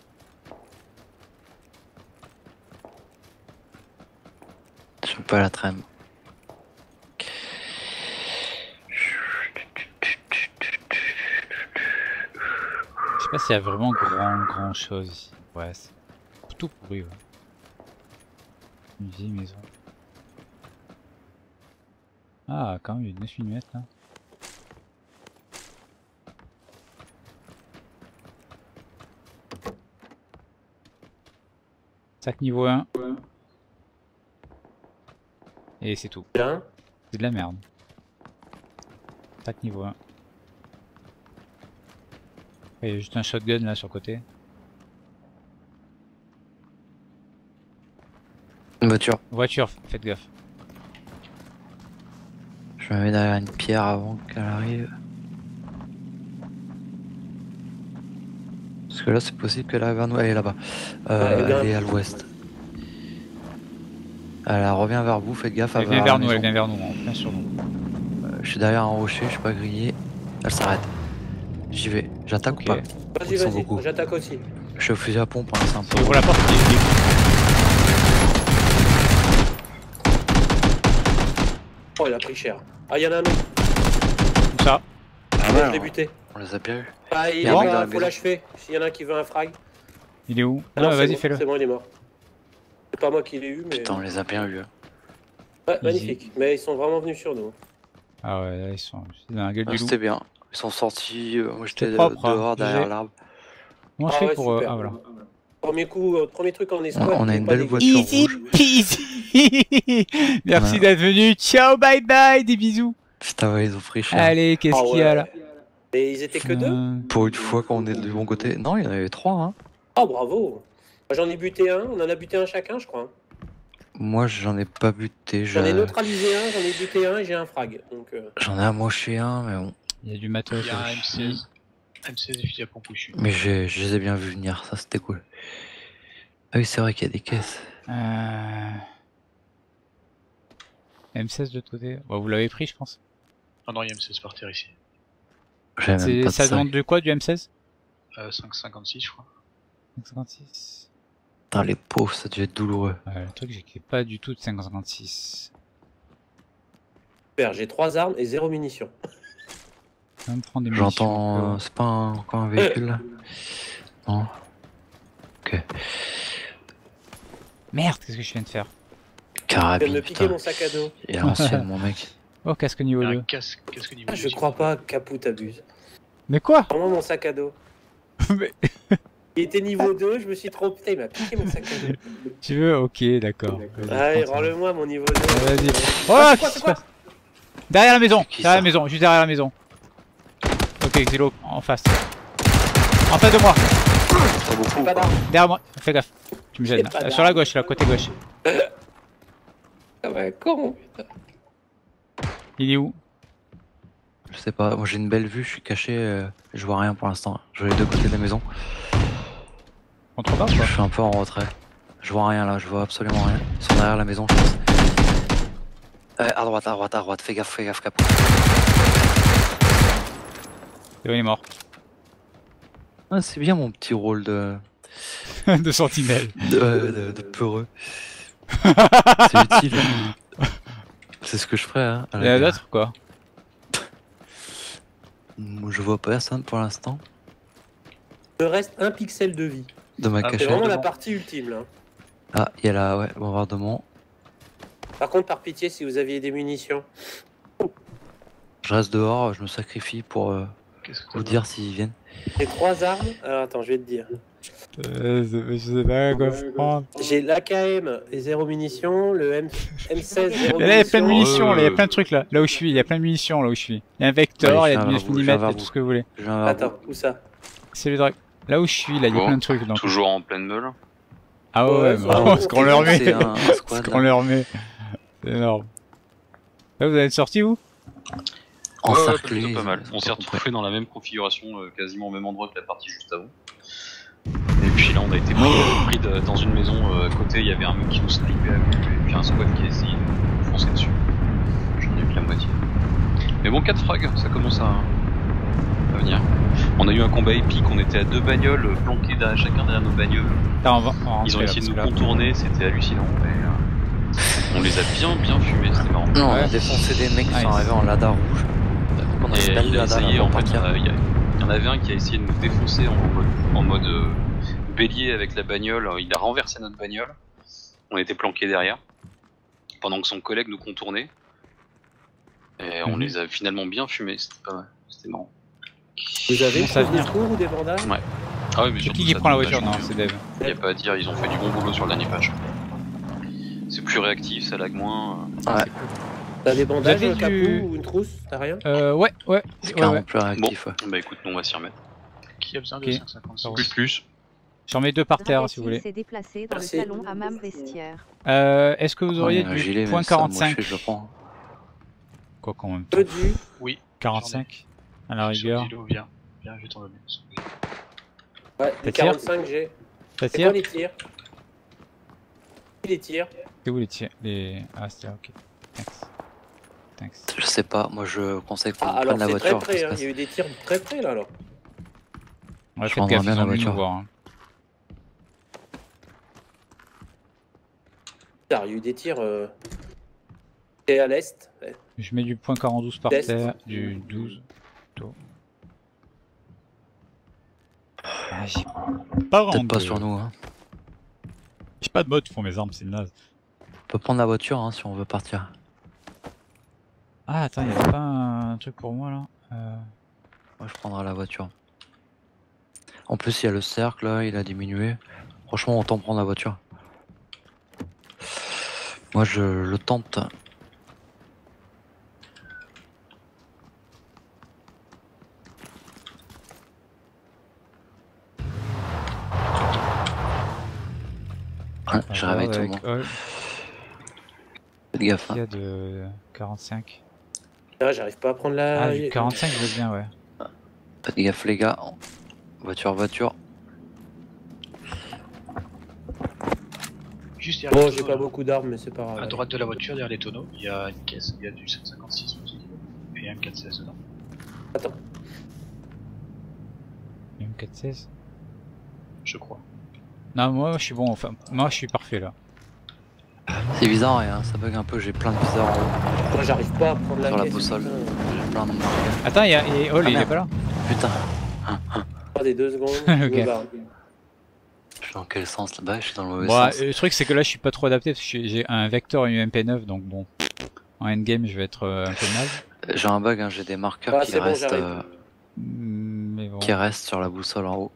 Je pas la trame. Je sais pas s'il y a vraiment grand grand chose ici. Ouais, c'est tout pourri. Ouais. Une vieille maison. Ah, quand même, il y a neuf millimètres là. Sac niveau un. Et c'est tout. Bien. C'est de la merde. Sac niveau un. Il y a juste un shotgun là sur le côté. Une voiture. Voiture, faites gaffe. Je me mets derrière une pierre avant qu'elle arrive. Parce que là, c'est possible qu'elle arrive vers nous. Elle est là-bas. Euh, Ouais, elle est elle est à l'ouest. Elle revient vers vous, faites gaffe. Elle va vient à vers la nous, elle maison. vient vers nous, en plein sur nous. Euh, je suis derrière un rocher, je suis pas grillé. Elle s'arrête. J'y vais. J'attaque Ok. ou pas? Vas-y, Ils sont beaucoup. vas-y. J'attaque aussi. Je suis au fusil à pompe, hein, c'est un peu. Ouvre la porte, il est- Oh, il a pris cher. Ah, il y en a un autre. Comme ça. Ah Ah, ouais, je l'ai buté. on les a bien eu. Ah, il Il y est a un mec mort, dans la faut maison. l'achever. S'il y en a un qui veut un frag. Il est où? Ah non, Ah, c'est vas-y, bon, fais-le. C'est bon, il est mort. C'est pas moi qui l'ai eu, mais. Putain, on les a bien eu. Ouais, magnifique. Mais ils sont vraiment venus sur nous. Ah ouais, là ils sont c'est dans la gueule Ah, du loup. C'était bien. Ils sont sortis. euh, moi j'étais C'est propre, hein. dehors derrière J'ai- l'arbre. Comment je Ah fais ouais, pour... euh, super. Ah voilà. Premier coup, euh, premier truc en On, escouade. on a c'est une pas belle dégueu. voiture Easy rouge. peasy. Merci Ouais. d'être venu. Ciao, bye bye, des bisous. Putain, ouais, ils ont pris cher. Allez, qu'est-ce Ah qu'il y a ouais. là? Et ils étaient que deux. Euh, Pour une fois qu'on est du bon côté. Non, il y en avait trois. Hein. Oh, bravo. Moi, j'en ai buté un. On en a buté un chacun, je crois. Moi, j'en ai pas buté. J'en ai je- neutralisé un, j'en ai buté un et j'ai un frag. Donc, euh, J'en ai amoché un, mais bon. Il y a du matos. Il y a un euh, M seize. M seize et fusil à pompe dessus. Mais j'ai- je les ai bien vus venir, ça c'était cool. Ah oui, c'est vrai qu'il y a des caisses. Euh... M seize de l'autre côté. Bon, vous l'avez pris, je pense. Ah non, il y a M seize par terre ici. J'avais même C'est- pas de Ça sac. demande de quoi du M seize? Euh, cinq cinquante-six, je crois. cinq cinquante-six. Putain, les pauvres, ça a dû être douloureux. Ouais, le truc, c'est qu'il n'y a pas du tout de cinq cinquante-six. super, j'ai trois armes et zéro munitions. On va me prendre des munitions. J'entends. euh, C'est pas un... encore un véhicule là? Non. Ok. Merde, qu'est-ce que je viens de faire? Je viens de Carabine, me piquer putain. mon sac à dos. Il est ancien, mon mec. Oh, casque Il niveau y a un deux. casque, casque niveau Ah, je deux. crois pas, Capou t'abuse. Mais quoi? Vraiment mon sac à dos. Mais- Il était niveau deux, je me suis trompé, il m'a piqué mon sac à dos. Tu veux? Ok, d'accord. Vas-y, Allez, prends ça. rends-le-moi mon niveau deux. Ah, Vas-y. Ah, Oh, c'est quoi, qu'est-ce qui c'est se quoi passe? Derrière la maison, C'est qui, derrière ça la maison, juste derrière la maison. Ok, Xylo, en face. En face de moi, C'est beaucoup. Pas quoi. d'armes. derrière moi. Fais gaffe, tu me J'ai gênes. pas Euh, d'arme. Sur la gauche, là, côté gauche. Ah ouais, con. Il est où? Je sais pas, moi j'ai une belle vue, je suis caché, euh, je vois rien pour l'instant. Je vais les deux côtés de la maison. Contre pas Je quoi? suis un peu en retrait. Je vois rien là, je vois absolument rien. Ils sont derrière la maison, je pense. Euh, à droite, à droite, à droite, fais gaffe, fais gaffe, cap. Il est mort. Ah, c'est bien mon petit rôle de. De sentinelle. de, de, de peureux. C'est utile. C'est ce que je ferais, hein. à Il la y en a guerre. d'autres quoi? Moi, je vois personne pour l'instant. Il me reste un pixel de vie. De ma Ah, C'est cachette. vraiment la Bombardement. partie ultime là. Ah, il y a là, ouais, bombardement. Par contre, par pitié, si vous aviez des munitions. Je reste dehors, je me sacrifie pour euh, Qu'est-ce que vous t'as dire s'ils viennent. J'ai trois armes. Alors attends, je vais te dire. Euh, je sais pas quoi prendre. J'ai l'A K M et zéro munitions, le M... M16 zéro Mais là, il y a plein de munitions. munitions, là, il y a Euh. plein de trucs là. Là où je suis, il y a plein de munitions là où je suis. Il y a un vecteur, Ouais, il y je a viens du vers neuf vous, je viens millimètres, il y a vers tout vous. ce que vous voulez. Je viens vers Attends, où ça? C'est le drac. Là où je suis, là, il y a Bon, plein de trucs. Donc... Toujours en pleine meule. Ah ouais, Ouais, ouais, ça bah, va. ce qu'on leur met. C'est un Ce squad qu'on là. leur met. C'est énorme. Là, vous êtes sorti où? Ouais, ouais, Encerclé. plutôt pas ils- mal. ils On ont s'est pas compris. retrouvés dans la même configuration, euh, quasiment au même endroit que la partie juste avant. Et puis là, on a été pris, euh, pris de- dans une maison euh, à côté, il y avait un mec qui nous snipait à vue, et puis un squad qui a essayé de nous foncer dessus. J'en ai eu que la moitié. Mais bon, quatre frags, ça commence à, à venir. On a eu un combat épique, on était à deux bagnoles, euh, planqués derrière, chacun derrière nos bagnoles. Attends, on va, on va Ils ont rentrer, là, essayé de nous parce que là- contourner, c'était hallucinant. Et, euh, on les a bien bien fumés, c'était marrant. Non, on a Ouais. défoncé des mecs qui Nice. sont arrivés en lada rouge. Donc on a Et une belle il a lada essayé, là en pour fait, partir. euh, il y, a- il y en avait un qui a essayé de nous défoncer en mode, en mode euh, bélier avec la bagnole. Il a renversé notre bagnole. On était planqués derrière. Pendant que son collègue nous contournait. Et on Mhm. les a finalement bien fumés, c'était pas mal. C'était marrant. Vous avez Comment ça des vient secours ou des bandages? Ouais. Ah oui, mais C'est surtout qui qui ça prend la tombe voiture? Non, vachement c'est bien. Dave. Il y a pas à dire, ils ont fait du bon boulot sur le dernier patch. C'est plus réactif, ça lag moins. Ah, Ouais. c'est cool. T'as des bandages, avez un capot du- ou une trousse? T'as rien? Euh, ouais, ouais. C'est ouais, carrément ouais. plus réactif. ouais. Bah écoute, nous on va s'y remettre. Qui a besoin de Ok. cinq cinquante-six? Plus plus. J'en mets deux par terre si vous voulez. s'est déplacé dans Merci. le salon à même vestiaire. Euh, Est-ce que vous Ouais, auriez un du gilet, mais point ça, moi, quarante-cinq? je le prends. Quoi qu'en même temps. Peu du. Oui. quarante-cinq à la rigueur. Sur Dilo, viens. Viens, je vais t'en donner. Ouais, T'as du tir quarante-cinq j'ai. Ça C'est tire? quoi les tirs? Les tirs. C'est où les tirs? Les... Ah, c'est ok. Thanks. Thanks. Je sais pas, moi je conseille qu'on Ah, prenne alors la c'est voiture. très près, hein. parce il y a eu des tirs très près là alors. Ouais, Je faites prendrai gaffe, bien ils la ont venu nous voiture. voir. hein. Putain, il y a eu des tirs. Euh... Et à l'est. Ouais. Je mets du point quarante-douze par Test. terre, du douze. plutôt. Ah, j'ai pas vraiment Peut-être pas de- sur nous. Hein. J'ai pas de mode pour mes armes, c'est naze. On peut prendre la voiture hein, si on veut partir. Ah, attends, il y avait pas un truc pour moi là euh... Moi je prendrai la voiture. En plus il y a le cercle là, il a diminué. Franchement autant prendre la voiture. Moi je le tente. Ouais, on je va voir réveille tout le avec monde. Hall, Faites gaffe. qu'il y Hein. a de quarante-cinq. Ah, j'arrive pas à prendre la. Ah, du quarante-cinq, je veux bien, ouais. Faites gaffe les gars. Voiture, voiture. Juste derrière Bon, les j'ai tonneaux, pas là. beaucoup d'armes, mais c'est pas grave. À droite de la voiture, derrière les tonneaux, il y a une caisse, il y a du cinq cinquante-six aussi. Et un M quatre seize dedans. Attends. M quatre seize. Je crois. Non, moi je suis bon, enfin, moi je suis parfait là. C'est bizarre, hein, ça bug un peu, j'ai plein de viseurs en haut. Moi, j'arrive pas à prendre la Sur la caisse. boussole. putain. J'ai plein de marques. Attends, il y a et Hall, Ah, il est merde. pas là? Putain, Attendez deux secondes. je Ok. me barre. je suis dans quel sens là-bas? Je suis dans le mauvais Bon, sens. le truc c'est que là je suis pas trop adapté parce que j'ai j'ai un vecteur et une M P neuf donc bon. En endgame je vais être euh, un peu mal. J'ai un bug, hein, j'ai des marqueurs Ah, qui, c'est bon, restent, j'arrive. euh, Mm, Mais bon. qui restent sur la boussole en haut.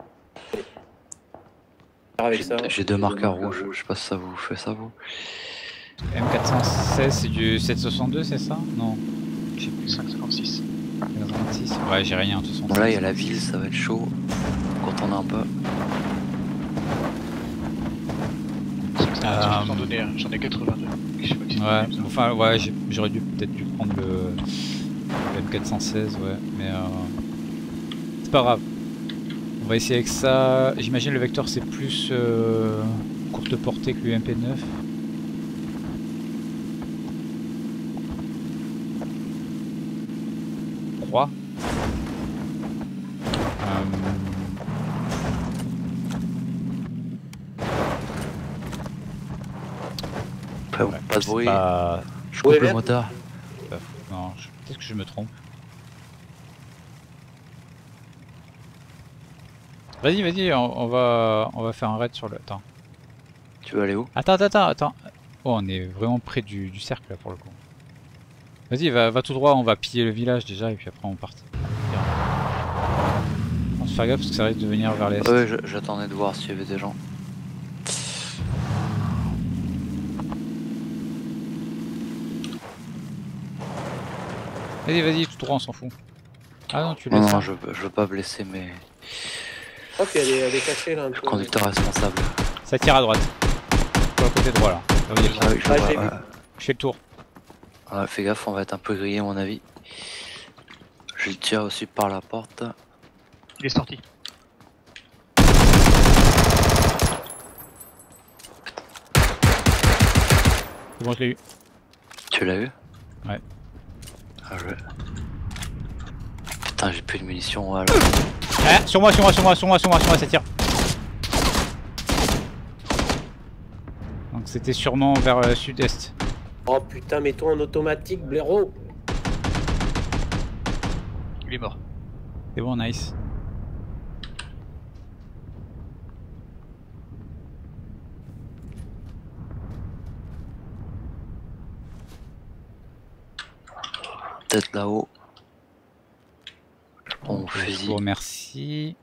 Avec ça. J'ai deux marqueurs rouges, je sais pas si ça vous fait ça vous. M quatre cent seize c'est du sept cent soixante-deux, c'est ça? Non. Je sais plus. cinq cinquante-six. quatre-vingt-six. Ouais, j'ai rien de toute façon. Bon là il y a la ville, ça va être chaud. Quand on a un peu. cinq cinquante-six, Euh, je peux t'en donner, hein. J'en ai quatre-vingt-deux. Je sais pas qui c'est Ouais, comme ça. enfin, ouais, j'ai- j'aurais dû peut-être dû prendre le, le M quatre cent seize, ouais, mais euh, c'est pas grave. On va essayer avec ça. J'imagine le vecteur c'est plus euh, courte portée que le M P neuf. trois. Après, bon, pas de bruit, Pas... je coupe Ouais, le merde. moteur. Non, je- peut-être que je me trompe. Vas-y, vas-y, on, on va, on va faire un raid sur le. Attends, Tu veux aller où? attends, attends, attends. Oh, on est vraiment près du, du cercle là pour le coup. Vas-y, va, va tout droit, on va piller le village déjà et puis après on part. On se faire gaffe parce que ça risque de venir vers l'est. Ouais, je- j'attendais de voir s'il y avait des gens. Vas-y, vas-y, tout droit, on s'en fout. Ah non, tu Non, laisses. non, ça. je, je veux pas blesser mes Je crois qu'elle est, elle est cachée là un peu. conducteurs responsables. Ça tire à droite. Sur le côté droit là. Là où il y a le- Ah oui, je Ah, vois, je l'ai vu. ouais. Je fais le tour. Ouais, fais gaffe, on va être un peu grillé à mon avis. Je le tire aussi par la porte. Il est sorti. C'est bon, je l'ai eu. Tu l'as eu? Ouais. Ah ouais. Putain, j'ai plus de munitions, voilà. Ah, sur moi, sur moi, sur moi, sur moi, sur moi, sur moi, ça tire. Donc c'était sûrement vers le sud-est. Oh putain, mets-toi en automatique, blaireau. Il est mort. C'est bon, nice. Peut-être là-haut. Bon, Je fusil. vous remercie.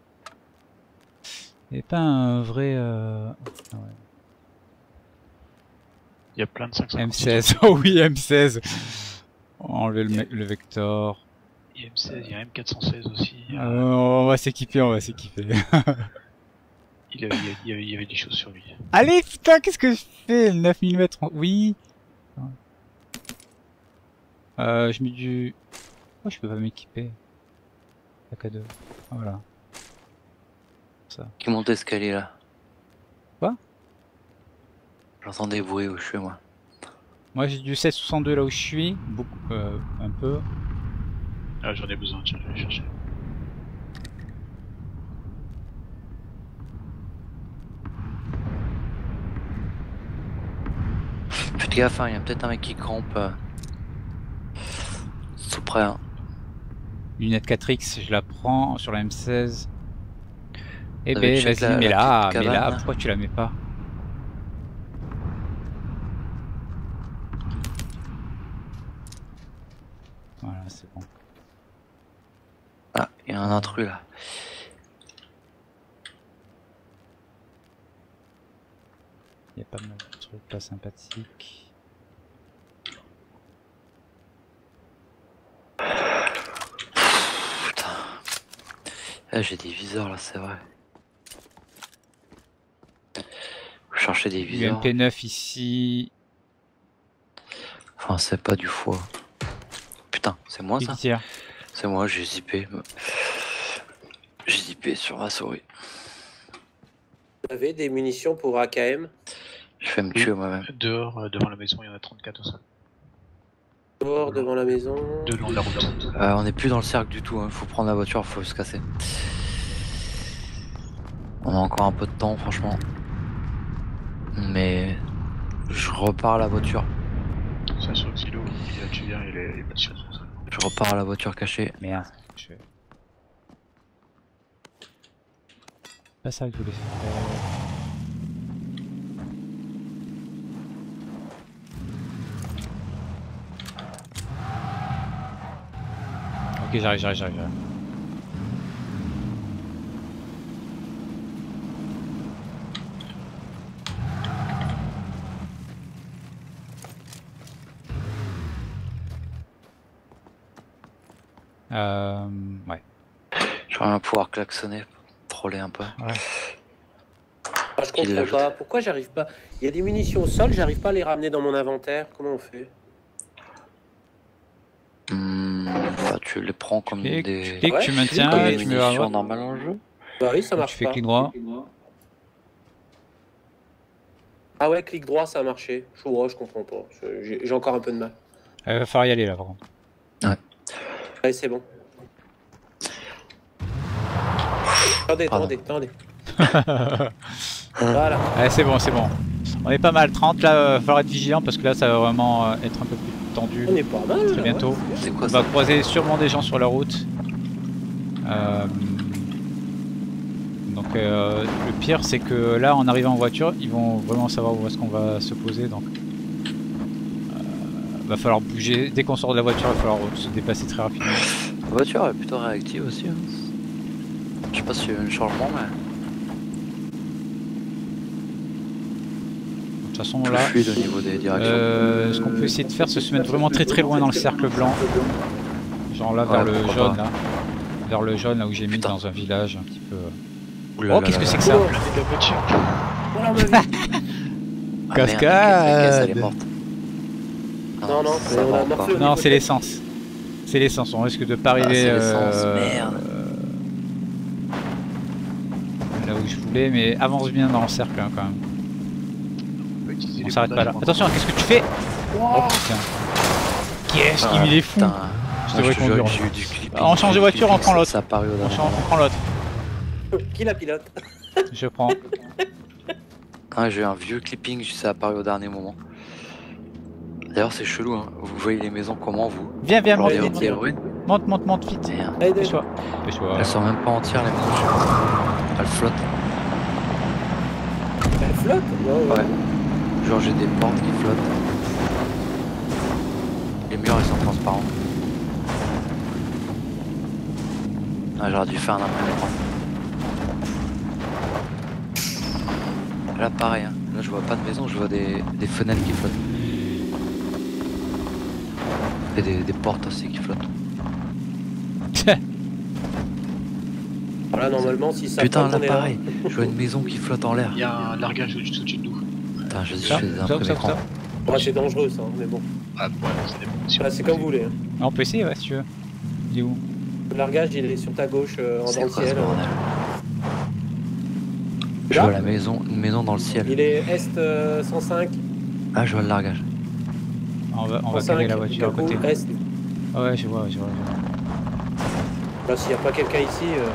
Et pas un vrai euh... ah ouais. Il y a plein de cinq cent M seize. Oh oui, M seize. Enlever le, me- le vector. Il y a M seize, il y a M quatre cent seize aussi. Il y a- Euh, on va s'équiper, on va s'équiper. il, avait, il, y avait, il y avait des choses sur lui. Allez, putain, qu'est-ce que je fais? Le neuf millimètres. en- Oui. Euh, je mets du... Oh, je peux pas m'équiper. Sac à dos. Voilà. Qui monte l'escalier là. Quoi? J'entends des bruits où je suis moi. Moi j'ai du sept soixante-deux là où je suis. Beaucoup, euh, un peu. Ah, j'en ai besoin, tiens, je vais aller chercher. Faites gaffe, hein, il y a peut-être un mec qui campe. Euh... Tout près, hein. Lunette quatre X, je la prends sur la M seize. Eh T'avais ben check vas-y, la- mets la là, petite mets là, cabane, là pourquoi tu la mets pas? Voilà, c'est bon. Ah, il y a un intrus là. Il y a pas mal de trucs là sympathiques. Putain. Ah, j'ai des viseurs là, c'est vrai. Je cherchais des Du viseurs. M P neuf ici. Enfin, c'est pas du foie. Putain, c'est moi Qui ça? tire? C'est moi, j'ai zippé. J'ai zippé sur ma souris. Vous avez des munitions pour A K M Je vais me tuer moi-même. Dehors, euh, devant la maison, il y en a trente-quatre au sol. dehors devant la maison. De long de la route. Euh, on est plus dans le cercle du tout, hein. Faut prendre la voiture, faut se casser. On a encore un peu de temps, franchement. Mais je repars à la voiture. Ça sur le silo, il a, tu viens, il est, il est pas sûr. Je repars à la voiture cachée. Merde. Je fais. Pas ça que je voulais faire. Ok, j'arrive, j'arrive, j'arrive. j'arrive. Euh, ouais. J'aimerais bien pouvoir klaxonner, troller un peu. Ah, je Il comprends l'ajoute. pas. Pourquoi j'arrive pas? Il y a des munitions au sol, j'arrive pas à les ramener dans mon inventaire. Comment on fait? Hmm, bah, tu les prends comme Et des, dès que tu Ouais, maintiens, comme ouais, des tu mets à munitions droite. normales en jeu. Bah oui, ça Tu marche fais pas. clic droit. Ah ouais, clic droit, ça a marché. Je, ouais, je comprends pas. Je- J'ai j'ai encore un peu de mal. Il va falloir y aller là, par contre. Allez, c'est bon. Attendez, Pardon. attendez, attendez. Voilà. Allez, c'est bon, c'est bon. On est pas mal. trente là, il va falloir être vigilant parce que là, ça va vraiment euh, être un peu plus tendu. On est pas mal. Très là, bientôt. ouais. C'est On quoi va ça? croiser sûrement des gens sur la route. Euh, Donc Après, euh, le pire, c'est que là, en arrivant en voiture, ils vont vraiment savoir où est-ce qu'on va se poser. Donc, euh, va falloir bouger. Dès qu'on sort de la voiture, il va falloir se déplacer très rapidement. La voiture est plutôt réactive aussi. Hein. Je sais pas s'il y a eu un changement, mais. De toute façon, Plus là, fluide au niveau des directions. euh, ce qu'on peut essayer de faire, c'est se mettre vraiment très très loin dans le cercle blanc. Genre là, vers Ouais, le pourquoi jaune, pas. là. Vers le jaune, là où j'ai mis Putain. dans un village un petit peu. Ouh là Oh, là qu'est-ce là que c'est là. que ça? Avec la voiture. Oh la ma vie. Ah, merde, Cascade. la caisse, elle est morte. Non, non, ça mais on va a pas. morflé au Non, niveau c'est de- l'essence. C'est l'essence, on risque de pas arriver c'est l'essence, euh, merde. là où je voulais, mais avance bien dans le cercle hein, quand même. On peut utiliser On les s'arrête pas là. bandages. Attention, qu'est-ce que tu fais? Oh putain. Qu'est-ce qu'il Ah, il est fou? putain. Je Ah, devrais te jure, conduire. j'ai eu du clipping, On change de j'ai eu du voiture, on clipping, prend ça- l'autre. Ça a apparu au On, dernier change- on moment. prend l'autre. Qui la pilote? Je prends. Ah, j'ai eu un vieux clipping, ça a apparu au dernier moment. D'ailleurs, c'est chelou, hein. Vous voyez les maisons comment vous? Viens, viens, Genre monte des, vite. des ruines. Monte, monte, monte vite. Merde. Allez, Dépêche-toi. Dépêche-toi. Elles sont même pas entières les maisons. Elles flottent. Elle flotte? Ouais, Ouais. Genre j'ai des portes qui flottent. Les murs ils sont transparents. Ah, j'aurais dû faire un imprimé écran. Là pareil, hein. Là je vois pas de maison, je vois des, des fenêtres qui flottent. Et des, des portes aussi qui flottent. Voilà, normalement, si ça Putain flotte, là on est pareil, je vois une maison qui flotte en l'air. Il y a un largage au-dessus au-dessus de nous. Putain, je, je Ça, fais des ça, imprimés ça, écran. ça. Ouais, c'est dangereux ça, mais bon. Ah ouais, ça dépend. Si Ah, on c'est peut comme vous voulez. hein. Ah, on peut essayer, ouais, si tu veux. Il est où? Le largage, il est sur ta gauche, euh, en C'est dans le quoi ce ciel. bordel? Je Là vois la maison, une maison dans le ciel. Il est Est euh, cent cinq. Ah, je vois le largage. On va, on va cent cinq, caler la voiture à côté. Est. Ah ouais, je vois, je vois. Je vois. Là, s'il n'y a pas quelqu'un ici. euh,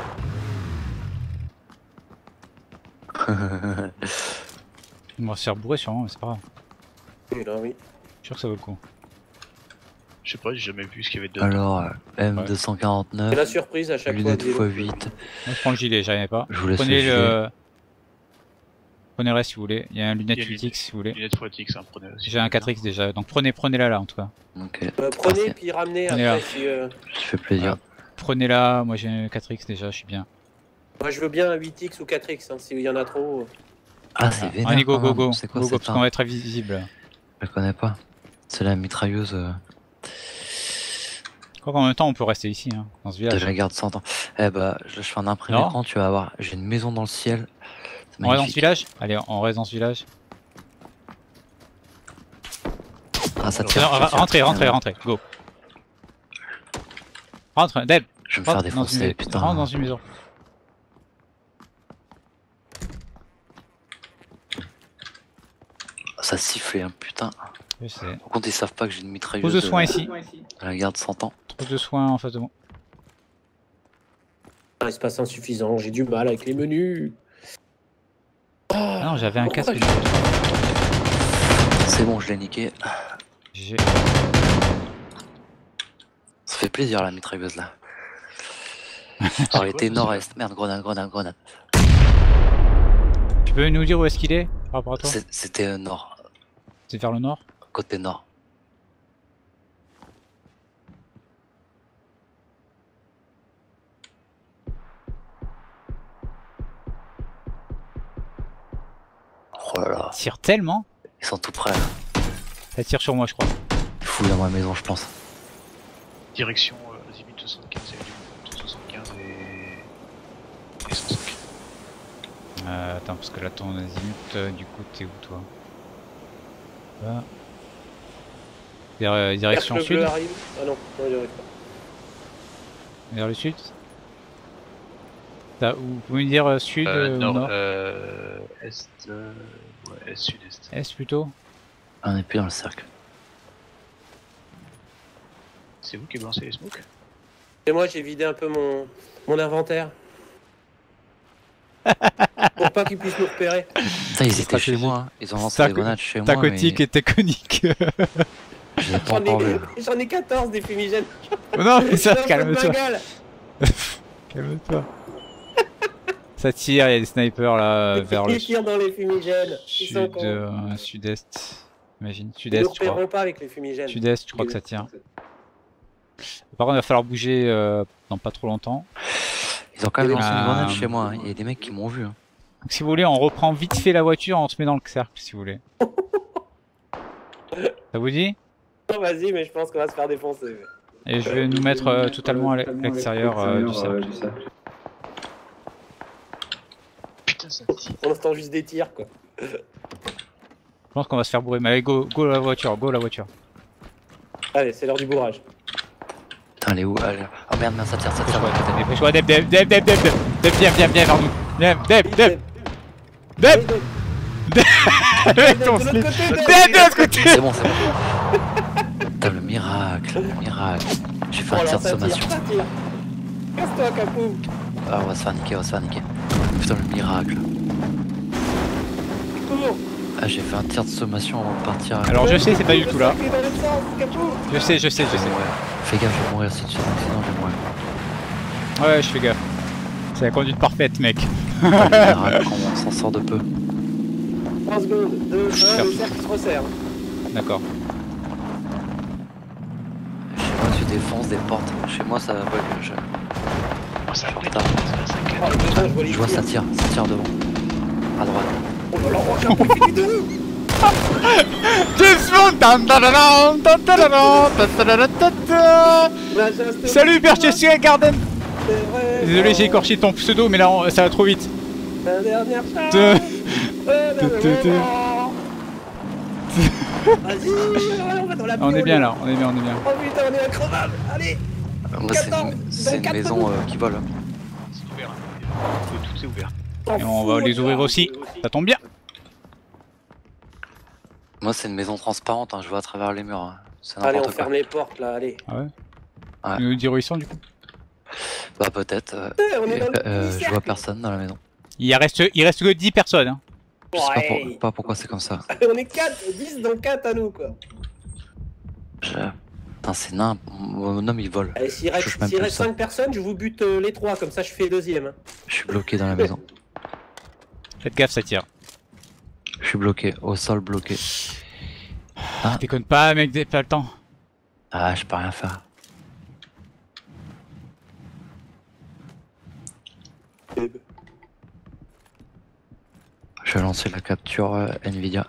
On va se faire bourrer sûrement, mais c'est pas grave. Oui, là, oui. Je suis sûr que ça vaut le coup. Je sais pas, j'ai jamais vu ce qu'il y avait dedans. Alors, euh, M deux cent C'est quarante-neuf, la surprise à chaque fois. lunettes Xélo. fois huit. Moi je prends le gilet, j'arrivais pas. Je vous laisse Prenez le gilet. le. Prenez le reste si vous voulez. Il y a un lunette Il y a huit X si vous voulez. Lunettes fois X, hein, prenez aussi. J'ai un quatre X déjà, donc prenez, prenez-la là en tout cas. Ok, Euh, prenez, Merci. puis ramenez Prenez après. là. Si, euh, ça fait plaisir. Prenez-la, moi j'ai un quatre X déjà, je suis bien. Moi, je veux bien un huit X ou quatre X, hein, s'il y en a trop. euh. Ah, c'est vénère. Allez, go, quand go, même. go. C'est quoi Go, go, cette parce qu'on arme? va être invisible. Je la connais pas. C'est la mitrailleuse euh, Je crois qu'en même temps on peut rester ici, hein, dans ce de village. la garde cent ans. Eh bah, je fais un imprimé Non. écran, tu vas voir. J'ai une maison dans le ciel. C'est On reste dans ce magnifique. village? Allez, on reste dans ce village. Ah, ça Non, tire. ça ra- tire. rentrez, rentrez, rentrez, go. Rentre, Deb. Je vais me faire Rentre dans une, défoncer, putain. rentre dans une maison. Ça sifflait, hein, putain. Je sais. Par contre, ils savent pas que j'ai une mitrailleuse Pose de soins euh, ici. de la garde cent ans. Trousse de soins en face de moi. Ah, il se passe insuffisant, j'ai du mal avec les menus. Ah non, j'avais un Pourquoi casque. C'est bon, je l'ai niqué. J'ai- Ça fait plaisir la mitrailleuse là. C'est Alors, quoi, il était ça, nord-est. Merde, grenade, grenade, grenade. Tu peux nous dire où est-ce qu'il est par rapport à toi? C'est- C'était euh, nord, C'est vers le nord? côté nord. Oh là là, Tire tellement? ils sont tout près là. Ça tire sur moi, je crois. Ils fouillent dans ma maison, je pense. Direction euh, Azimut soixante-quinze et Azimut soixante-quinze et... et cent cinq. Euh, attends, parce que là, ton azimut, euh, du coup, t'es où toi? Là. Vers, euh, direction Cercle sud? bleu arrive. Ah non, non, il arrive pas. Vers le sud? T'as- Vous pouvez me dire euh, sud Euh, euh, ou nord, nord? euh, est, euh, ouais, est, sud-est. Est plutôt? Ah, on est plus dans le cercle. C'est vous qui balancez les smokes? Et moi, j'ai vidé un peu mon, mon inventaire. Pour pas qu'ils puissent nous repérer. Putain, ils étaient Stratégie. chez moi. Hein. Ils ont lancé Tac- des grenades chez moi. Tacotique mais et taconique. je les ai pas J'en encore vus. ai, j'en ai quatorze des fumigènes. Oh non, mais ça, Je fais un peu de calme-toi. Bengale. Calme-toi. Ça Ça tire, il y a des snipers là vers le Ils tirent dans les fumigènes. Ils sont sud, cons. euh, sud-est. Imagine, Ils ne sud-est, je crois. repéreront pas avec les fumigènes. Sud-est, je crois que ça tire. Par contre, il va falloir bouger euh, dans pas trop longtemps. Ils ont quand même lancé une Euh, grenade chez moi, hein. Il y a des mecs qui m'ont vu. Hein. Donc, si vous voulez, on reprend vite fait la voiture, on se met dans le cercle, si vous voulez. Ça vous dit? Non, vas-y, mais je pense qu'on va se faire défoncer. Et je vais nous mettre euh, totalement à l'extérieur euh, du cercle. Putain, ça tire. Pour l'instant, juste des tirs, quoi. Je pense qu'on va se faire bourrer. Mais allez, go, go la voiture, go la voiture. Allez, c'est l'heure du bourrage. Putain, elle est où? Elle... Oh merde, merde, ça tire, ça tire. Dépêche-toi, dépêche-toi, Deb, Deb, Deb, Deb, Deb, Deb, Deb, viens, viens, viens vers nous. Deb, Deb, Deb, Deb, avec ton De l'autre slip. côté, Deb, Deb. de l'autre côté. C'est bon, c'est bon. Putain, le miracle, le miracle. J'ai fait Oh, un alors, tir de ça tire, sommation. ça tire. Casse-toi, Capou. Ah, on va se faire niquer, on va se faire niquer. Putain, le miracle. Cours. Ah, j'ai fait un tir de sommation avant de partir. Alors je sais, c'est pas du tout là. Le sac est dans l'autre sens, Capou. Je sais, je sais, je Je vais sais. mourir. Fais gaffe, je vais mourir si tu fais un accident, je vais mourir. Ouais, je fais gaffe. C'est la conduite parfaite, mec. Le miracle, on s'en sort de peu. trois secondes, deux, un, le cercle se resserre. D'accord. Chez moi, tu défonces des portes. Chez moi, ça bug. Je, Oh, ça pète, Putain. ça, ça Oh, casse. putain, je vois les je vois tirs. ça tire, ça tire devant. À droite. Oh là là, oh, Capou, il fait du deux. Là, j'ai un stop. Salut Berchessier Garden. C'est vrai. Désolé, j'ai écorché ton pseudo, mais là on- ça va trop vite. La dernière chance. Te- Ouais, te- te- te- moment. Vas-y, on va dans la On est piole. bien là, on est bien, on est bien. Oh putain, on est increvable. Allez. Moi, c'est quatorze, une, c'est une quatre maison secondes. euh, qui vole. C'est ouvert. hein. Tout, tout est ouvert. T'en Et on fous, va les ouvrir gars. aussi. Ça tombe bien. Moi, c'est une maison transparente, hein, je vois à travers les murs. hein. C'est Allez, on n'importe quoi. ferme les portes là, allez. Ah ouais. Ouais. Tu nous dire où ils sont du coup. Bah, peut-être. euh, Eh, on est et, dans le euh, petit je vois personne dans la maison. Il reste, il reste que dix personnes. Hein. Je sais pas, Ouais. pour- pas pourquoi c'est comme ça. On est quatre, dix dans quatre à nous quoi. Je... Putain, c'est nain. Mon homme, il vole. Allez, s'il Je reste, touche même s'il plus reste ça. cinq personnes, je vous bute euh, les trois, comme ça je fais deuxième. hein. Je suis bloqué dans la maison. Faites gaffe, ça tire. Je suis bloqué, au sol bloqué. Ah. Déconne pas, mec, t'as pas le temps. Ah, je peux rien faire. Je vais lancer la capture euh, Nvidia.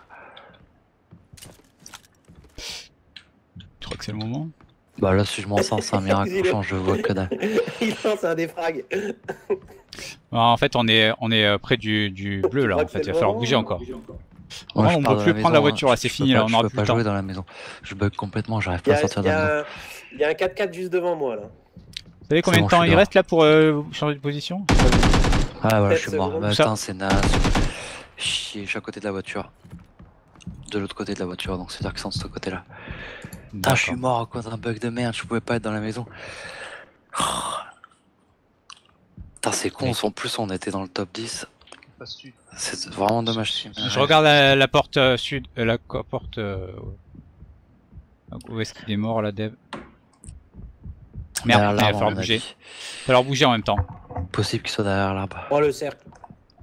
Je crois que c'est le moment. Bah là, si je m'en sors, c'est un miracle. Il est- Franchement, je vois que dalle. Il lance un défrag. Bon, en fait, on est, on est euh, près du, du bleu là. En fait, il va falloir bouger encore. Moi, on je pars peut de plus la prendre la maison, voiture, hein. là, c'est Je fini, peux là, pas- on je aura peux plus pas le temps. jouer dans la maison. Je bug complètement, j'arrive Il y pas à a, sortir il de y la maison. a- il y a un quatre quatre juste devant moi là. Vous savez combien bon, de temps je suis il dehors. reste là pour euh, changer de position? Ah ouais, Sept je suis mort. secondes. Bah, Ça. attends, c'est naze. Chier, je suis à côté de la voiture. De l'autre côté de la voiture, donc c'est-à-dire qu'ils sont de ce côté-là. Putain, je suis D'accord. mort à cause d'un bug de merde, je pouvais pas être dans la maison. Oh. Putain, c'est con, en plus on était dans le top dix. Face sud. C'est vraiment dommage. Je regarde la, la porte euh, sud, euh, la co- porte. Euh, où est-ce qu'il est mort là, Dev? Merde, Derrière il va l'arbre, falloir on a bouger. dit. Il va falloir bouger en même temps. Possible qu'il soit derrière l'arbre. Oh le cercle. Il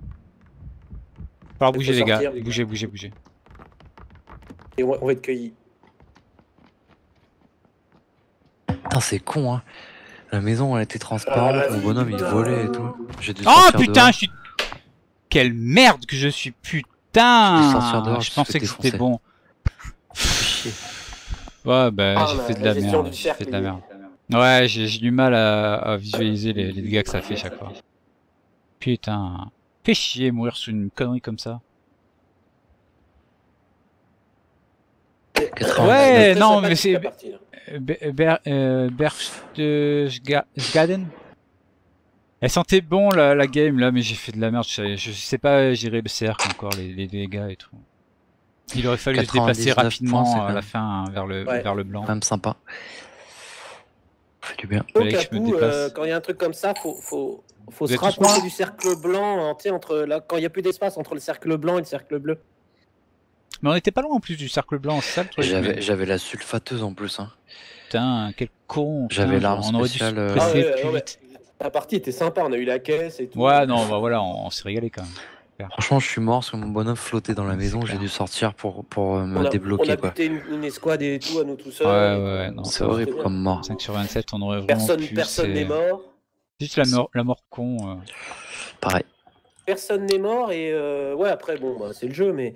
va falloir Il bouger faut les gars. sortir, les gars. Bougez, bougez, bougez. Et on va, on va être cueillis. Putain, c'est con, hein. La maison, elle était transparente, Ah, mon bonhomme, il volait et tout. J'ai dû Oh sortir putain, dehors. je suis. Quelle merde que je suis, Je vais putain! sortir dehors, Je je pensais fais que c'était défoncer. bon. Chier. Ouais, bah Ah, j'ai la- fait de la la gestion merde. du J'ai fait de la cercle, merde. Ouais, j'ai j'ai du mal à, à visualiser les, les dégâts que ça fait chaque fois. Putain. Fais chier mourir sur une connerie comme ça. quatre-vingt-dix-neuf. Ouais, Très non, sympathique, mais c'est- la partie, là. Ber- Ber- euh, Berchtesgaden. Elle sentait bon la, la game là, mais j'ai fait de la merde. Je, je sais pas gérer le cercle encore, les, les dégâts et tout. Il aurait fallu se déplacer quatre-vingt-dix-neuf points, rapidement c'est à quand la même- fin vers le, Ouais. vers le blanc. Quand même sympa. Ça fait du bien. Donc, Fallait que à je me coup, déplace. euh, quand il y a un truc comme ça, faut, faut, faut Vous se êtes tous rapprocher morts du cercle blanc, hein, tu sais, entre là, quand il n'y a plus d'espace entre le cercle blanc et le cercle bleu. Mais on était pas loin en plus du cercle blanc, c'est ça le truc. J'avais mais- j'avais la sulfateuse en plus. Hein. Putain, quel con. J'avais putain, l'arme on aurait dû se spéciale, euh, presser Ah ouais, plus ouais, ouais. vite. La partie était sympa, on a eu la caisse et tout. Ouais, non, bah voilà, on, on s'est régalé quand même. Franchement, je suis mort parce que mon bonhomme flottait dans la maison. J'ai clair. dû sortir pour, pour euh, me on a, débloquer. on a quoi. buté une, une escouade et tout à nous tout seuls. Ouais, ouais, ouais, non. C'est ça va. horrible bien. comme mort. cinq sur vingt-sept, on aurait vraiment Personne pu. personne c'est- n'est mort. Juste la mort, la mort con. euh. Pareil. Personne n'est mort et euh, ouais après bon bah, c'est le jeu mais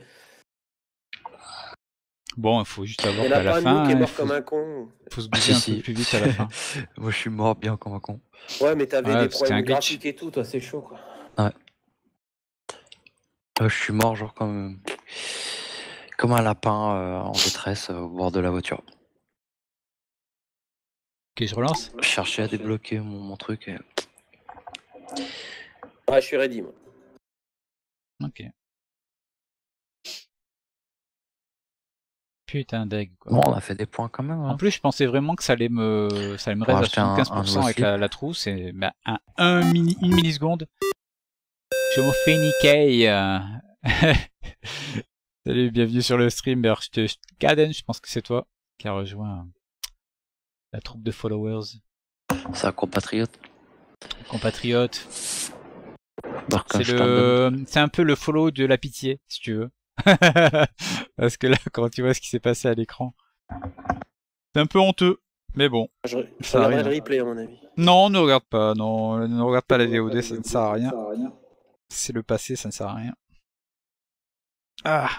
Bon, il faut juste il avoir y en a qu'à la pas un de nous fin, qui est il mort faut, comme un con. faut se bouger un Si, peu si. plus vite à la fin. Moi, je suis mort bien comme un con. Ouais mais t'avais Ouais, des parce que c'était un problèmes glitch. graphiques et tout, toi c'est chaud quoi. Euh, je suis mort genre comme, comme un lapin euh, en détresse euh, au bord de la voiture. Ok, je relance. Je cherchais à débloquer mon, mon truc. Et... Ouais je suis ready moi. Ok. Putain d'aigle quoi. Bon, on a fait des points quand même. En Hein. plus, je pensais vraiment que ça allait me, ça allait me Pour reste à acheter un- soixante-quinze pour cent un avec nouveau la, la trousse et bah, un, un mini, une milliseconde. Je me fais niquer. euh. Salut, bienvenue sur le stream. Alors, je te, je- Caden, je pense que c'est toi qui a rejoint la troupe de followers, C'est un compatriote. compatriotes. Donc, C'est je t'en donne. le, c'est un peu le follow de la pitié, si tu veux. Parce que là, quand tu vois ce qui s'est passé à l'écran, c'est un peu honteux, mais bon. Je, je Ça regarderai arrive. le replay à mon avis. Non, ne regarde pas, non, ne regarde pas la V O D, ça ne sert à rien. C'est le passé, ça ne sert à rien. Ah.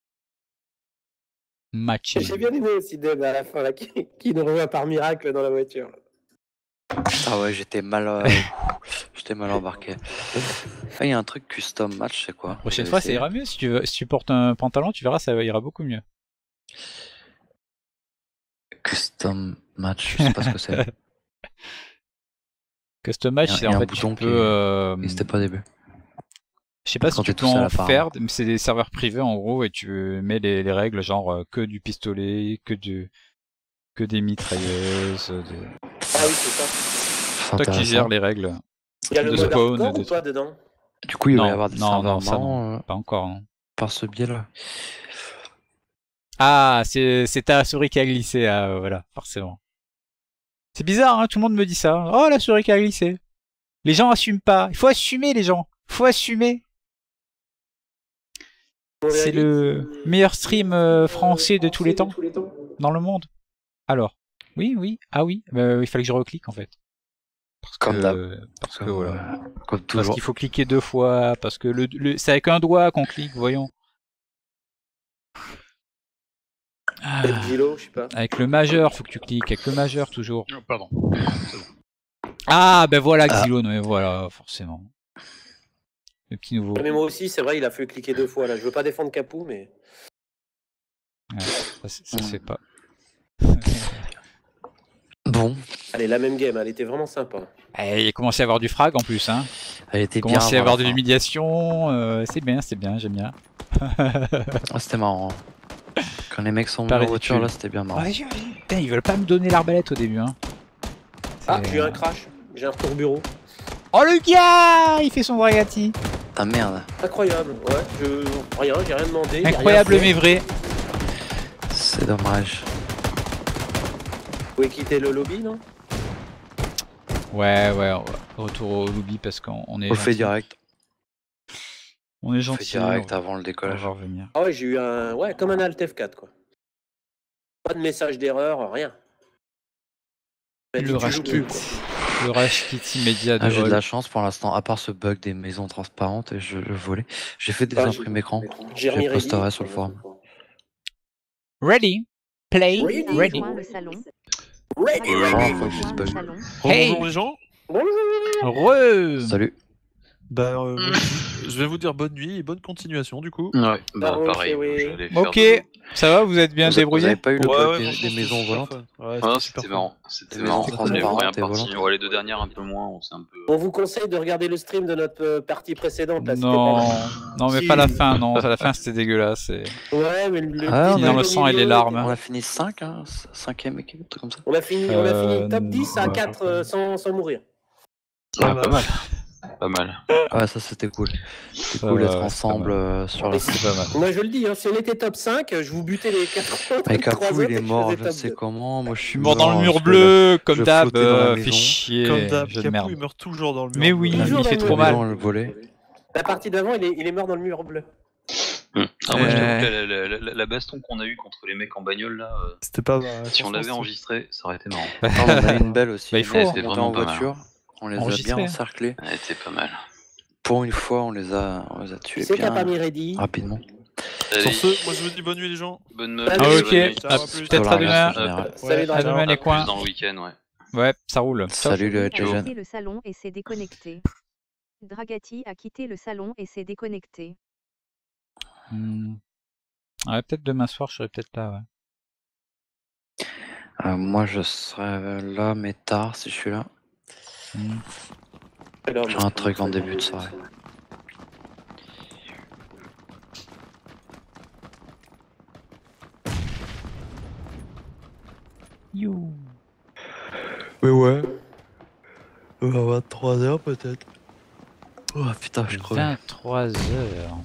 Match. J'ai bien aimé aussi Deb à la fin là, qui, qui nous revoit par miracle dans la voiture. Ah ouais, j'étais mal, euh, j'étais mal embarqué. Ah, il y a un truc custom match, c'est quoi? Prochaine J'avais fois, ça essayé. ira mieux. Si tu, veux, si tu portes un pantalon, tu verras, ça ira beaucoup mieux. Custom match, je sais pas ce que c'est. Custom match, Il y a- c'est il y a en un fait, bouton tu qui peux. est- euh, Et c'était pas au début. Je sais pas Quand si tu t'es peux tout seul en à part, faire, mais c'est des serveurs privés en gros, et tu mets les, les règles genre euh, que du pistolet, que du, que des mitrailleuses. Des... Ah oui c'est ça. C'est Toi qui intéressant. gères les règles. Il y a le De mode spawn, hardcore des ou pas dedans? Du coup, il va Non, y avoir des non, serveurs non, ça, marrants, euh, Pas encore. Non. par ce biais-là. Ah, c'est c'est ta souris qui a glissé, ah, euh, voilà, forcément. C'est bizarre, hein, tout le monde me dit ça. Oh, la souris qui a glissé. Les gens assument pas. Il faut assumer, les gens. Il faut assumer. C'est le meilleur stream euh, français de tous les temps dans le monde. Alors, oui, oui, ah oui, bah, il fallait que je reclique en fait. Parce Comme que, d'hab. parce que Comme, voilà. euh, comme Parce toujours. qu'il faut cliquer deux fois, parce que le, le c'est avec un doigt qu'on clique, voyons. Ah, Peut-être Gilo, je sais pas. avec le majeur, faut que tu cliques, avec le majeur toujours. Oh, pardon. Ah, ben voilà, Ah. Xylone, mais voilà, forcément. Le petit nouveau. Mais moi aussi, c'est vrai, il a fait cliquer deux fois là. Je veux pas défendre Capou, mais. Ouais, ça, c'est- ça se fait pas. Bon, Allez, la même game, elle était vraiment sympa. Eh, il a commencé à avoir du frag en plus, hein. elle était Il bien. commençait à avant avoir la de fin. l'humiliation, euh, c'est bien, c'est bien, j'aime bien. Ah, c'était marrant. Quand les mecs sont Pas venus en voiture, ridicule. là, c'était bien marrant. Ouais, j'ai- putain, ils veulent pas me donner l'arbalète au début, hein. Ah, C'est- j'ai eu un crash. J'ai un retour bureau. Oh le gars, il fait son Dragati. Ah merde, Incroyable. Ouais, je. Rien, j'ai rien demandé. j'ai rien Incroyable fait. mais vrai. c'est dommage. Vous pouvez quitter le lobby, non? Ouais, ouais, retour au lobby parce qu'on on est. On le fait gentil. direct. On est On le fait gentil. direct on- avant le On décollage. va revenir. Ah ouais, j'ai eu un. Ouais, comme un Alt F quatre, quoi. Pas de message d'erreur, rien. Elle m'a dit, Le tu rush joues kit. plus, quoi. Le rush kit immédiat de Ah, j'ai de Hall. la chance pour l'instant, à part ce bug des maisons transparentes et je le volais. J'ai fait des Ah, imprimes écran. J'ai Je remis les ready. posterai sur le forum. Ready, play, Ready. ready. Rejoins le salon. Ready, Euh, ready. première fois que j'ai ce Rejoins le bug. salon. Hey. Bonjour les gens. Bonjour. Re. Salut. Bah, euh, moi, je je vais vous dire bonne nuit et bonne continuation du coup. Ouais, bah Ah, pareil. ok, oui. j'allais faire Ok, dodo. ça va, vous êtes bien Vous, vous débrouillés? avez pas eu le Ouais, bug ouais, des, franchement, des maisons c'était super volantes? fun. Ouais, Ah, super c'était fun. marrant. C'était Les marrant. maisons Les transparentes premières et parties, volantes. ouais, les deux dernières un peu moins. On s'est un peu. On vous conseille de regarder le stream de notre euh, partie précédente. Là, c'était pas Non, mal. non mais Si. pas la fin, non, à la fin c'était dégueulasse. et- Ouais, mais le. Ah, on petit a dans eu le au sang et les milieu, larmes. On a fini cinq, hein, cinquième équipe, un truc comme ça. On a fini, on a Euh, fini top dix à ouais. quatre euh, sans, sans mourir. Ouais, pas mal. Pas mal. Ouais, ça c'était cool. C'était Ça cool va, d'être ouais, c'est ensemble pas euh, sur la. C'est pas mal. Moi je le dis, hein, si on était top cinq, je vous butais les quatre autres. Avec trois Kakou, autres, il et est je mort, faisais je top sais deux. comment. Moi, je Je suis suis mort dans le mort mur parce que bleu, comme je d'hab, flottais dans la euh, fais maison. chier. Comme d'hab, jeu de Capu merde. il meurt toujours dans le mur. Mais oui, Toujours il dans fait le trop mur. La mal. maison, elle volait. La partie d'avant, il est, il est mort dans le mur bleu. Hum. Ah, moi, je t'avoue Euh. que la, la- la- la baston qu'on a eue contre les mecs en bagnole, là, euh, C'était pas mal. si on l'avait franchement, enregistré, ça aurait été marrant. Ah, on en a eu une belle aussi. Bah, il On faut, est hein. montés C'était en vraiment pas mal. voiture. On les a bien Enregistré. encerclés. Elle était pas mal. Pour une fois, on les a, on les a tués C'est bien t'as pas mis ready. rapidement. Sur Allez, ce, moi je vous dis bonne nuit les gens. bonne meuf. Ah, Ah, bonne ok, nuit. Ciao, à- à plus. peut-être à demain. en général. Salut Ouais, dans À la ciao. demain, les À plus coins. dans le week-end, ouais. Ouais, ça roule. Ciao. Salut les Dragati a legends. quitté le salon et s'est déconnecté. Dragati a quitté le salon et s'est déconnecté. Hmm. Ouais, peut-être demain soir, je serai peut-être là, ouais. Euh, moi, je serai là, mais tard si je suis là. Hmm. J'ai un truc en début de soirée. You. Mais ouais. À vingt-trois heures peut-être. Oh putain, je suis crevé. vingt-trois heures.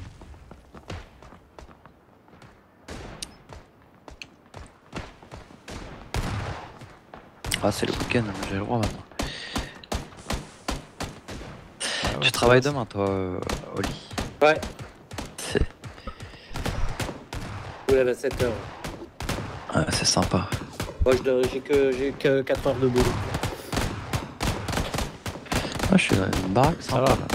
Ah, c'est le week-end, j'ai le droit maintenant. Ah ouais, Tu travailles demain, toi, euh, Oli? Ouais. C'est Je me lève à sept heures. ah, c'est sympa. Moi, je dois- j'ai que, j'ai que quatre heures de boulot. Ah, je suis dans une baraque, Ça sympa. va. Là.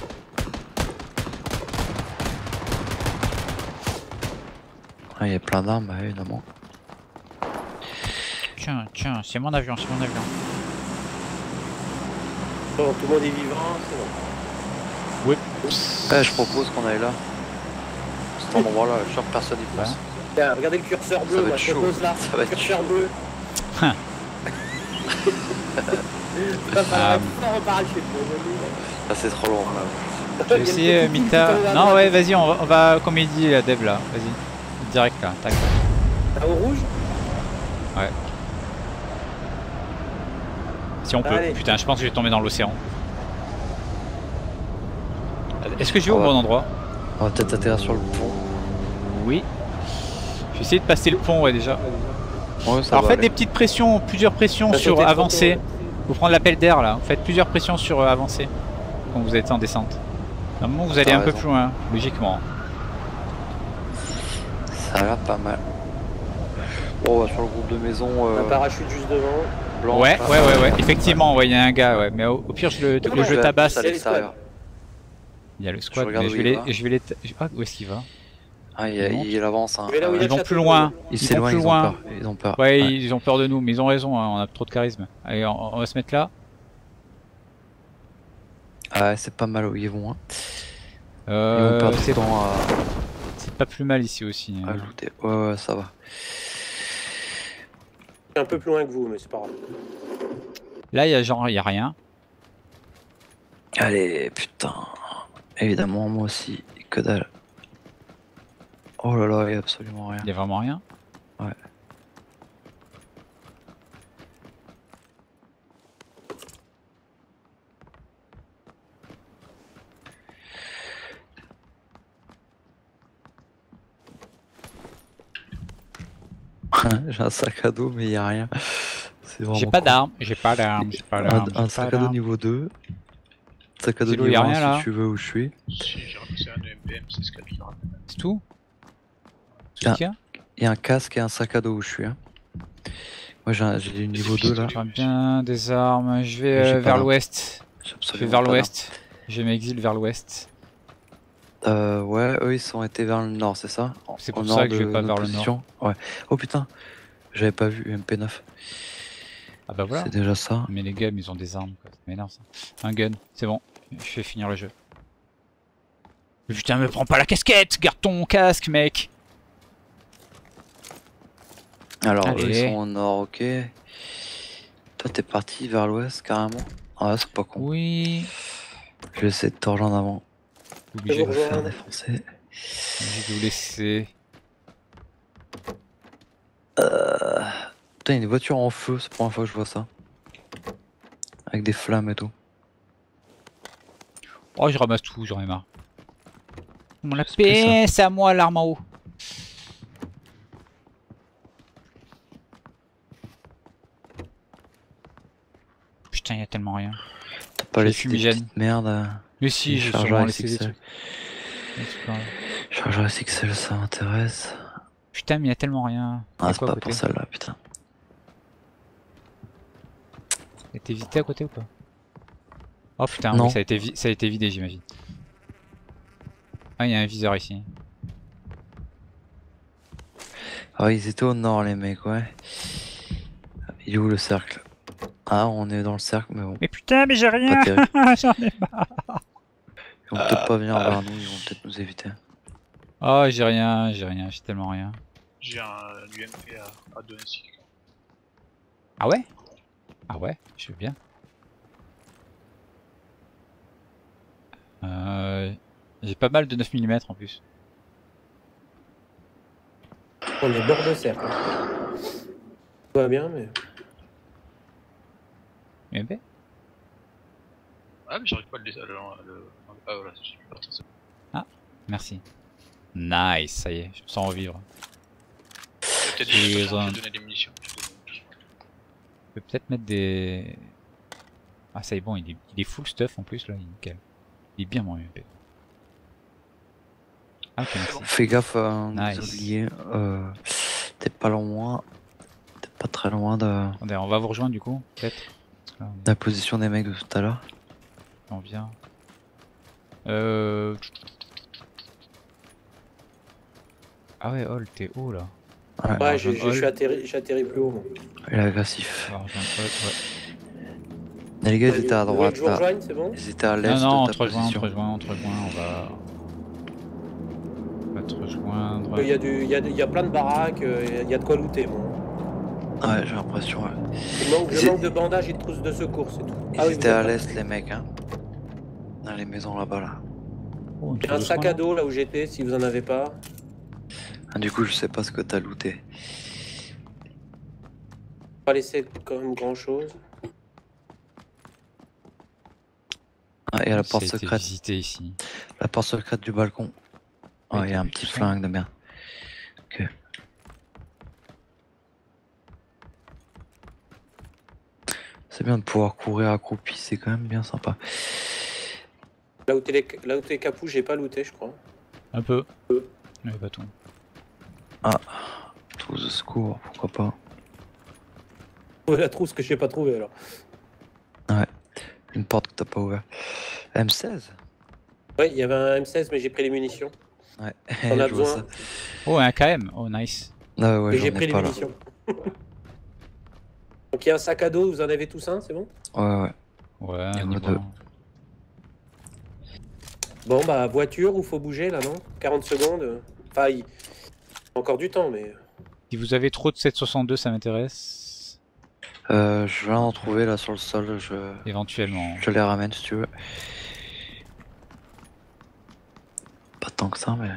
Ah, il y a plein d'armes, bah, évidemment. Tiens, tiens, c'est mon avion, c'est mon avion. Bon, tout le monde est vivant, c'est bon. Oui. Eh, je propose qu'on aille là. Cet endroit-là, je suis sûr que personne y pense. Tiens, regardez le curseur bleu, Ça va moi être je chaud. propose là. Ça va être curseur chaud. bleu. Hein. Ça va Ah. être fort en parachute. Ah, c'est trop loin là. Je vais essayer, euh, Mita. Non, ouais, vas-y, on va, on va, comme il dit, la dev là. Vas-y. Direct là, tac. Au rouge. Si on peut. Allez. Putain, je pense que je vais tomber dans l'océan. Est-ce que je vais au Ah ouais. bon endroit? On va peut-être atterrir sur le pont. Oui. Je vais essayer de passer le pont, ouais, déjà. Ouais, ça Alors va faites aller. des petites pressions, plusieurs pressions T'as sur sauté trop avancée. tôt, Vous prendre l'appel d'air là. Faites plusieurs pressions sur euh, avancée quand vous êtes en descente. Normalement, vous allez T'as un peu raison. plus loin, logiquement. Ça a l'air pas mal. Bon, on va sur le groupe de maison euh, Un parachute juste devant. blanc. Ouais, là. ouais, ouais, ouais. Effectivement, ouais, il y a un gars, ouais. Mais au, au pire, je le, Non, le je jeu vais tabasse. plus à l'extérieur. Il y a le squad, Je regarde mais où je vais il les, va. je vais les, je sais pas où est-ce qu'il va. Ah, il, Il il avance. Hein. Je vais là où il y a Ils le vont château plus de loin. l'eau. Ils Ils vont s'éloignent, plus ils ont loin. peur. Ils ont peur. Ouais, Ouais. ils ont peur de nous, mais ils ont raison. Hein, on a trop de charisme. Allez, on, on va se mettre là. Ah, ouais, c'est pas mal où ils vont. Hein. Ils vont Euh, perdre du c'est temps à, c'est pas plus mal ici aussi. à hein. looter. Ouais, ouais, ça va. Je suis un peu plus loin que vous, mais c'est pas grave. Là, il y a genre, il y a rien. Allez, putain. Évidemment, moi aussi. Que dalle. Oh là là, il y a absolument rien. Il y a vraiment rien. Ouais. J'ai un sac à dos, mais il y a rien. C'est vraiment J'ai pas con. d'armes, j'ai pas d'armes, j'ai pas Un, d'armes. un j'ai sac pas à dos d'armes. niveau deux. Sac à dos Zélo, niveau y a un rien, si là. tu veux où je suis. Si, j'ai ramassé un M P M, c'est ce qu'il y a. C'est tout? C'est Ah. tout qu'il y a? Il y a un casque et un sac à dos où je suis. Hein. Moi j'ai un- j'ai du niveau deux là. J'aurais bien des armes. Je vais J'ai euh, pas vers d'armes. l'ouest. J'ai Je vais absolument vers pas d'armes. l'ouest. Je m'exile vers l'ouest. Euh, ouais, eux ils sont été vers le nord, c'est ça? C'est Au pour nord ça que je de vais pas notre vers le position. Ouais. Oh putain, j'avais pas vu M P neuf. Ah bah voilà. C'est déjà ça. Mais les gars, ils ont des armes, quoi. Ça m'énerve ça. Un gun, c'est bon. Je vais finir le jeu. Mais putain, me prends pas la casquette! Garde ton casque, mec! Alors Allez. eux ils sont au nord, ok. Toi t'es parti vers l'ouest carrément. Ah ouais, c'est pas con. Oui. Je vais essayer de te rejoindre avant. Obligé Je de vais bon. me faire rejoindre. défoncer. obligé de vous laisser. Euh... Putain, il y a une voiture en feu, c'est la première fois que je vois ça. Avec des flammes et tout. Oh, je ramasse tout, j'en ai marre. Mon la C'est ça. paix, c'est à moi l'arme en haut. Putain, il y a tellement rien. T'as pas J'ai laissé des fumigène. petites merdes. euh, Mais si, des j'ai chargeurs sûrement laissé des S X L. trucs. Mais c'est pas grave. Chargeur S X L, ça m'intéresse. Putain, mais il y a tellement rien. Ah, Y'a c'est quoi à pas côté? pour celle-là, putain. Et t'es visité à côté ou pas? Oh putain, Non. oui, ça a été, vi- ça a été vidé, j'imagine. Ah, il y a un viseur ici. Ah, ils étaient au nord, les mecs, ouais. Il est où le cercle? Ah, on est dans le cercle, mais bon, Mais putain, mais j'ai rien. pas terrible. J'en ai marre. Ils vont peut-être pas venir vers nous, ils vont peut-être nous éviter. Oh, j'ai rien, j'ai rien, j'ai tellement rien. J'ai un U M P à, à donner si quelqu'un. Ah ouais? Ah ouais, je veux bien. Euh, j'ai pas mal de neuf millimètres en plus. On est bord de cercle. hein. Tout va bien, mais. U M P? Ah, mais j'arrive pas à le. le, le... Ah, voilà, je suis parti. ça. Merci. Nice, ça y est, je me sens revivre. Peut-être Et des ils ont- je vais donner des munitions. je vais donner tout ça. Je peux peut-être mettre des... Ah ça y est, bon, il est, il est full stuff en plus là, il est nickel. Il est bien mon U M P. Ah ok, merci. Fais gaffe, euh, Nice. vous oubliez, euh, t'es pas loin, t'es pas très loin de, de Attendez, on va vous rejoindre du coup, peut-être. Parce que là, la position des mecs de tout à l'heure. on vient. Euh... Ah ouais, Hall, t'es haut là. Ouais, On va Ouais, j'ai- rejoindre j'ai- je suis Hall. atterri, j'ai atterri plus haut. moi. il est agressif. On va rejoindre Hall, ouais. Et les gars, ils étaient à Vous voulez droite que je vous là. rejoigne, c'est bon? Ils étaient à l'est Non, non, on de te ta rejoint, on te position. rejoint, on te rejoint, on va... On va te rejoindre. Il y, a du, il, y a, il y a plein de baraques, euh, il y a de quoi looter, moi. Ouais, j'ai l'impression, ouais. Je manque, je Ils- manque de bandages et de trousses de secours, c'est tout. Ils Ah oui, étaient vous à êtes là. l'est, les mecs, hein. Dans les maisons là-bas, là. Oh, une J'ai un trousse de sac soins, à dos là où j'étais, si vous en avez pas. Ah, du coup, je sais pas ce que t'as looté. Pas laissé quand même grand chose. Ah, et à la Ça a porte été secrète. visité ici. La porte secrète du balcon. Oui, Ouais, il y a t'as un vu petit tout ça. flingue de bien. Ok. C'est bien de pouvoir courir accroupi, c'est quand même bien sympa. Là où t'es les- là où t'es capou, j'ai pas looté, je crois. Un peu. Mais pas tout. Tous de secours, pourquoi pas. Ouais, la trousse que j'ai pas trouvée alors. Une porte que t'as pas ouverte. M seize. Ouais, il y avait un M seize, mais j'ai pris les munitions. Ouais, On a je vois besoin. ça. Oh, un K M. Oh, nice. Ah ouais, et j'ai j'en pris ai les pas là. munitions. Donc il y a un sac à dos, vous en avez tous un, c'est bon? Ouais, ouais. Ouais, Il y en a niveau deux. un. Bon bah voiture où faut bouger là, non? quarante secondes. Enfin, il... encore du temps, mais. Si vous avez trop de sept soixante-deux, ça m'intéresse. Euh, je viens d'en trouver là sur le sol, je, Éventuellement. je les ramène si tu veux. Pas tant que ça, mais.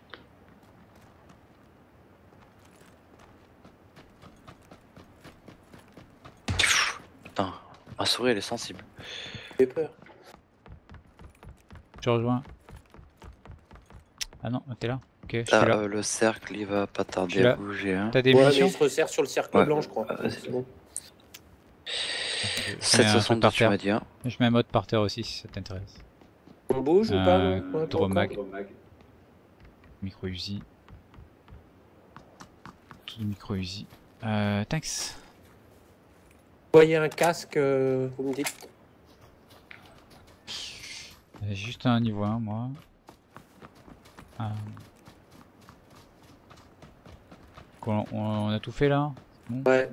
Putain, ma souris elle est sensible. J'ai peur. Je te rejoins. Ah non, t'es là. Ok, je suis Là, là. euh, le cercle il va pas Je tarder suis à là. bouger. Hein. T'as des Ouais, mais munitions? il se resserre sur le cercle Ouais. blanc, je crois. Ah, vas-y. C'est bon. Je mets un truc sept soixante-deux par tu terre. m'as dit. Hein. Je mets un mode par terre aussi si ça t'intéresse. On bouge ou pas? Euh, non Ouais, pas Dromag. encore. Micro Uzi. Tout de micro Uzi. Euh, thanks. Vous voyez un casque, euh, vous me dites? J'ai juste un niveau un, moi. Euh... On, on a tout fait là? Ouais.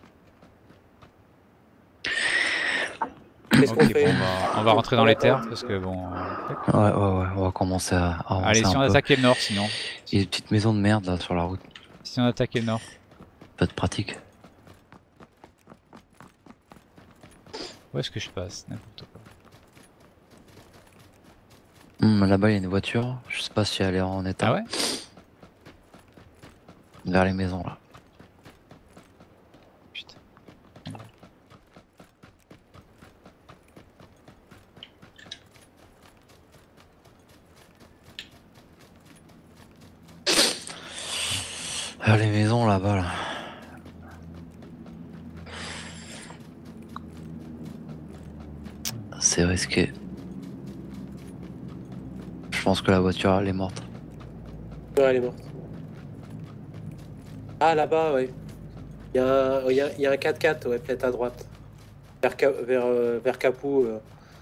Qu'est-ce Ok, qu'on bon, fait? on, va, on va rentrer dans les terres parce que bon. euh, Ouais, ouais, ouais, on va commencer à, à avancer Allez, si un on peu. attaquait le nord sinon. Il y a des petites maisons de merde là sur la route. Si on attaquait le nord. Pas de pratique. Où est-ce que je passe? N'importe quoi. Hum, Là-bas il y a une voiture. Je sais pas si elle est en état. Ah ouais? Vers les maisons là. Putain. Ah, les maisons là-bas là. C'est risqué. Je pense que la voiture elle est morte. Ouais, elle est morte. Ah, là-bas, ouais. Il y, a un- il y a- il y a un quatre-quatre, ouais, peut-être à droite. Vers, Ca- vers, euh, vers Capou. Euh.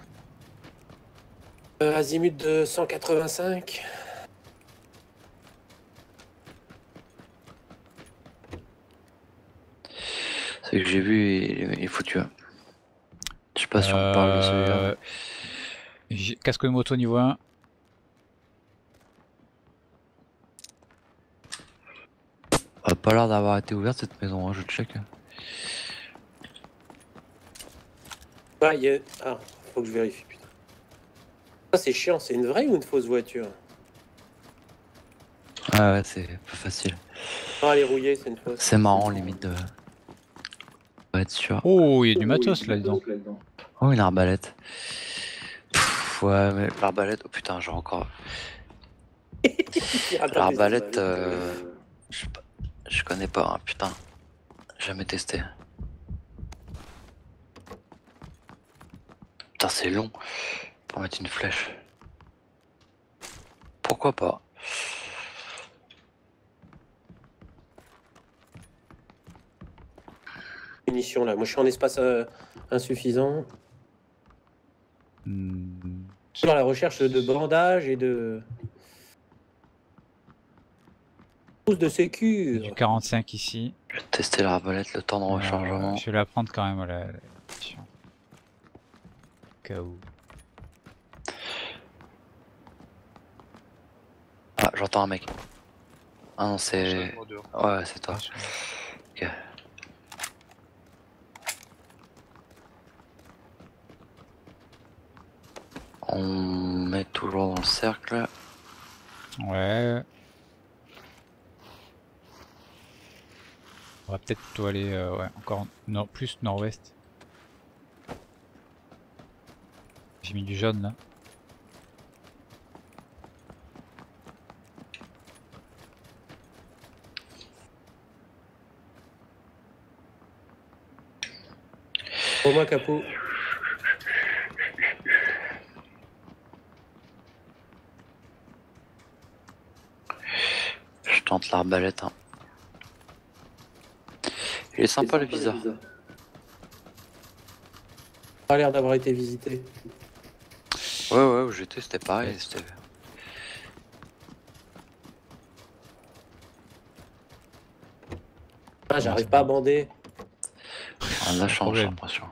Euh, azimut de cent quatre-vingt-cinq. C'est que j'ai vu, il, il est foutu. hein. Je sais pas si on parle de celui-là. Euh, j'ai- Casque de moto niveau un. Elle a pas l'air d'avoir été ouverte cette maison, hein, je check. Ouais, il y a... Ah, faut que je vérifie, putain. Ça, c'est chiant, c'est une vraie ou une fausse voiture? Ah ouais, c'est pas facile. Non, elle est rouillée, c'est une fausse. C'est marrant, limite de. Pas être sûr. Oh, il y a du matos là dedans. Oh, une arbalète. Pff, ouais, mais l'arbalète, oh putain, j'ai encore. L'arbalète, euh... je sais pas. Je connais pas, hein, putain. Jamais testé. Putain, c'est long pour mettre une flèche. Pourquoi pas? Munitions là, moi je suis en espace euh, insuffisant. Hmm. Sur la recherche de bandages et de. Pousse de sécu. Du quarante-cinq ici. Je vais tester l'arbalète, le temps de rechargement. Euh, je vais la prendre quand même, la, la mission. Au cas où. Ah, j'entends un mec. Ah non, c'est. Ouais, c'est toi. Ok. On met toujours dans le cercle. Ouais. On va peut-être plutôt aller euh, ouais, encore nord, plus nord-ouest. J'ai mis du jaune là. Pour moi, Capot. Je tente l'arbalète. Hein. Il est sympa le viseur. Ça a l'air d'avoir été visité. Ouais, ouais, où j'étais, c'était pareil. C'était... Ah, j'arrive pas à bander. Ah, là, je change, j'ai l'impression.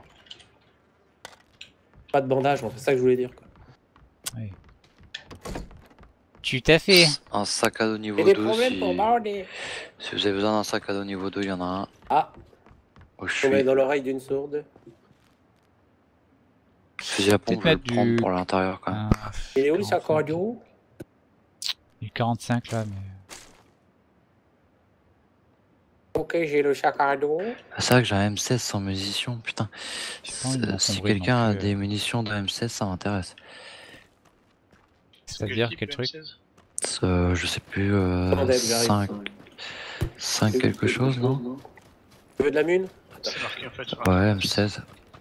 Pas de bandage, c'est ça que je voulais dire. Quoi. Oui. Tu t'as fait. Un sac à dos niveau Et des deux. problèmes Si... pour bander. si vous avez besoin d'un sac à dos niveau deux, il y en a un. Ah, Où je on met suis. dans l'oreille d'une sourde. Fusil à pompe, je vais le Peut-être prendre du- pour l'intérieur quand même. Ah, Il est où le sac quarante-cinq. radio? Du quarante-cinq là, mais. Ok, j'ai le sac radio. Ah, c'est vrai que j'ai un M seize sans munitions, putain. J'ai pas envie de C'est- m'encombrer Si non quelqu'un a plus, euh. des munitions de M seize, ça m'intéresse. C'est-à-dire quel truc? Euh, je sais plus, euh, Attendez, j'arrive. cinq, cinq quelque chose, non? Tu veux de la mune? C'est marqué en fait sur Ouais, M seize.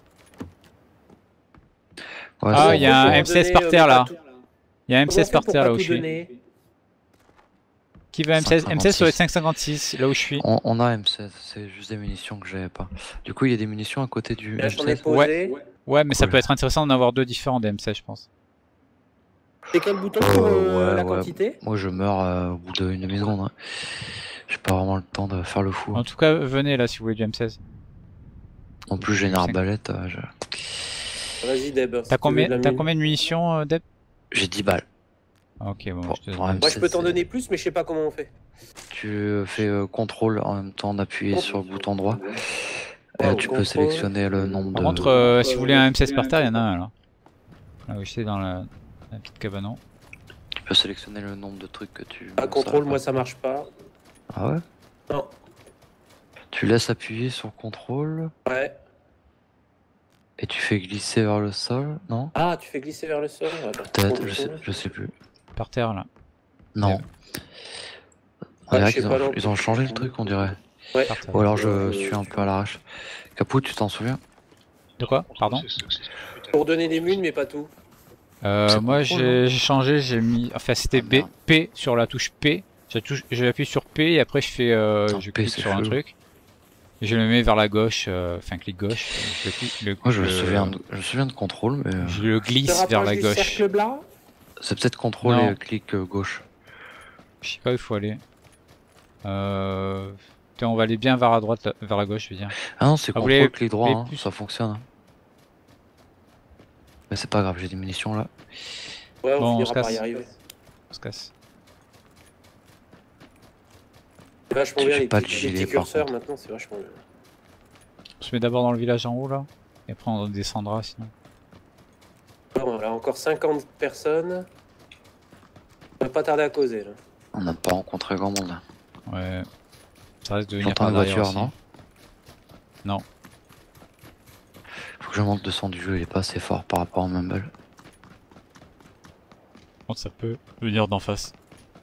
Ouais, Ah, c'est il y a un Comment M seize donner, par euh, terre pas là. tout- Il y a un M seize Comment on par fait pour terre pas là où tout je suis. donner? Qui veut M seize? M seize sur le cinq cinq cinquante-six, là où je suis. On, on a M seize, c'est juste des munitions que j'avais pas. Du coup, il y a des munitions à côté du Là, j'en ai M seize. posé. Ouais, mais ça Cool. peut être intéressant d'en avoir deux différents des M seize, je pense. C'est quel bouton pour euh, ouais, la ouais. quantité? Moi, je meurs euh, au bout d'une demi-seconde. Hein. J'ai pas vraiment le temps de faire le fou. En tout cas, venez là si vous voulez du M seize. En plus, j'ai une arbalète. euh, je- Vas-y, Deb. si T'as tu combien, veux de la t'as mine. combien de munitions, euh, Deb? J'ai dix balles. Ah, ok, bon, Pour- je te pour donne. un Moi, je peux t'en c'est- donner plus, mais je sais pas comment on fait. Tu fais euh, contrôle en même temps d'appuyer sur le bouton droit. Et Ouais, tu peux contrôle. sélectionner le nombre Par de. contre, euh, si vous voulez un M seize par terre, il y en a un là. Là où j'étais dans la, la petite cabanon. Tu peux sélectionner le nombre de trucs que tu. Ah, contrôle, moi, ça marche pas. Ah ouais? Non. Tu laisses appuyer sur contrôle Ouais. et tu fais glisser vers le sol, non? Ah, tu fais glisser vers le sol. Attends. Peut-être, je sais, Contrôle. je sais plus. Par terre là. Non. On Ah, dirait je sais qu'ils pas ont, non ils ont changé le truc, on dirait. Ouais. Partage. Ou alors je Euh, suis un peu à l'arrache. Capou, tu t'en souviens? De quoi? Pardon? C'est ce que c'est ce que j'ai fait tout à Pour l'heure. donner des mules, mais pas tout. Euh, C'est moi contrôle, j'ai j'ai changé, j'ai mis. Enfin c'était Ah, B, merde. P sur la touche P. J'appuie sur P et après je fais. Euh, Putain, je P, clique c'est sur un chelou. truc. Et je le mets vers la gauche, euh, enfin clic gauche. Je le, clique- le, Moi je me le- souviens de, je me souviens de contrôle, mais euh, Je le Je te glisse vers rapproche la du gauche. cercle blanc. c'est peut-être contrôle Non. et clic euh, gauche. Je sais pas où il faut aller. Euh... Putain, on va aller bien vers la droite, là- vers la gauche, je veux dire. Ah non, c'est Ah, vous contrôle voulez- clic vous droit, voulez hein, plus- ça fonctionne. hein. Mais c'est pas grave, j'ai des munitions là. Ouais, on Bon, on finira se par casse. y arriver. On se casse. C'est vachement J'ai bien les pas petits, de les gilet, petits par curseurs contre. maintenant, c'est vachement bien. On se met d'abord dans le village en haut là. Et après on descendra sinon. Bon, là, encore cinquante personnes. On va pas tarder à causer là. On n'a pas rencontré grand monde là. Ouais. Ça risque de venir J'entends par une derrière voiture, aussi. non? Non. Faut que je monte le son du jeu, il est pas assez fort par rapport au Mumble. Par contre, ça peut venir d'en face.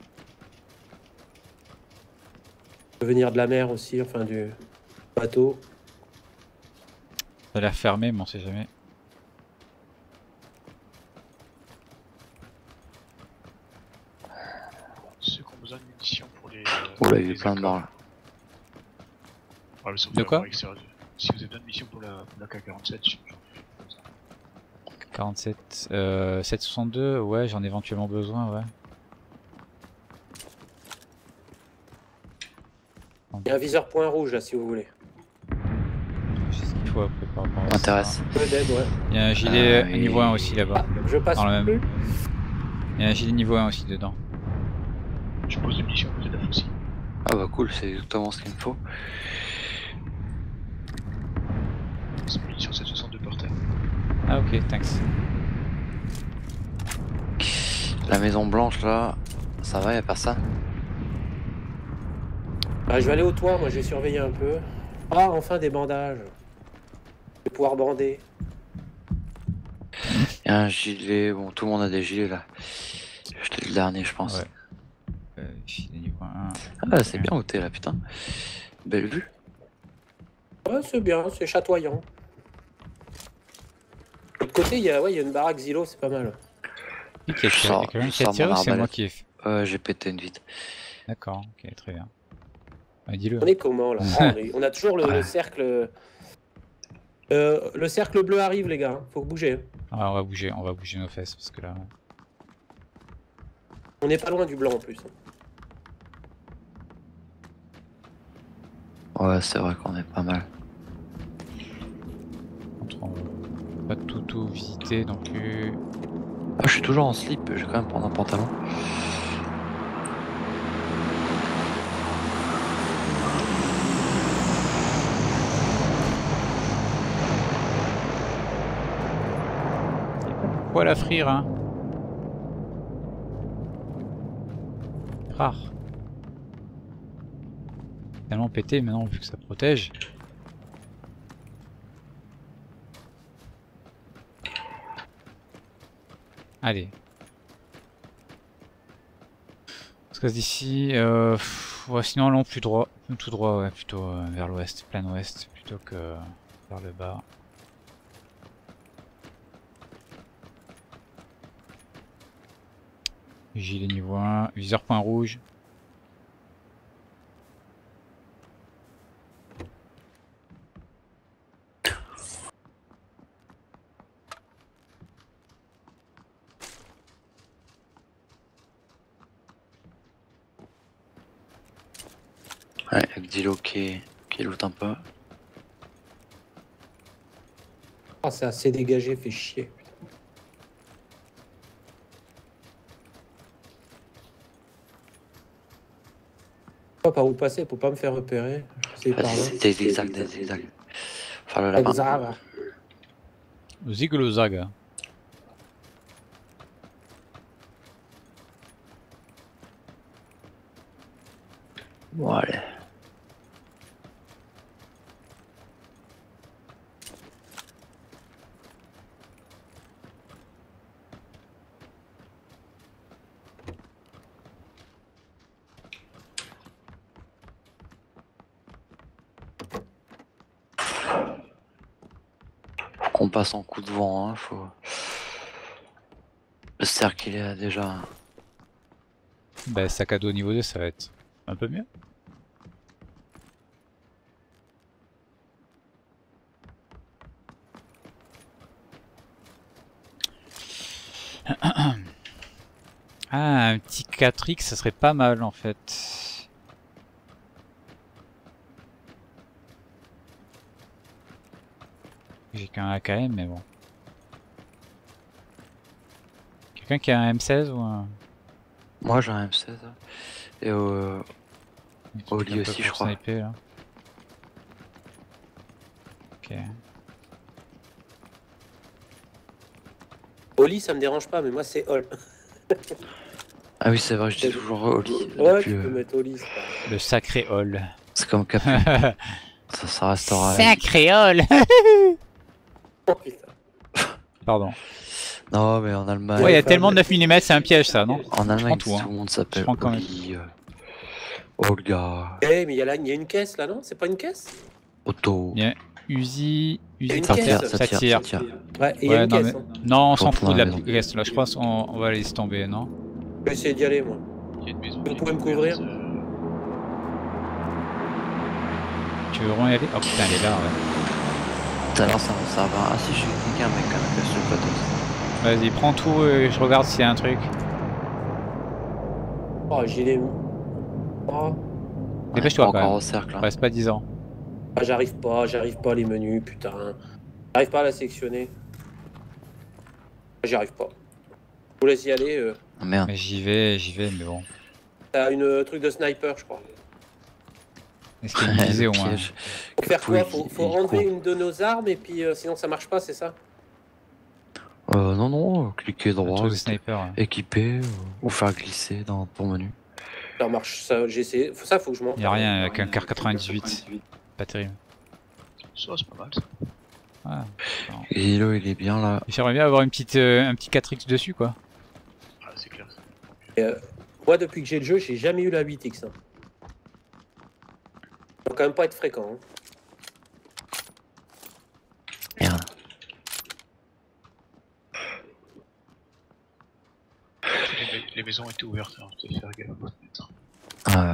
Ça peut venir de la mer aussi, enfin du bateau. Ça a l'air fermé, mais on sait jamais. Ceux qui ont besoin de munitions pour les. Oula, il y a les eu plein de accords. morts là. Ah, mais ça, vous De allez quoi voir avec sérieux. Si vous avez besoin de munitions pour la, pour la K quarante-sept, j'en ai besoin. quarante-sept. Euh, sept cent soixante-deux, ouais, j'en ai éventuellement besoin, ouais. Il y a un viseur point rouge là si vous voulez. Je sais ce qu'il faut après par rapport à ça. M'intéresse. Peu d'aide, ouais. Il y a un gilet Ah, oui. niveau un aussi là-bas. Ah, je passe Dans la même- plus. Il y a un gilet niveau un aussi dedans. Je pose des munitions à côté de la fosse. Ah bah cool, c'est exactement ce qu'il me faut. C'est une munition sept cent soixante-deux par terre. Ah ok, thanks. La maison blanche là, ça va, y'a personne? Ah, je vais aller au toit, moi je vais surveiller un peu. Ah, enfin des bandages. Je vais pouvoir bander. Y'a un gilet, bon tout le monde a des gilets là. J'étais le dernier je pense. Ouais. Euh, gilet niveau un. Ah c'est bien où t'es là putain. Belle vue. Ouais, c'est bien, c'est chatoyant. De l'autre côté, il y a, ouais, il y a une baraque Zilo, c'est pas mal. Qui qui a Je tiré? sors- Il y a quelqu'un je qui a sors tiré mon ou c'est moi arbalète. qui ai fait? Euh, j'ai pété une vite. D'accord, ok, très bien. Ah, dis-le. On est comment là? Ah, on, est- on a toujours le, le cercle. Euh, le cercle bleu arrive, les gars. Faut bouger. Ah, on va bouger, on va bouger nos fesses parce que là. On n'est pas loin du blanc en plus. Ouais c'est vrai qu'on est pas mal. Contre, on va pas tout, tout visiter non plus. Ah je suis toujours en slip, je vais quand même prendre un pantalon. Poil à frire, hein. Rare. Tellement pété maintenant vu que ça protège. Allez. On se casse d'ici. Euh, pff, ouais, sinon allons plus droit. Tout droit, ouais, plutôt euh, vers l'ouest, plein ouest, plutôt que vers le bas. Gilet niveau un, viseur point rouge. Ouais, avec Dilo qui, qui loot un peu. Ah, c'est assez dégagé, fait chier. Pas par où passer pour pas me faire repérer. C'est par là. Vas-y, des zigzags, des zigzags. Faire le lapin. Exact. Zig le zag. Bon allez. On passe en coup de vent, hein, faut... Le cercle il est là déjà. Bah sac à dos niveau deux ça va être un peu mieux. Ah, un petit quatre X ça serait pas mal en fait. J'ai qu'un A K M mais bon. Quelqu'un qui a un M seize ou un... Moi j'ai un M seize. Et euh, au lit un peu aussi pour je crois. sniper, là. Ok. Oli, ça me dérange pas, mais moi c'est Hall. Ah oui c'est vrai, je dis toujours au lit. Ouais, depuis, tu peux euh, mettre Oli. c'est pas- Le sacré hall. C'est comme Capu. ça, ça restera. Sacré hall. Oh, putain. Ah, Pardon. Non mais en Allemagne. Ouais, il y a enfin, tellement de mais- neuf millimètres, c'est un piège ça, non? En Allemagne tout, tout, hein. le monde s'appelle Je prends quand même. Oli, euh, Olga, Eh, mais il y, a là- il y a une caisse là, non? C'est pas une caisse? Otto. Il y a Uzi, Uzi une Ça caisse. tire, ça ça tire, tire. ça tire. Ouais, et il y a Ouais, une non, caisse. mais... hein. non, on s'en Retourne fout de à la la maison. pièce là, je pense qu'on on va laisser tomber, non? Je vais essayer d'y aller, moi. Il y a une maison Vous qui est pouvez me ouverte, couvrir? euh, Tu veux vraiment y aller? Oh putain, elle est là, ouais. Tout à l'heure ça ça va. Ah si je suis quelqu'un mec quand même sur le plateau. Vas-y, prends tout et je regarde s'il y a un truc. Oh, gilet. Oh. Dépêche-toi, Ouais, quand encore même. au cercle. Hein. Reste pas dix ans. Ah, j'arrive pas, j'arrive pas les menus, putain. J'arrive pas à la sélectionner. J'y arrive pas. Je vous laisse y aller. Euh. Oh, merde. Mais j'y vais, j'y vais, mais bon. T'as une euh, truc de sniper, je crois. Est-ce qu'il y a une visée Le au moins? piège. Faut faire Oui, quoi? Faut, il- faut il enlever court. une de nos armes et puis euh, sinon ça marche pas, c'est ça? Euh, non non, cliquez Un droit, truc de sniper. Ouais. équiper euh, ou faire glisser dans ton menu. Ça marche, ça, j'ai essayé. Faut- Ça, faut que je m'en. Y'a rien avec un car quatre-vingt-dix-huit. Pas terrible. Ça, c'est pas mal. Ça. Ah. Et là il est bien là. J'aimerais bien avoir une petite, euh, un petit quatre X dessus quoi. Ah, c'est clair. ça. Euh, moi, depuis que j'ai le jeu, j'ai jamais eu la huit X. Hein. Ça doit quand même pas être fréquent. Hein. Merde. Les, les maisons étaient ouvertes, alors tu vas faire gaffe à votre fenêtre. Ah, ouais.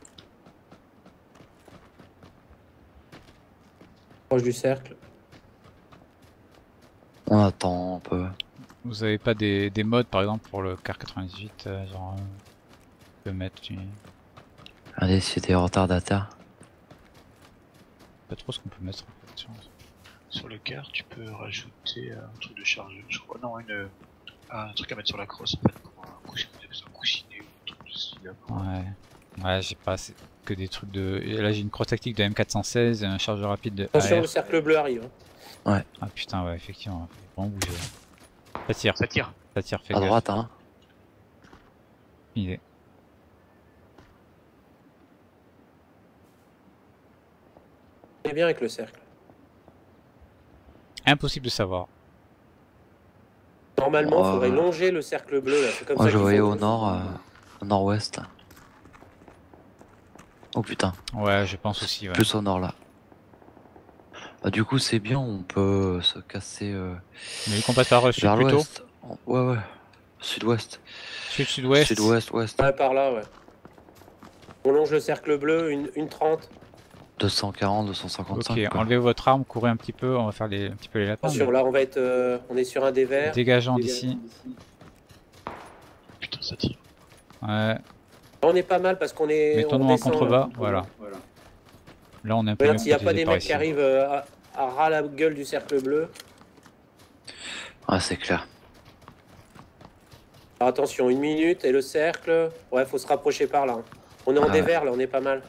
Proche du cercle. On attend un peu. Vous avez pas des, des modes par exemple pour le car quatre-vingt-dix-huit, euh, genre euh, tu peux mettre tu... Allez, c'est des retardataires. pas trop ce qu'on peut mettre en fait. sur- Sur le car, tu peux rajouter un truc de chargeur, je crois. Non, une, un truc à mettre sur la crosse en fait, pour un coussinet, un coussinet ou un truc de ce style-là. Ouais, ouais, j'ai pas assez que des trucs de. Et là j'ai une croix tactique de M quatre cent seize et un chargeur rapide de Attention, A R. le cercle bleu arrive. hein. Ah putain, ouais, effectivement, faut vraiment bouger. Ça tire, Ça tire. ça tire, fais À gaffe. droite, hein. Il est. On est bien avec le cercle. Impossible de savoir. Normalement, il Oh. faudrait longer le cercle bleu. Là. C'est comme Moi ça je qu'il voyais faut- au nord, euh, au nord-ouest. Oh putain, Ouais, je pense aussi, ouais. plus au nord là. Bah, du coup c'est bien, on peut se casser euh, Mais vu qu'on passe par le sud vers plutôt, l'ouest. Ouais ouais, sud-ouest. sud-sud-ouest, Sud-ouest, ouest. Ouais, par là, ouais. On longe le cercle bleu, une, une trente. deux cent quarante, deux cent cinquante-cinq. ok, quoi. enlevez votre arme, courez un petit peu, on va faire les, un petit peu les lapins. Attention, là, on va être. euh, on est sur un des verts. Dégageant d'ici. Putain, ça tire. Ouais, On est pas mal parce qu'on est. mettons-nous on en descend, contrebas, là. voilà. Là on est un peu Regarde mieux s'il n'y a pas protégé des par mecs qui ici. arrivent euh, à, à ras la gueule du cercle bleu. Ah c'est clair. Alors attention, une minute et le cercle. Ouais, faut se rapprocher par là. hein. On est en Ah des ouais. verts là, on est pas mal.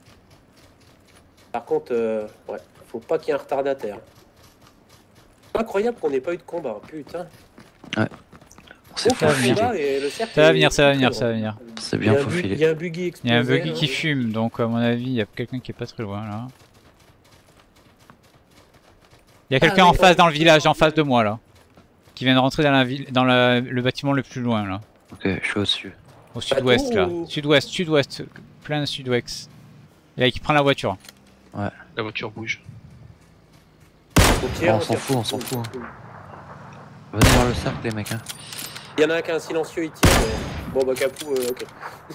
Par contre, euh, ouais, faut pas qu'il y ait un retardataire. Incroyable qu'on n'ait pas eu de combat, putain. On s'est Aucun va venir. combat et le cercle. Ça va est venir, ça va très venir, grand. ça va venir. C'est Il y, bien a un bu- il faufilé. y a un buggy Il y explosé. a un buggy là. qui fume, donc à mon avis, il y a quelqu'un qui est pas très loin là. Il y a quelqu'un Ah, en oui, face ouais. dans le village, en face de moi là. Qui vient de rentrer dans, la ville, dans la- le bâtiment le plus loin là. Ok, je suis au-dessus. Au sud-ouest là. ou- Sud-ouest, sud-ouest, plein sud-ouest. Et là, qui prend la voiture. La voiture bouge. Au pire, on s'en fout, on s'en fout. Hein. Venez voir le cercle, les mecs. Hein. Il y en a un qui a un silencieux, il tire. Mais... Bon, bah, Capou, euh, ok.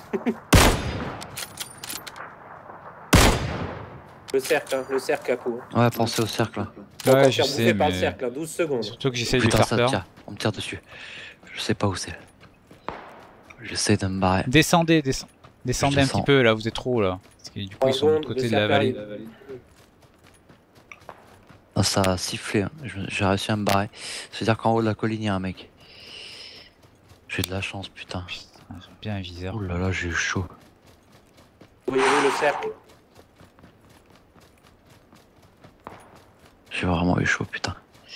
Le cercle, hein, le cercle, Capou. Hein. Ouais, pensez au cercle. Hein. Bon, Ouais, quand je faire sais, bouffer par mais... le cercle, hein, douze secondes. Surtout que j'essaye de Putain, faire ça peur. tire. On me tire dessus. Je sais pas où c'est. J'essaie de me barrer. Descendez, descend... descendez Je un descends. petit peu là, vous êtes trop là. Parce que du coup, trois ils sont de l'autre secondes, côté le de la cercle vallée. arrive. Ah, ça a sifflé. Hein. Je- J'ai réussi à me barrer. C'est-à-dire qu'en haut de la colline, il y a un mec. J'ai de la chance, putain. Putain, j'ai bien un viseur. Oh là là, j'ai eu chaud. Voyez-vous le cercle? J'ai vraiment eu chaud, putain.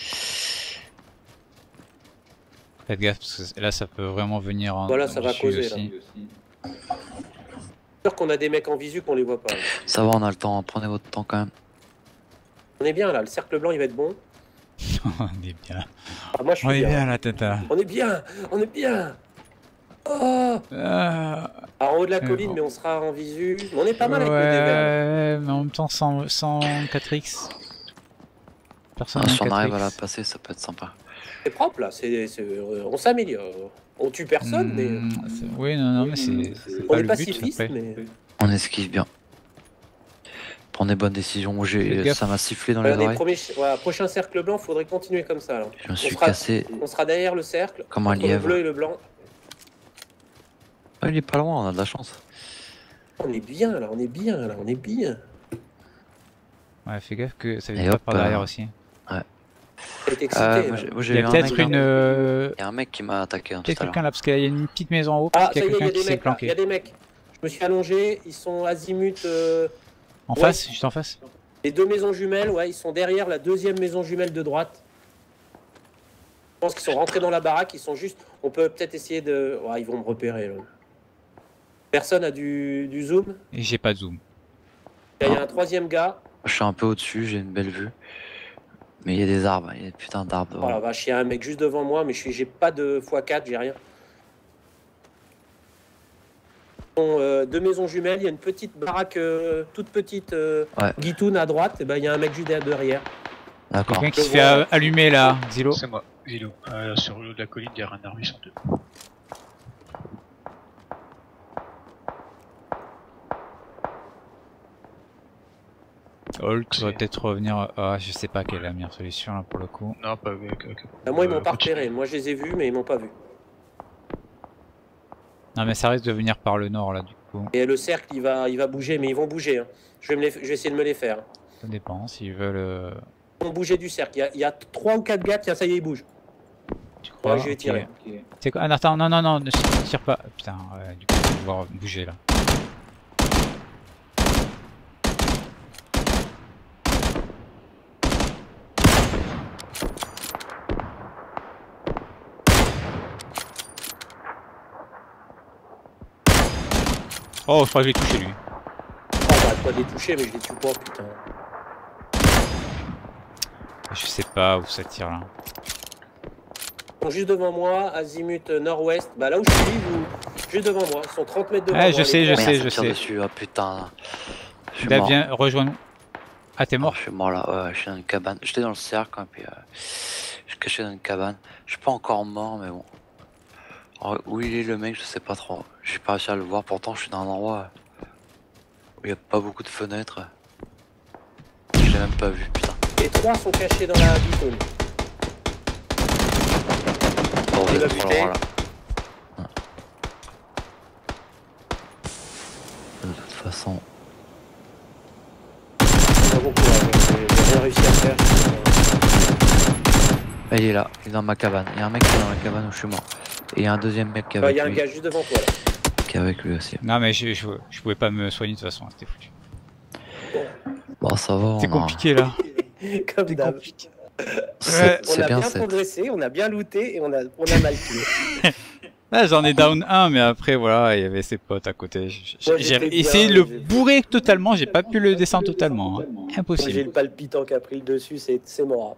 Faites gaffe, parce que là, ça peut vraiment venir en Voilà, ça va dessus causer, là. aussi. C'est sûr qu'on a des mecs en visu qu'on les voit pas. Là. Ça va, on a le temps. Prenez votre temps quand même. On est bien là, le cercle blanc il va être bon. On est bien. Ah, moi je suis On est bien. bien là, tata. On est bien, on est bien. Oh Ah, Alors, en haut de la Euh, colline, bon. mais on sera en visu. Mais on est pas mal avec ouais, le D V R. mais en même temps, sans, sans quatre X. Personne Ah, n'a si on quatre arrive à la X. passer, ça peut être sympa. C'est propre là, c'est, c'est- euh, on s'améliore. On tue personne, mais Hmm, c'est- oui, non, non, mais c'est c'est on pas est le pas but pacifiste. après. Mais... On esquive bien. Prenez bonnes décisions. Moi, j'ai- Faites gaffe. ça m'a sifflé dans les Voilà, les oreilles. premiers... voilà, prochain cercle blanc, faudrait continuer comme ça. Là. Je me On suis sera... cassé on sera derrière le cercle, comme un entre le lièvre. bleu et le blanc. Ah, il est pas loin, on a de la chance. On est bien là, on est bien là, on est bien. Ouais, fais gaffe que ça Et vient pas hop, par derrière euh, aussi. T'es excité. Euh, là. moi, j'ai- moi, j'ai Il y eu a un peut-être mec, une. hein. euh, Il y a un mec qui m'a attaqué hein, tout Peut-être à l'heure. quelqu'un là, parce qu'il y a une petite maison en haut, parce Ah, qu'il ça y y a est, il y quelqu'un a qui des s'est mecs là, il y a planqué. des mecs. Je me suis allongé, ils sont azimut. euh, En Ouais. face, juste en face. Les deux maisons jumelles, ouais, ils sont derrière la deuxième maison jumelle de droite. Je pense qu'ils sont rentrés dans la baraque, ils sont juste. On peut peut-être essayer de. Ouais, ils vont me repérer là. Personne a du, du zoom. Et j'ai pas de zoom. Il y a un troisième gars. Je suis un peu au-dessus, j'ai une belle vue. Mais il y a des arbres, il y a des putains d'arbres devant. Oh la vache, il y a un mec juste devant moi, mais je suis, j'ai pas de fois quatre, j'ai rien. Bon, euh, deux maisons jumelles, il y a une petite baraque, euh, toute petite euh, Ouais. guitoune à droite, et ben il y a un mec juste derrière. D'accord. Quelqu'un qui Je se fait vois. euh, allumer là, Zilo. C'est moi, Vilo. Euh, sur le haut de la colline, derrière un arbre, ils sont deux. Holt va peut-être revenir. Ah, je sais pas quelle est la meilleure solution là pour le coup. Non, pas avec. avec Ah, moi, ils m'ont euh, pas continue. repéré. Moi, je les ai vus, mais ils m'ont pas vu. Non, mais ça risque de venir par le nord là du coup. Et le cercle, il va, il va bouger, mais ils vont bouger. hein. Je, vais me les- je vais essayer de me les faire. Ça dépend s'ils veulent. euh, Ils vont bouger du cercle. Il y a, il y a trois ou quatre gars, tiens, ça y est, ils bougent. Tu crois? Ouais, je vais Ok. tirer. C'est quoi? Ah, attends, non, non, non, ne tire pas. Putain, ouais, du coup, je vais devoir bouger là. Oh, je crois que je l'ai touché lui. Oh, bah, toi, des touchés, mais je les tue pas, putain. Je sais pas où ça tire là. Ils sont juste devant moi, azimut euh, nord-ouest. Bah, là où je suis, vous... juste devant moi. Ils sont trente mètres devant Ouais, moi. je les sais, je trois. sais, Merde, je ça tire sais. dessus, ah putain. Je suis Dave, mort. viens, rejoins-nous. Ah, t'es Oh, mort? je suis mort là, ouais, je suis dans une cabane. J'étais dans le cercle, hein, puis euh, je suis caché dans une cabane. Je suis pas encore mort, mais bon. Alors, où il est le mec, je sais pas trop. J'ai pas réussi à le voir, pourtant je suis dans un endroit où il y a pas beaucoup de fenêtres. Je l'ai même pas vu, putain. Les trois sont cachés dans la bitoune. Bon, vous Il êtes l'a trop buté. loin là. Ouais. De toute façon, Bon courage, hein. J'ai j'ai rien réussi à faire. ah, il est là, il est dans ma cabane. Il y a un mec qui est dans la cabane où je suis mort. Et il y a un deuxième mec qui est Bah, Il avec y a un lui. gars juste devant toi. Là. Qui est avec lui aussi. Non, mais je, je, je pouvais pas me soigner de toute façon, c'était foutu. Bon, ça va. C'est on a- compliqué là. Comme d'hab. C'est Ouais. On c'est a bien bien cette. progressé, on a bien looté et on a, on a mal tué. Là, j'en ai down un, mais après, voilà, il y avait ses potes à côté. J- j- Moi, J'ai j'étais essayé de bien, le j'ai- bourrer totalement, j'ai pas pu le descendre totalement. hein. J'ai Impossible. le palpitant qui a pris le dessus, c'est c'est mort.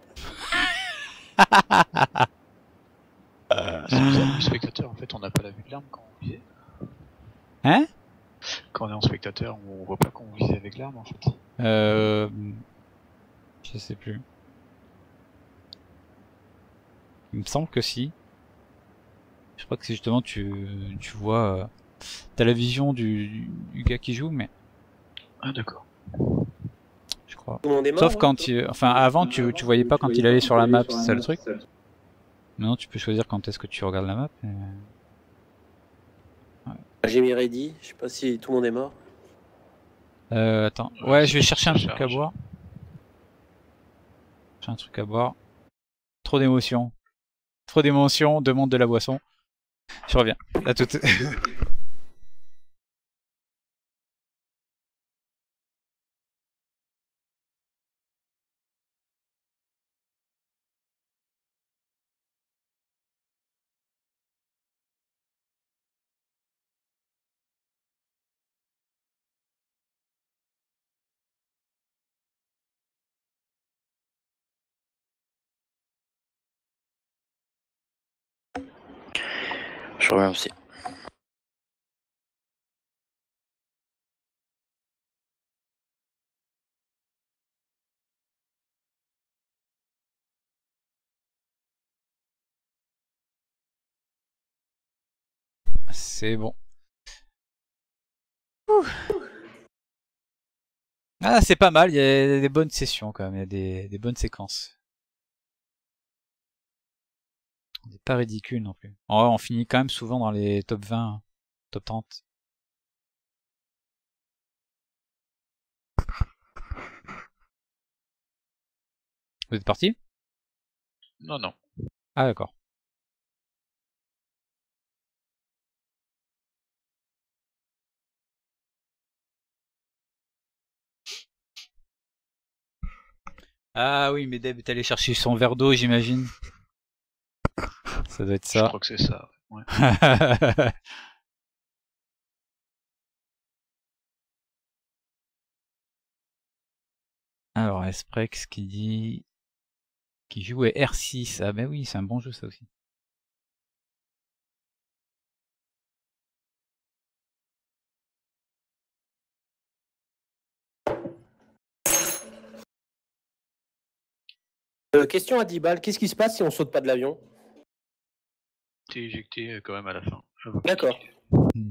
C'est bizarre, le spectateur, en fait, on n'a pas la vue de l'arme quand on visait. Hein? Quand on est en spectateur, on voit pas qu'on visait avec l'arme, en fait. Euh... Je sais plus. Il me semble que si. Je crois que c'est justement tu, tu vois, euh, t'as la vision du, du gars qui joue, mais Ah d'accord. je crois. Tout le monde est mort. Sauf hein quand il, enfin avant tu, tu voyais pas quand il allait sur la map, c'est ça le truc. Maintenant tu peux choisir quand est-ce que tu regardes la map. Et... J'ai mis ready, je sais pas si tout le monde est mort. Euh, attends, Ouais, ouais, c'est je vais bon, chercher un ça truc à charge. boire. J'ai un truc à boire. Trop d'émotions. Trop d'émotions, demande de la boisson. Je reviens. À tout. Je reviens aussi. C'est bon. Ouh. Ah, c'est pas mal, il y a des bonnes sessions quand même, il y a des, des bonnes séquences. C'est pas ridicule non plus. En vrai, on finit quand même souvent dans les top vingt, top trente. Vous êtes parti? Non, non. Ah d'accord. Ah oui, mais Deb est allé chercher son verre d'eau, j'imagine. Ça doit être Je ça. crois que c'est ça. Ouais. Alors, Esprex qui dit... qui joue à R six. Ah ben oui, c'est un bon jeu ça aussi. Euh, question à dix balles, qu'est-ce qui se passe si on saute pas de l'avion? T'es éjecté euh, quand même à la fin. D'accord. Hmm.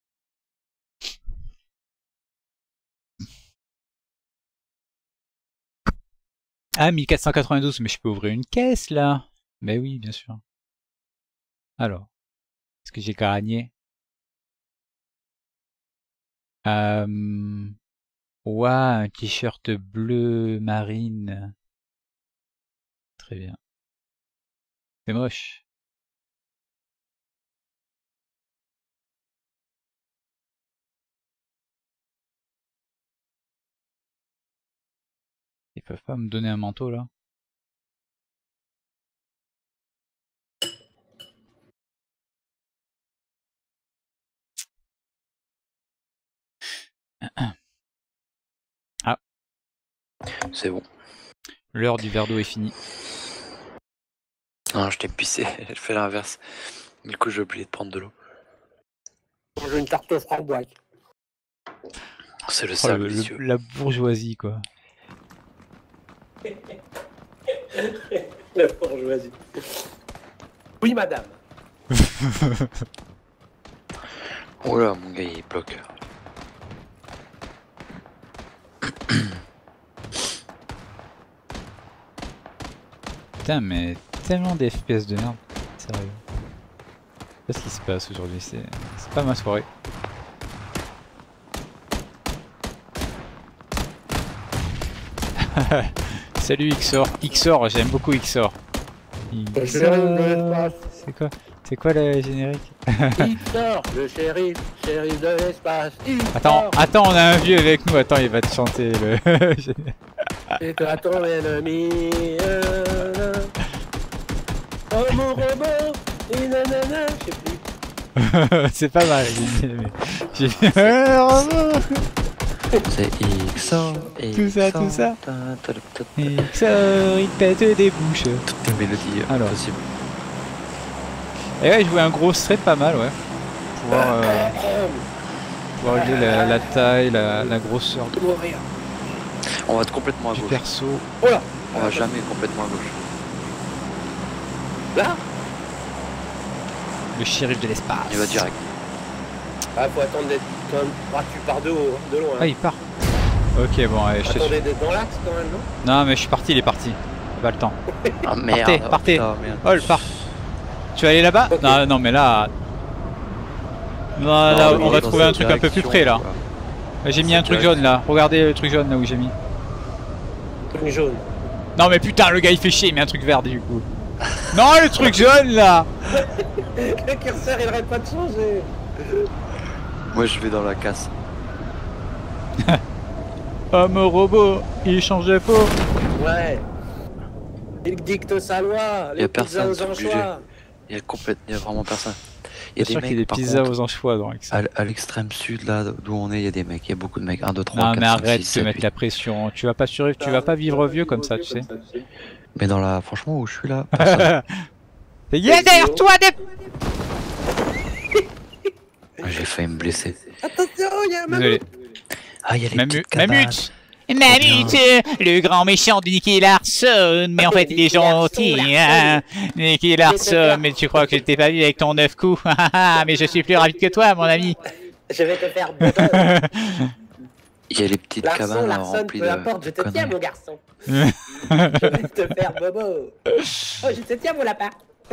Ah, mille quatre cent quatre-vingt-douze, mais je peux ouvrir une caisse là. Mais oui, bien sûr. Alors, est-ce que j'ai gagné? Euh... Ouah, un t-shirt bleu marine. Très bien. C'est moche. Ils peuvent pas me donner un manteau là? Ah, C'est bon. l'heure du verre d'eau est finie. Non, je t'ai pissé, je fais l'inverse. Du coup, j'ai oublié de prendre de l'eau. J'ai une tarte aux framboises. C'est le Oh, cercle le- le- vicieux. la bourgeoisie quoi. La bourgeoisie. Oui, madame. Oh là, mon gars, il bloque. Putain, mais tellement des F P S de merde. Sérieux. Qu'est-ce qui se passe aujourd'hui? C'est c'est pas ma soirée. Salut Xor. Xor, j'aime beaucoup Xor. Xor. C'est quoi? C'est quoi le générique? Il sort, le shérif, shérif de l'espace. Il Attends, sort, attends, on a un vieux avec nous. Attends, il va te chanter le. c'est toi ton ennemi. euh, euh. Oh mon robot, et nanana, je sais plus. C'est pas mal. J'ai bien aimé. J'ai bien. Bravo. C'est X O, Tout ça, tout ça. Xor, il pète des bouches. Toutes les mélodies euh, Alors. possibles. Et ouais, jouer un gros strip pas mal, ouais. Pouvoir, euh, pouvoir régler la, la taille, la, la grosseur De mourir. On va être complètement à du gauche. perso. Voilà. On va jamais complètement à gauche. Là Le shérif de l'espace. Il va direct. Ah, faut attendre d'être quand même. Ah, tu pars de haut, hein, de loin. Ah, il part. Ok, bon, allez, je te suis. Attendez d'être dans l'axe quand même, non? Non, mais je suis parti, il est parti. Pas le temps. Ah merde. Partez, oh, partez. putain, merde. Oh, le part. Tu vas aller là-bas? Ok. Non, non, mais là. Non, là, Non, on va dans trouver un cette truc un peu plus direction, près là. quoi. J'ai mis un Cette truc direction. jaune là. Regardez le truc jaune là où j'ai mis. Truc jaune. Non, mais putain, le gars il fait chier, il met un truc vert du coup. Non, le truc jaune là. Le curseur il arrête pas de changer. Moi je vais dans la casse. Homme robot, il change de peau. Ouais. Il dicte sa loi. Y a Les personne, pizzas aux c'est obligé. anchois. Il y a complète, il y a vraiment personne. Il y Bien a sûr des qu'il y a des mecs par pizzas contre, aux anchois dans ça. à, l- à l'extrême sud là d'où on est, il y a des mecs, il y a beaucoup de mecs. un, deux, trois, Non, quatre, mais cinq, arrête six, de sept, mettre huit. la pression. Tu vas pas survivre, tu vas pas vivre vieux comme ça, tu sais. Mais dans la. Franchement où je suis là, personne. Il y a derrière toi des. J'ai failli me blesser. Attention, il y a un mammouth. Désolé. Ah il y a les Mamu- petites cabanes. Mamut Mamut, euh, le grand méchant de Nicky Larson, mais en fait il est Nicky Larson, gentil, Larson. hein. Nicky Larson, mais tu crois que je t'ai pas vu avec ton neuf coups, mais je suis plus rapide que toi mon ami. Je vais te faire bobo. Il y a les petites Larson, cabanes là, Larson, remplies peu de importe, je te tiens conneries. mon garçon. Je vais te faire bobo. Oh, je te tiens mon lapin.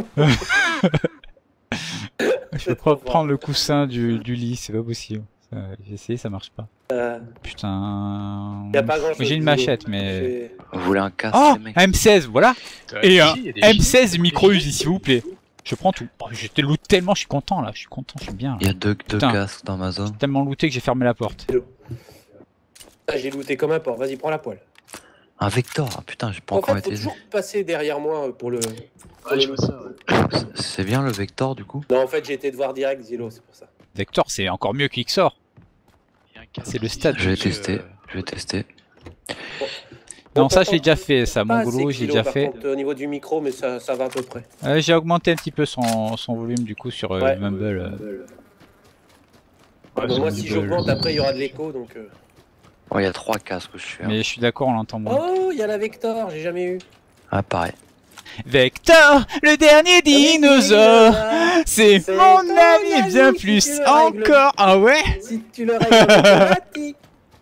Je peux pas prendre le coussin du, du lit, c'est pas possible. Ça, J'ai essayé, ça marche pas. Euh, Putain. y a pas grand chose. J'ai une machette, mais. J'ai- Vous voulez un casque Oh, les mecs? un M seize, voilà. Euh, Et ici, un il y a des M gilets. seize micro-use, s'il vous plaît. Je prends tout. Oh, je te loot tellement, je suis content là. Je suis content, je suis bien. Il y a deux, deux Putain. casques dans ma zone. Tellement looté que j'ai fermé la porte. Ah, j'ai looté comme un porc, vas-y, prends la poêle. Un Vector, ah, putain j'ai pas En encore fait, faut été. toujours passer derrière moi pour le. pour Ouais, le je vois loot. ça. Ouais. C'est- C'est bien le Vector du coup? Non, en fait, j'ai été te voir direct, Zilo, c'est pour ça. Vector, c'est encore mieux qu'Xor. Il y a un casque C'est le ici, stade. Je vais euh, tester, je vais tester. Non, On ça je t'entend l'ai déjà fait, ça. pas Mon assez, boulot, j'ai Zilo, déjà par fait. contre, au niveau du micro, mais ça, ça va à peu près. Euh, j'ai augmenté un petit peu son, son volume du coup sur euh, Ouais. Mumble. euh. Ouais, Bon, c'est moi, bon, si Mumble. j'augmente, après, il y aura de l'écho, donc. euh. Oh il y a trois casques où je suis. hein. Mais je suis d'accord, on l'entend moins. Oh, il y a la Vector, j'ai jamais eu. Ah pareil. Vector, le dernier dinosaure. C'est C'est mon ton ami, ami, bien si plus tu le règles. encore. Ah ouais? Si tu le règles en automatique.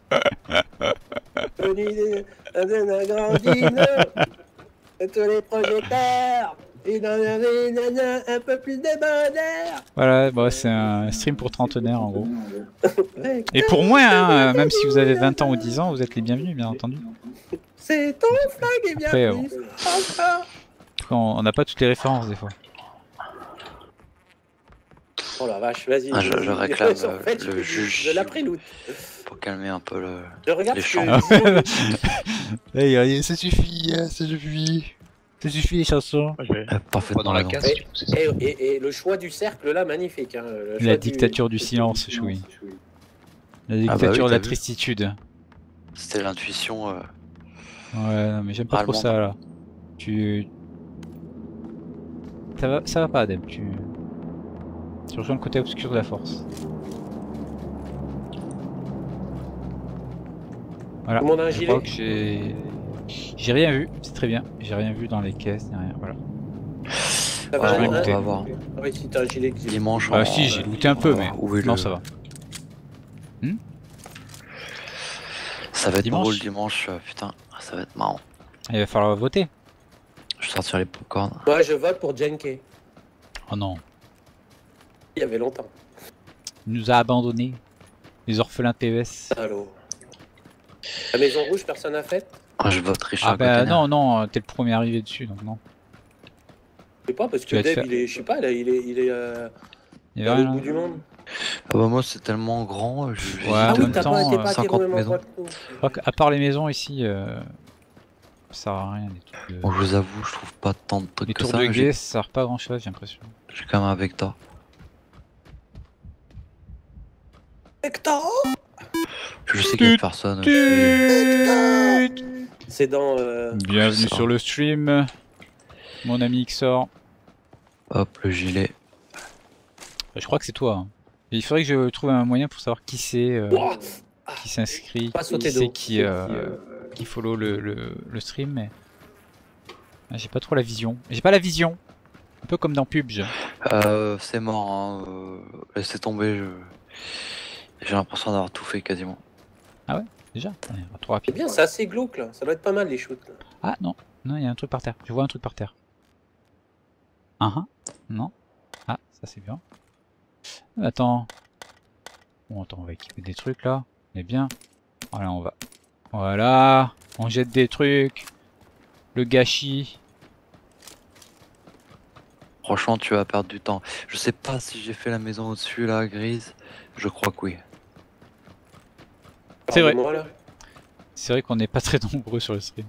Venu d'un grand dino. Tous les projecteurs. Et dans la rue, nana, un peu plus de bonheur. Voilà, bon, c'est un stream pour trentenaires en gros. Vector, Et pour moi, hein, même si vous avez vingt ans ou dix ans, vous êtes les bienvenus, bien entendu. c'est ton flingue et bien Après, plus. Encore. On on n'a pas toutes les références des fois. Oh la vache, vas-y. Ah, je- vas-y. je réclame, En fait, euh, le je- juge. Je l'ai pris loot. Pour calmer un peu le. Je regarde Les ce chants. que... Hey, ça suffit, ça suffit. Ça suffit les chansons. Ouais, je vais- Euh, parfaitement Pas dans la raison. case, du coup, c'est ça. Et, et- et le choix du cercle là, magnifique. Hein, le choix La du- dictature du silence, Choui. La Ah bah dictature oui, de la t'as vu. tristitude. C'était l'intuition. euh, Ouais, non, mais j'aime pas trop Allemande. ça là. Tu. Ça va, ça va pas, Adem. Tu. Tu rejoins le côté obscur de la force. Voilà. Tout le monde a un Je gilet crois que j'ai. J'ai rien vu, c'est très bien. J'ai rien vu dans les caisses, ni rien. Voilà. Ça va, Ouais, vais on goûter. va voir. Ah oui, si t'as un gilet. que- Dimanche. Ah on- si, j'ai looté un peu, on va mais. voir où est Non, le- ça va. Ça va être Dimanche. drôle dimanche, euh, putain, ça va être marrant. Il va falloir voter. Je vais sortir les popcorn. Moi, je vote pour Jenke. Oh non. Il y avait longtemps. Il nous a abandonnés. Les orphelins de P E S. Allô. La maison rouge, personne n'a fait. Ah, je vote Richard Ah bah Coquenard. non, non, t'es le premier arrivé dessus, donc non. Je sais pas, parce Tu que vas te Deb, faire- il est, je sais pas, là, il est, il est euh, Il y à avait l'autre rien. bout du monde. Ah bah moi c'est tellement grand, je j'hésite Ouais, Ah en oui, même t'as temps, pas été euh, pas cinquante terriblement maisons. droite, non. Je crois qu'à part les maisons ici, euh, ça sert à rien. Les, trucs de... Bon, je vous avoue, je trouve pas tant de trucs les que tours ça. de mais J'ai guet, ça sert pas à grand chose, j'ai l'impression. j'ai quand même un Vector. Hector Je sais qu'il y a personne. je suis- C'est dans. euh, Bienvenue ça. sur le stream, mon ami Xor. Hop, le gilet. Je crois que c'est toi. hein. Et il faudrait que je trouve un moyen pour savoir qui c'est, euh, Ouah, qui s'inscrit, Pas qui sauter c'est d'eau. qui, euh, qui follow le, le, le stream, mais ah, j'ai pas trop la vision. J'ai pas la vision. peu comme dans P U B G. Euh, c'est mort, hein. euh, laissez tomber. Je... J'ai l'impression d'avoir tout fait quasiment. Déjà, ouais, trop C'est rapide. bien, c'est assez glauque là. Ça doit être pas mal les shoots. Là. Ah non, non, il y a un truc par terre. Je vois un truc par terre. Ah ah, non. Ah, ça c'est bien. Attends. Bon, attends, on va équiper des trucs là. On est bien. Voilà, on va. Voilà, on jette des trucs. Le gâchis. Franchement, tu vas perdre du temps. Je sais pas si j'ai fait la maison au-dessus là, grise. Je crois que oui. C'est vrai. Moi, là. C'est vrai qu'on n'est pas très nombreux sur le stream.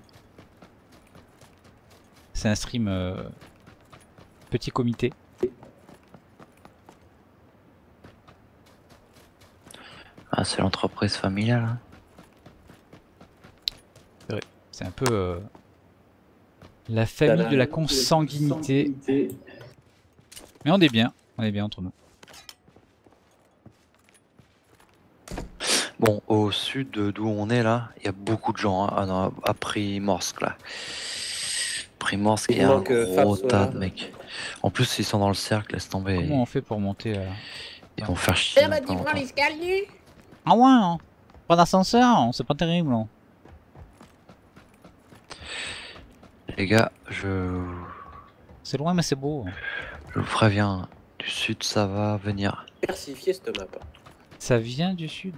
C'est un stream euh, petit comité. Ah, c'est l'entreprise familiale. Hein. C'est un peu euh, la famille de la consanguinité. Mais on est bien, on est bien entre nous. Bon, au sud d'où on est là, il y a beaucoup de gens hein, à, à Primorsk là. Primorsk, il y a un manque, euh, gros Fab, tas ouais. de mecs. En plus, ils sont dans le cercle, laisse tomber. Comment on fait pour monter là? Ils vont faire chier. Eh bah, dans pas tu prends longtemps. l'escalier. Ah ouais, hein. Pas d'ascenseur, hein, c'est pas terrible. Hein. Les gars, je... C'est loin mais c'est beau. Hein. je vous préviens, du sud ça va venir. Diversifier cette map. Ça vient du sud.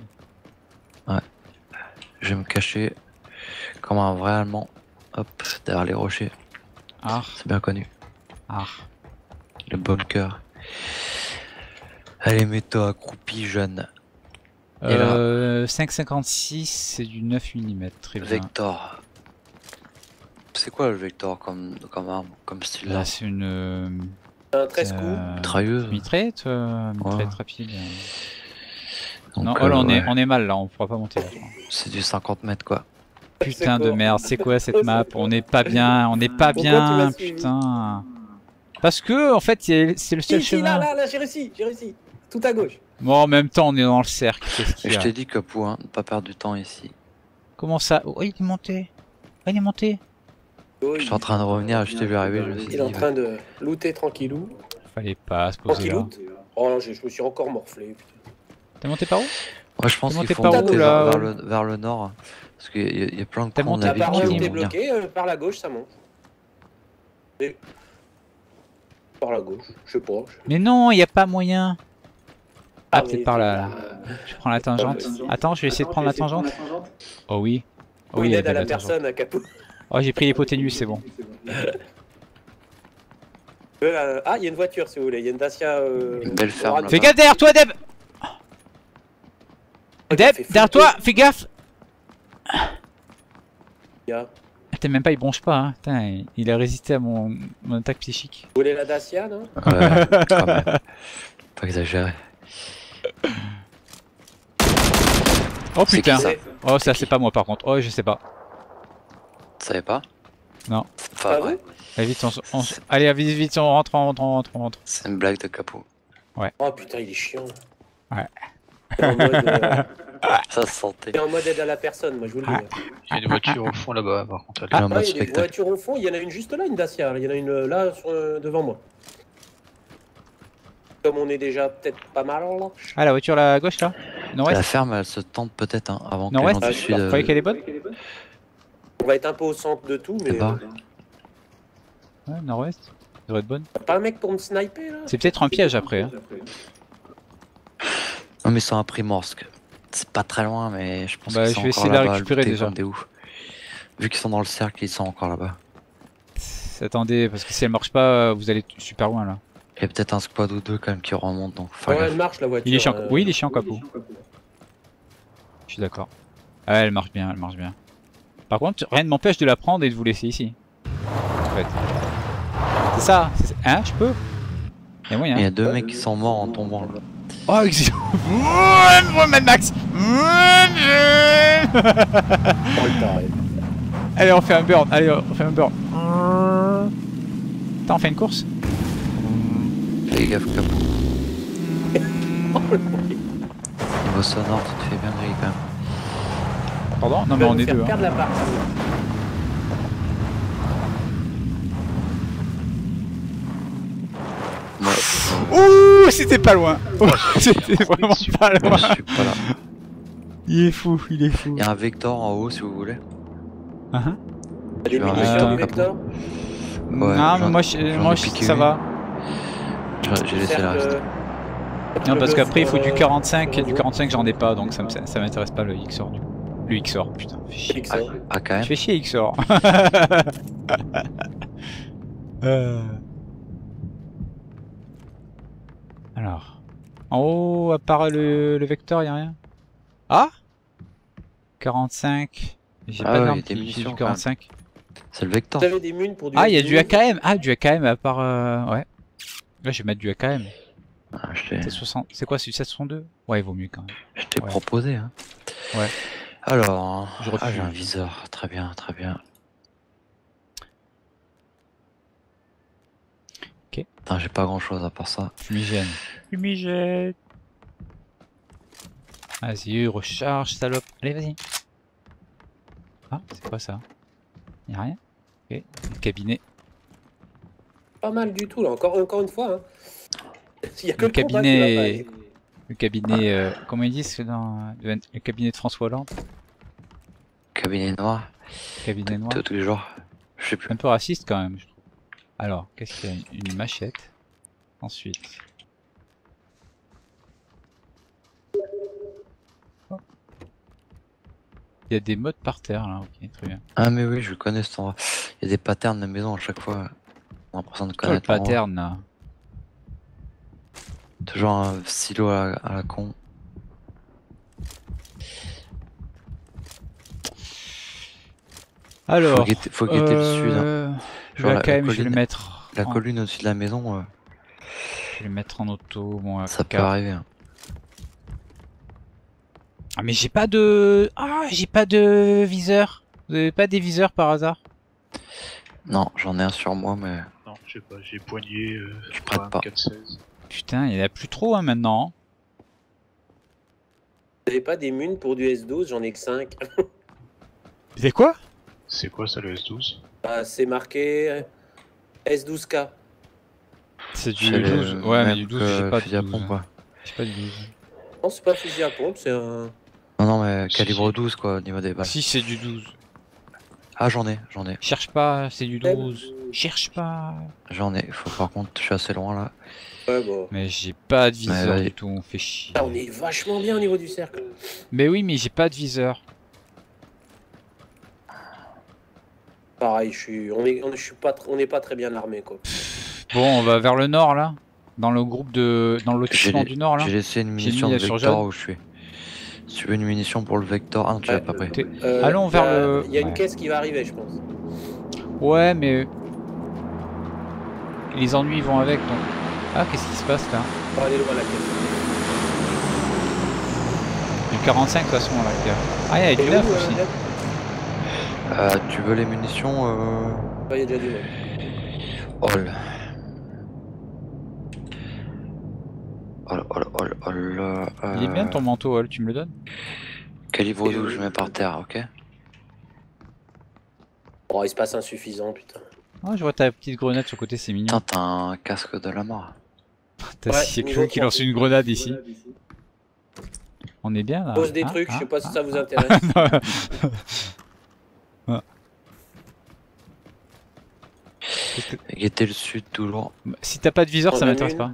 Je vais me cacher comme un vrai allemand. Hop, derrière les rochers, Ah, c'est bien connu. ah. Le bunker. Allez, mets-toi accroupi, jeune. Et là- Euh, cinq virgule cinquante-six, c'est du neuf millimètres. Très bien. Vector. C'est quoi le Vector comme, comme arme, comme style Là, d'arme? c'est une. Euh, Un treize coups. euh, Mitrailleuse. mitraillette, euh, mitraillette Ouais. rapide. euh. Donc, Non, euh, oh là, on, est, ouais, on est mal là, on pourra pas monter là. je crois. c'est du cinquante mètres quoi. Putain de quoi merde, c'est quoi cette C'est map? quoi On n'est pas bien, on n'est pas Pourquoi tu bien, m'as suivi putain. Parce que, en fait, c'est c'est le seul Si, si, là, chemin. là, là, j'ai réussi, j'ai réussi. Tout à gauche. Bon, en même temps, on est dans le cercle. Qu'est-ce Et qu'il y je a? t'ai dit, Capou, hein, ne pas perdre du temps ici. Comment ça? Oh, il est monté. Oh, il est monté. Oh, Je suis en train de revenir, je t'ai vu arriver, je me suis Il dit, est en ouais. train de looter tranquillou. Fallait pas se poser là. Tranquilloute. Oh là, je je me suis encore morflé. Putain. T'es monté par où? Moi je pense T'es qu'il monté faut par où, monter là vers, vers le, vers le nord. hein, Parce qu'il y, a- il y a plein de T'as cons monté de la à ville part qui Par où vont où t'es venir. bloqué, euh, par la gauche, ça monte. Et- Par la gauche, je sais pas. je- Mais non, il n'y a pas moyen. Ah, Ah, peut-être mais- par là. là. Je prends la tangente. Attends, je vais essayer de prendre la tangente. Oh oui. Oh Ou oui, une elle est aide à belle, la la tangente. personne à Capou. Oh, j'ai pris l'hypoténuse, c'est bon. Euh, ah, il y a une voiture si vous voulez. Il y a une Dacia. Euh, Une belle ferme, Dorade. là-bas. Fais gaffe derrière toi, Deb! il Deb, fait derrière flipper. toi, fais gaffe! Il y a- Putain, même pas, il bronche pas. Hein. Putain, il- il a résisté à mon, mon attaque psychique. Vous voulez la Dacia, non? Ouais, quand même. Pas exagérer. Oh C'est putain! qui, ça? Oh, ça, C'est c'est qui pas moi par contre. Oh, je sais pas. Tu savais pas? Non. C'est Pas pas vrai. vous? Allez, vite, on, on- allez, vite, vite, on rentre, on rentre, on rentre, on rentre. C'est une blague de Capou. Oh putain, il est chiant. Ouais. Il est en mode, euh, Ça se sentait. il est en mode aide à la personne, moi je vous le dis. Ah. Il y a une voiture au fond là-bas, par contre. Elle Il est en Ah, mode il y a des spectacle. voitures au fond, il y en a une juste là, une Dacia. Il y en a une euh, là sur, euh, devant moi. Comme on est déjà peut-être pas mal là. Ah, la voiture là à gauche là? La Nord-ouest? ferme, elle se tente peut-être hein, avant que les Nord-ouest? gens du Ah, sud. Vous euh, croyez qu'elle est bonne? On va être un peu au centre de tout, mais. C'est pas. Ouais, nord-ouest. Ça devrait être bonne. euh, pas un mec pour me sniper là? C'est peut-être un piège après. Hein. Non, mais ils sont à Primorsk. C'est pas très loin, mais je pense Bah, qu'ils je sont vais encore essayer de la là-bas, récupérer looter déjà. comme des oufs. Vu qu'ils sont dans le cercle, ils sont encore là-bas. Attendez, parce que si elle marche pas, vous allez super loin là. Il y a peut-être un squad ou deux quand même qui remontent, donc faut Ouais, faire elle marche la voiture. Il est chiant. euh, Oui, il est chiant, Capou. Je suis d'accord. Ah, elle marche bien, elle marche bien. Par contre, rien ne m'empêche de la prendre et de vous laisser ici. En fait. C'est ça. c'est- Hein, je peux. Il y a moyen. Il y a deux mecs qui sont morts en tombant là. Oh, excusez Mad Max. Oh, le taré. Allez, on fait un burn. Allez, on fait un burn. Attends, on fait une course. Fais gaffe, Capou. Niveau sonore, tu te fais bien griller quand même. Pardon. Non, Tu mais vas on nous est faire deux. Hein. perdre la partie. c'était pas loin. C'était vraiment pas loin. Je suis pas là. Il est fou, il est fou. Il y a un Vector en haut si vous voulez. Uh -huh. T'as des Tu veux un munitions Vector, du capot? Vector? Ouais, non, mais j'en- moi, je, j'en moi ai je- piqué ça une. va. J'ai j'ai laissé la reste. Non, parce qu'après il faut du euh, quarante-cinq et du quarante-cinq j'en ai pas donc ça me- ça m'intéresse pas le X O R du coup. Le X O R, putain, fais chier. Ah, ah, quand Je même. fais chier X O R. Euh. Alors. En haut, à part le, le vecteur, y'a rien. Ah quarante-cinq. J'ai Ah pas ouais, d'arme y a des qui munitions, fait du quand même. quarante-cinq. C'est le Vector. Vous avez des munes pour du Ah, il y a S du douze? A K M. Ah, du A K M à part... Euh... Ouais. Là, je vais mettre du A K M. Ah, je t'ai C'est soixante... C'est quoi, c'est du sept cent deux? Ouais, il vaut mieux quand même. je t'ai Ouais. proposé. Hein. Ouais. Alors, Je ah, refuse. j'ai un viseur. Très bien, très bien. Ok. Putain, j'ai pas grand chose à part ça. Fumigène. Fumigène. Vas-y, recharge, salope. Allez, vas-y. Ah, c'est quoi ça? Y'a rien? Ok. Le cabinet. Pas mal du tout là, encore, encore une fois. Hein. Il y a que Le le, combat qui va cabinet- pas aller. Le cabinet... Euh... Comment ils disent dans... Le cabinet de François Hollande? Cabinet noir. Cabinet noir. Tous les jours. Je sais plus. Un peu raciste quand même, je trouve. Alors, qu'est-ce qu'il y a? Une machette. Ensuite. Oh. Il y a des modes par terre là, ok, très bien. Ah, mais oui, je connais cet endroit. Il y a des patterns de maison à chaque fois. On a l'impression de Oh, le connaître. l'endroit. pattern là. Toujours un silo à la, à la con. Alors, Faut guetter, faut guetter le sud. Hein. euh, Genre le la- A K M, la je vais le colline- mettre. La en... colline au-dessus de la maison, euh, Je vais le mettre en auto. Bon, ça A K. peut arriver. Hein. Ah, mais j'ai pas de. Ah, j'ai pas de viseur. Vous avez pas des viseurs par hasard? Non, j'en ai un sur moi, mais Non, je sais pas, j'ai poigné, euh, Tu prêtes pas. quatre seize. Putain, il y en a plus trop hein, maintenant. Vous avez pas des munes pour du S douze? J'en ai que cinq. C'est quoi? C'est quoi ça le S douze? Ah, c'est marqué S douze K. C'est du c'est le douze. Ouais, mais même du douze, que j'ai pas de fusil à douze. pompe, quoi. J'ai pas de douze. Non, c'est pas fusil à pompe, c'est un. Non, non, mais Si, calibre si. douze, quoi, au niveau des balles. Si, c'est du douze. Ah, j'en ai, j'en ai, Cherche pas, c'est du Même. douze. Cherche pas. j'en ai. Faut, par contre, je suis assez loin là. Ouais, bon. Mais j'ai pas de viseur Ouais, ouais. du tout, on fait chier. Ah, on est vachement bien au niveau du cercle. Mais oui, mais j'ai pas de viseur. Pareil, je suis, on est, on, je suis pas, tr- on n'est pas très bien armé quoi. Bon, on va vers le nord là. Dans le groupe de. Dans le lotissement J'ai- du nord là. J'ai laissé une J'ai munition mis de la sur Vector jaune. où je suis. Si tu veux une munition pour le Vector. Ah non, tu l'as Ouais, pas pris. T'es- Euh, Allons il y a- vers le- Il y a une ouais. caisse qui va arriver, je pense. Ouais, mais. Les ennuis vont avec donc. Ah, qu'est-ce qui se passe là? On va aller loin la caisse. Du quarante-cinq de toute façon là. Pierre. Ah, il y a Et du où, neuf euh, aussi. Ned Euh, tu veux les munitions euh... Ouais, il y a déjà du monde. All. All, all, all, all. euh, Il est bien ton manteau, Hall, tu me le donnes? Calibre Et, douze, je euh, mets par terre, ok? Oh, il se passe insuffisant, putain. Ah, je vois ta petite grenade sur le côté, c'est mignon. Putain, t'as un casque de la mort. T'as Ouais, si niveau qui lance trois. une grenade ici. On est bien là. Pose des Ah, trucs, ah, je sais pas si ah, ça vous ah. intéresse. Qu'est-ce que- Guetter le sud toujours. Si t'as pas de viseur, On ça en a m'intéresse une. pas.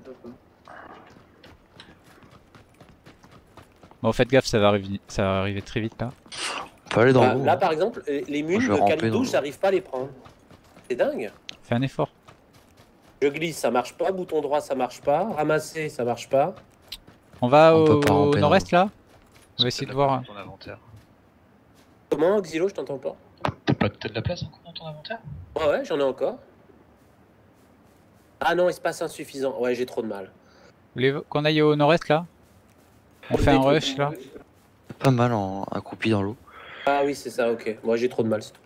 Bon, faites gaffe, ça va arriver, ça va arriver très vite là. On peut aller dans Bah, l'eau. là, hein. par exemple, les les munes Je de vais ramper calibre dans douze, l'eau. j'arrive pas à les prendre. C'est dingue. Fais un effort. Je glisse, ça marche pas. Bouton droit, ça marche pas. Ramasser, ça marche pas. On va On peut au, pas ramper au dans nord-est là. On va Est-ce que essayer t'as de la voir. place dans ton inventaire. Comment, Xylo, je t'entends pas. T'as pas t'as de la place encore dans ton inventaire? Ouais, ouais, j'en ai encore. Ah non, espace insuffisant. Ouais, j'ai trop de mal. Vous voulez qu'on aille au nord-est là? On Pose fait des un trucs. rush là. Pas mal en accroupi dans l'eau. Ah oui, c'est ça, ok. Moi, j'ai trop de mal, c'est tout.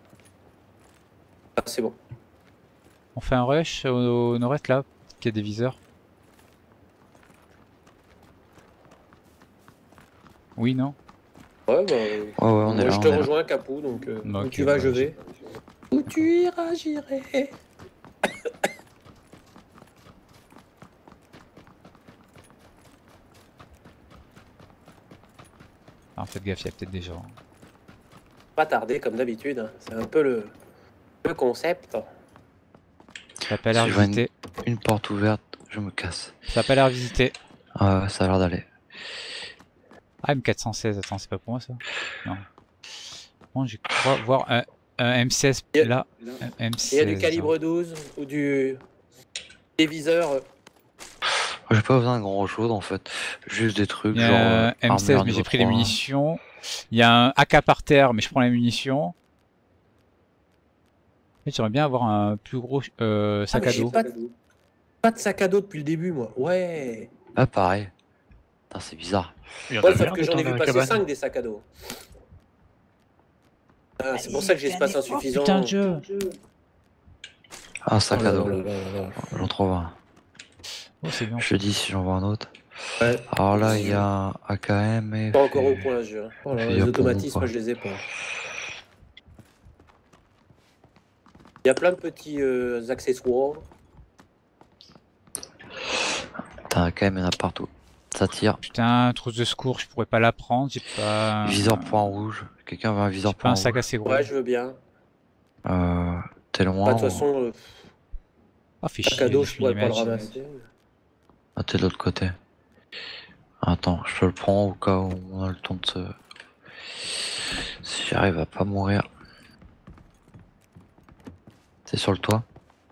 Ah, c'est bon. On fait un rush au, au nord-est là. Qu'il y a des viseurs. Oui, non? Ouais, bah. Ouais, ouais, on moi, est là. je on te est là. rejoins, Capou, donc euh, Ok, où tu vas, bah, je vais. Où tu iras, j'irai. Enfin, faites gaffe, il y a peut-être des gens. Pas tarder comme d'habitude, hein. C'est un peu le, le concept. Ça a pas l'air Si je vois une, visité. une porte ouverte, je me casse. Ça a pas l'air visité. Ah ouais, ça a l'air d'aller. Ah, M quatre cent seize, attends, c'est pas pour moi ça? Non. Bon, je crois voir un, un M seize Il y a- là. Un M seize. Il y a du calibre douze ou du des viseurs. euh, J'ai pas besoin de grand chose en fait. Juste des trucs Il y a genre. un euh, M seize, armure mais j'ai niveau pris les trois. munitions. Il y a un A K par terre, mais je prends les munitions. Et j'aimerais bien avoir un plus gros euh, Ah, sac mais à j'ai dos. pas, de- pas de sac à dos depuis le début, moi. Ouais. Ah, pareil. Putain, c'est bizarre. Il y en Ouais, a sauf bien que j'en ai dans vu la passer cabane. cinq des sacs à dos. Ah, c'est pour ça que j'ai espace insuffisant. Putain de jeu. Ah, sac Oh à là dos. là là là là. J'en trouve un. Oh, c'est bien. Je te dis si j'en vois un autre. Ouais. Alors là, il y a un A K M et. Pas encore au point, ce jeu. Oh là là, Puis, les hop, on automatismes, voit. je les ai pas. Il y a plein de petits euh, accessoires. T'as un A K M, il y en a partout. Ça tire. Putain, trousse de secours, je pourrais pas la prendre. J'ai pas. Viseur point rouge. Quelqu'un veut un viseur J'ai pas point un sac rouge. assez gros. Ouais, je veux bien. Euh. T'es loin Bah, de toute ou- façon, euh, Ah, fait sac chier. à dos, j'ai je plus pourrais pas le l'image. ramasser. Ah, t'es de l'autre côté. Attends, je te le prends au cas où on a le temps de se. Si j'arrive à pas mourir. C'est sur le toit.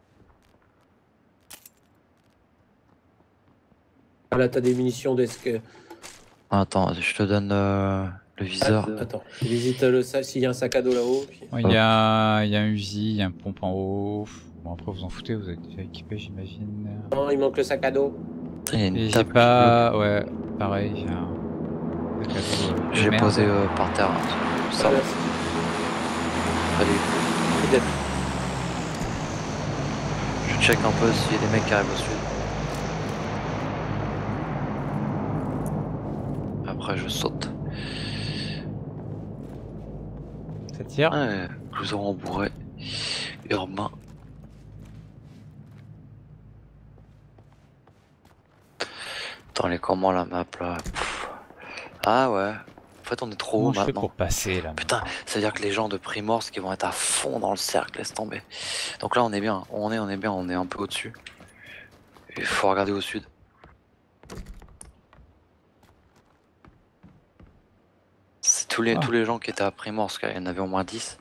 Ah, là, t'as des munitions d'esque. Attends, je te donne euh, le viseur. Attends, je visite le sac, s'il y a un sac à dos là-haut. puis- Ouais, il y a, il y a un Uzi, il y a un pompe en haut. Bon, après, vous en foutez, vous êtes déjà équipé, j'imagine. Non, il manque le sac à dos. Il y a une Et j'ai table qui pas. Ouais, pareil, j'ai un. sac à dos, euh, bloque. de J'ai merde. posé euh, par terre. hein. Ça Ah, va. merci. Allez, Peut-être. je check un peu s'il y a des mecs qui arrivent au sud. Après, je saute. Ça tire. Ouais, nous aurons bourré. Urbain. Attends, elle est comment la map là? Pff. Ah ouais. En fait, on est trop haut Comment je fais maintenant. pour passer là? Putain, ça veut dire que les gens de Primorsk qui vont être à fond dans le cercle, laisse tomber. Donc là, on est bien. On est, on est bien. On est un peu au-dessus. Il faut regarder au sud. C'est tous les, Ah. tous les gens qui étaient à Primorsk, il y en avait au moins dix.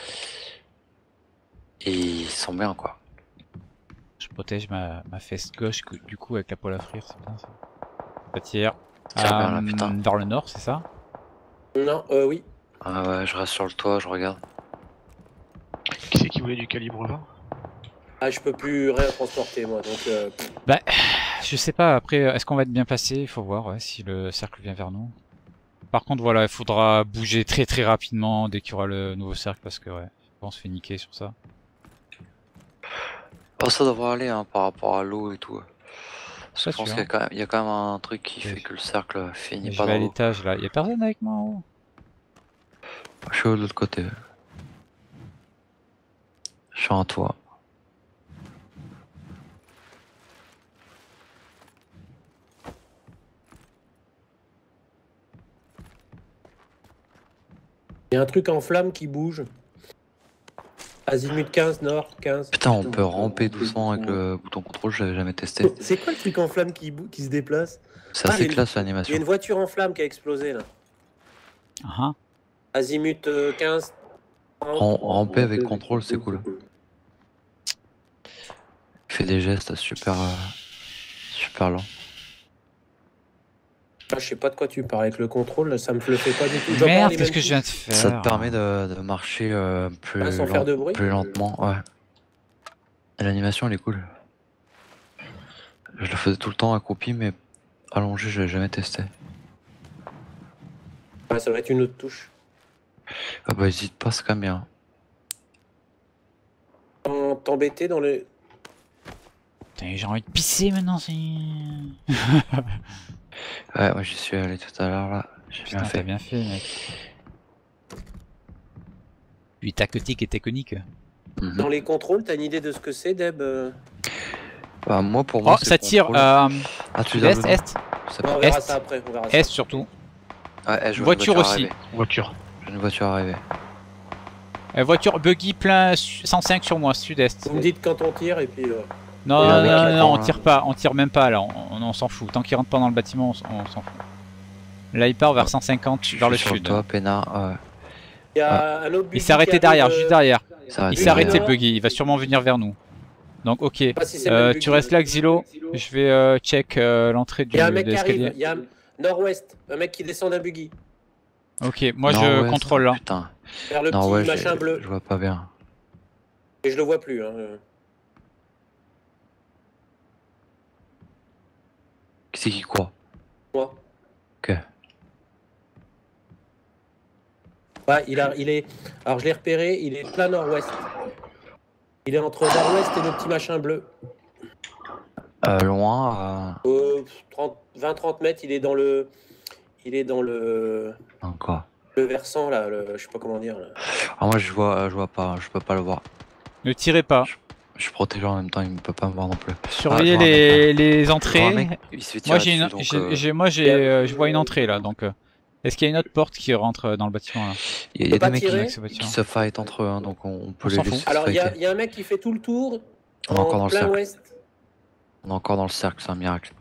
Et ils sont bien, quoi. Je protège ma, ma fesse gauche, que, du coup, avec la poêle à frire, c'est bien ça. Ça tire. Tire bien, là, Euh, putain. vers le nord, c'est ça? Non, euh, oui. Ah ouais, je reste sur le toit, je regarde. Qui c'est qui voulait du calibre vingt? Ah, je peux plus rien transporter, moi. Donc, euh, Je sais pas, après, est-ce qu'on va être bien placé? Il faut voir ouais, si le cercle vient vers nous. Par contre, voilà, il faudra bouger très très rapidement dès qu'il y aura le nouveau cercle parce que, ouais, on se fait niquer sur ça. Oh, ça devrait aller hein, par rapport à l'eau et tout. Parce que Pas je pense sûr. qu'il y, a quand même- il y a quand même un truc qui Oui. fait que le cercle finit Je pas vais à dans l'eau. l'étage là. Il y a personne avec moi en haut? Je suis de l'autre côté. Je suis en toit. il y a un truc en flamme qui bouge. Azimut quinze, nord quinze. Putain, on peut ramper doucement avec le bouton contrôle, j'avais jamais testé. C'est quoi le truc en flamme qui, bou- qui se déplace? C'est Ah, assez il y a une- classe Il y a l'animation. une voiture en flamme qui a explosé là. Ah ah. Azimut euh, quinze. Ram- ramper avec contrôle, c'est cool. Il fait des gestes super, euh, super lents. Ah, je sais pas de quoi tu parles. Avec le contrôle, ça me le fait pas du tout. Je dois Merde, avoir les qu'est-ce mêmes que je viens touches. de faire? Ça te permet de, de marcher euh, plus, Ah, sans lent- faire de bruit. plus lentement, ouais. Et l'animation elle est cool. Je le faisais tout le temps accroupi, mais allongé, je l'ai jamais testé. Ah, ça va être une autre touche. Ah bah hésite pas, c'est quand même bien. T'en- T'embêter dans le. Putain, j'ai envie de pisser maintenant, c'est. Ouais, moi j'y suis allé tout à l'heure là. J'ai Putain, bien t'as fait. bien fait, mec. Lui, tactique et technique. Mhm. Dans les contrôles, t'as une idée de ce que c'est, Deb? euh Bah, moi pour moi. Oh, c'est ça tire contrôle. euh, Ah, tu dois sud-est, le- est, c'est On pas- verra Est. ça après. On verra ça. est surtout. Ouais, je vois Voiture une aussi. arriver. Voiture. Je vois une voiture arriver. Euh, voiture buggy plein su- cent cinq sur moi, sud-est. Vous me dites quand on tire et puis. euh, Non, Et non, un mec non, qui non, attend, on là. tire pas, on tire même pas là, on, on, on s'en fout. Tant qu'il rentre pas dans le bâtiment, on, s- on s'en fout. Là, il part vers cent cinquante Je vers le suis sur sud. toi, Pénard. Ouais. Il y a un autre buggy Il s'est arrêté qui derrière, arrive, juste euh, derrière. Ça va Il être s'est arrêté Nord. buggy, il va sûrement venir vers nous. Donc ok, Je sais pas si c'est le Euh, même tu buggy. restes là Xilo, je vais euh, check euh, l'entrée Il du y a un de mec qui arrive, l'escalier. il y a un nord-ouest, un mec qui descend d'un buggy Ok, moi je Nord-ouest, contrôle là. Putain. vers le Non, petit ouais, je, machin bleu. je vois pas bien. Et je le vois plus. Hein. Qui c'est qui croit? Moi. Ok. Ouais, il, a, il est. Alors je l'ai repéré, il est plein nord-ouest. Il est entre nord-ouest et le petit machin bleu. Euh, loin, Euh, vingt trente mètres, il est dans le. Il est dans le. euh, encore. Le versant là, le, je sais pas comment dire. Là. Ah, moi je vois, je vois pas, je peux pas le voir. Ne tirez pas. Je suis protégé en même temps, il ne peut pas me voir non plus. Surveillez je vois un les, les Je vois un entrées. mec, il se fait Moi tirer j'ai une, dessus, donc, j'ai- euh, j'ai- moi j'ai, euh, je vois une entrée là, donc euh, est-ce qu'il y a une autre porte qui rentre dans le bâtiment là? il y a, il y a peut des pas mecs tirer qui, Ce bâtiment. qui se fight entre eux, hein, donc on, on peut On les s'en laisser fout. se Alors il y, a- fighter. il y a un mec qui fait tout le tour On est encore dans en le plein cercle. ouest. On est encore dans le cercle, c'est un miracle.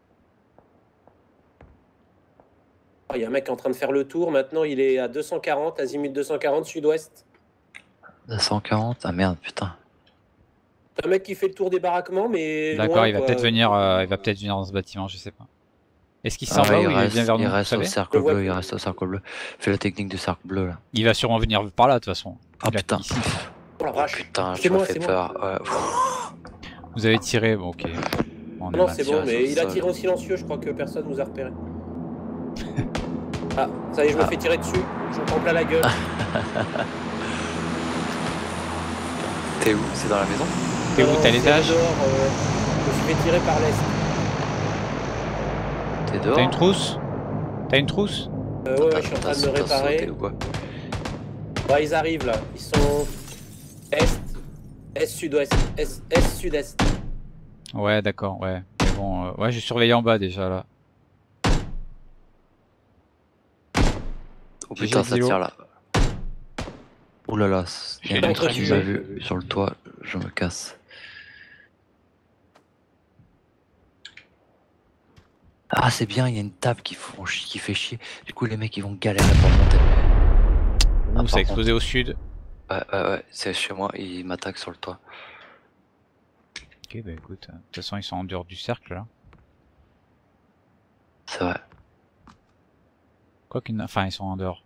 Il y a un mec qui est en train de faire le tour. Maintenant, il est à deux cent quarante, azimut deux cent quarante, sud-ouest. À cent quarante, ah merde, putain. Un mec qui fait le tour des baraquements, mais D'accord, loin, il va quoi. peut-être venir, euh, il va peut-être venir dans ce bâtiment, je sais pas. Est-ce qu'il s'en Ah va ouais, ou il il reste, vient vers nous? il vous reste au savez cercle Je le vois bleu, il plus. reste au cercle bleu. Fais la technique du cercle bleu là. Il va sûrement venir par là de toute façon. Ah Il a- putain. ici. Oh la Oh vache. putain, C'est je me moi, fais c'est moi. peur. Ouais. Vous avez tiré, bon ok. Bon, on est Non, mal. c'est tiré bon, sur mais le il a sol. tiré en silencieux, je crois que personne nous a repéré. Ah, ça y est, je me Ah. fais tirer dessus. Je me prends plein la gueule. T'es où? C'est dans la maison? T'es où? Non, T'es à c'est l'étage? dehors, euh, je me suis fait tirer par l'est. T'es dehors? T'as une trousse? T'as une trousse? Euh, ouais, ouais, T'as- je suis en train de t'as- me t'as réparer. sauté ou quoi? Ouais, ils arrivent là. Ils sont est, est sud-ouest, est, est sud-est. Ouais, d'accord, ouais. Mais bon, euh, ouais, j'ai surveillé en bas déjà là. Oh G G putain, ça Xilo. tire là. Oh là là, il y a J'ai un mec qui neutralisé. m'a vu sur le toit, je me casse. Ah, c'est bien, il y a une table qui, font chi- qui fait chier. Du coup, les mecs ils vont galérer pour monter. Ouh, par ça a explosé au sud. Ouais, ouais, ouais, c'est chez moi, ils m'attaquent sur le toit. Ok, bah écoute, euh, de toute façon ils sont en dehors du cercle là. C'est vrai. Quoi qu'ils, enfin ils sont en dehors.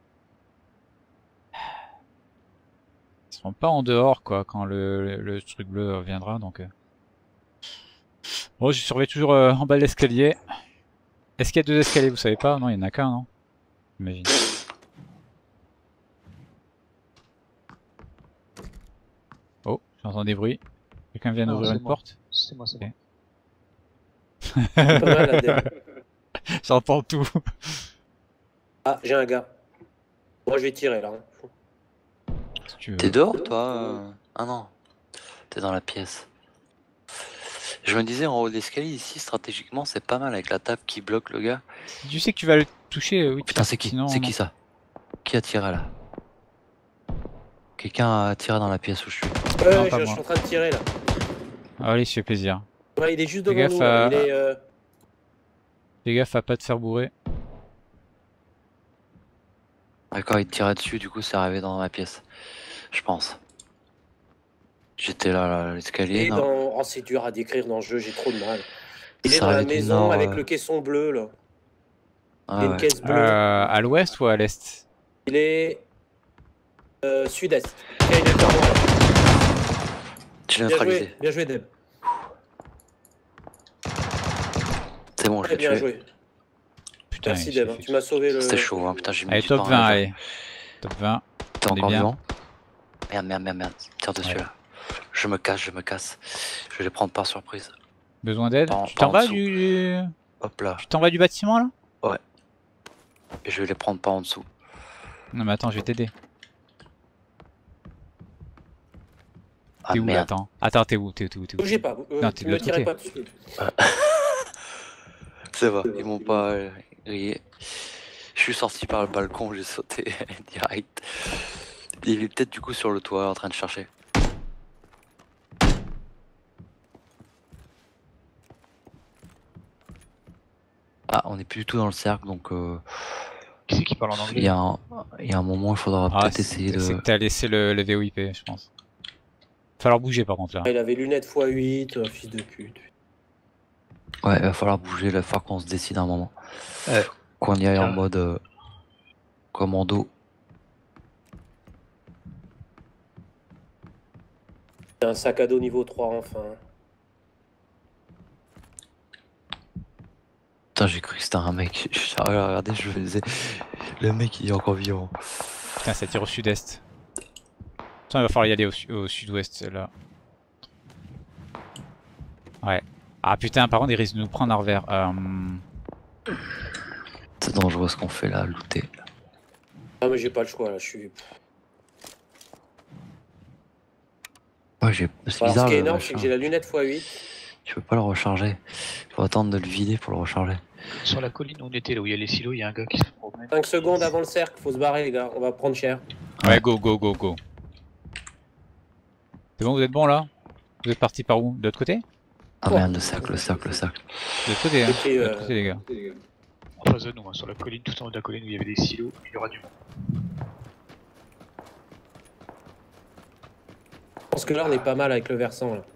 Ils seront pas en dehors quoi quand le, le, le truc bleu viendra donc. Euh... Bon, je surveille toujours euh, en bas de l'escalier. Est-ce qu'il y a deux escaliers, vous savez pas? Non, il y en a qu'un, non? J'imagine. Oh, j'entends des bruits. Quelqu'un vient Non, d'ouvrir c'est une moi. porte? C'est moi, c'est moi. Pas mal, là, dedans. J'entends tout. Ah, j'ai un gars. Moi, je vais tirer là. hein. Si tu veux. T'es dehors, toi? euh Ah non, t'es dans la pièce. Je me disais, en haut de l'escalier, ici, stratégiquement, c'est pas mal avec la table qui bloque le gars. Si tu sais que tu vas le toucher, euh, oui. Putain, c'est qui? Sinon, C'est non. qui ça? Qui a tiré là? Quelqu'un a tiré dans la pièce où je suis. Ouais, Non, ouais, pas je, je moi. suis en train de tirer là. Ah, allez, ça fait plaisir. Ouais, il est juste Fais devant gaffe nous. là. à- Il est, euh, Fais gaffe à pas te faire bourrer. D'accord, il tirait dessus, du coup, c'est arrivé dans ma pièce. Je pense. J'étais là, là, à il l'escalier. est non. dans. Oh, c'est dur à décrire dans le jeu, j'ai trop de mal. Il est Ça dans la arrive du maison nord, avec euh. le caisson bleu là. Ah Il y a une ouais. caisse bleue. Euh, à l'ouest ou à l'est? Il est euh, sud-est. Tiens, il est devant moi, là. Je l'ai Bien neutralisé. joué, bien joué Deb. C'est bon, je Très l'ai bien tué. joué. Putain, Merci il s'est Deb, hein. fait- tu m'as sauvé le. C'était chaud, hein. Putain, j'ai mis Allez, du top temps à vingt, réagir. allez. Top vingt. T'es on est encore bien. vivant? Merde, merde, merde, merde. Tire dessus Ouais. là. Je me casse, je me casse. Je vais les prendre par surprise. Besoin d'aide? Par- Tu par t'en en vas dessous. du... Hop là. Tu t'en vas du bâtiment là? Et je vais les prendre par en dessous. Non mais attends, je vais t'aider. Ah T'es où là? merde. Attends, attends, t'es où? T'es où? T'es où? T'es où? Bougez pas, euh, Non, t'es tu de me l'autre tirez côté. pas dessus. C'est vrai, ils m'ont pas euh, grillé. Je suis sorti par le balcon, j'ai sauté direct. Il est peut-être du coup sur le toit en train de chercher. Ah, on est plus du tout dans le cercle, donc euh, Qui c'est qui parle en il anglais? y, a un- il y a un moment il faudra Ah, peut-être c'est essayer c'est de... que t'as laissé le, le V O I P, je pense. Falloir bouger par contre là. Ah, il avait lunettes fois huit, euh, fils de pute. Ouais, il va falloir bouger, il va falloir qu'on se décide un moment. Ouais. Qu'on y aille en Tiens. mode euh, commando. Un sac à dos niveau trois enfin. Putain, j'ai cru que c'était un mec. J'ai regardé, je me disais, le mec il est encore vivant. Putain, ça tire au sud-est. Attends, il va falloir y aller au, su- au sud-ouest là. Ouais. Ah putain, par contre, il risque de nous prendre un revers. Euh... C'est dangereux ce qu'on fait là, looter. Ah mais j'ai pas le choix là, je suis. Ouais, j'ai. C'est Alors, bizarre ce qui est le énorme, c'est que machin. j'ai la lunette fois huit. Tu peux pas le recharger. Faut attendre de le vider pour le recharger. Sur la colline où on était, là où il y a les silos, il y a un gars qui se promène. cinq secondes avant le cercle, faut se barrer les gars, on va prendre cher. Ouais, go, go, go, go. C'est bon, vous êtes bon là? Vous êtes parti par où? De l'autre côté? Ah Oh. merde, le cercle, le cercle, le cercle. De l'autre côté, hein. J'ai pris, De l'autre euh, côté, les gars. En face de nous, hein, sur la colline, tout en haut de la colline où il y avait des silos, il y aura du monde. Je pense que là on est pas mal avec le versant là.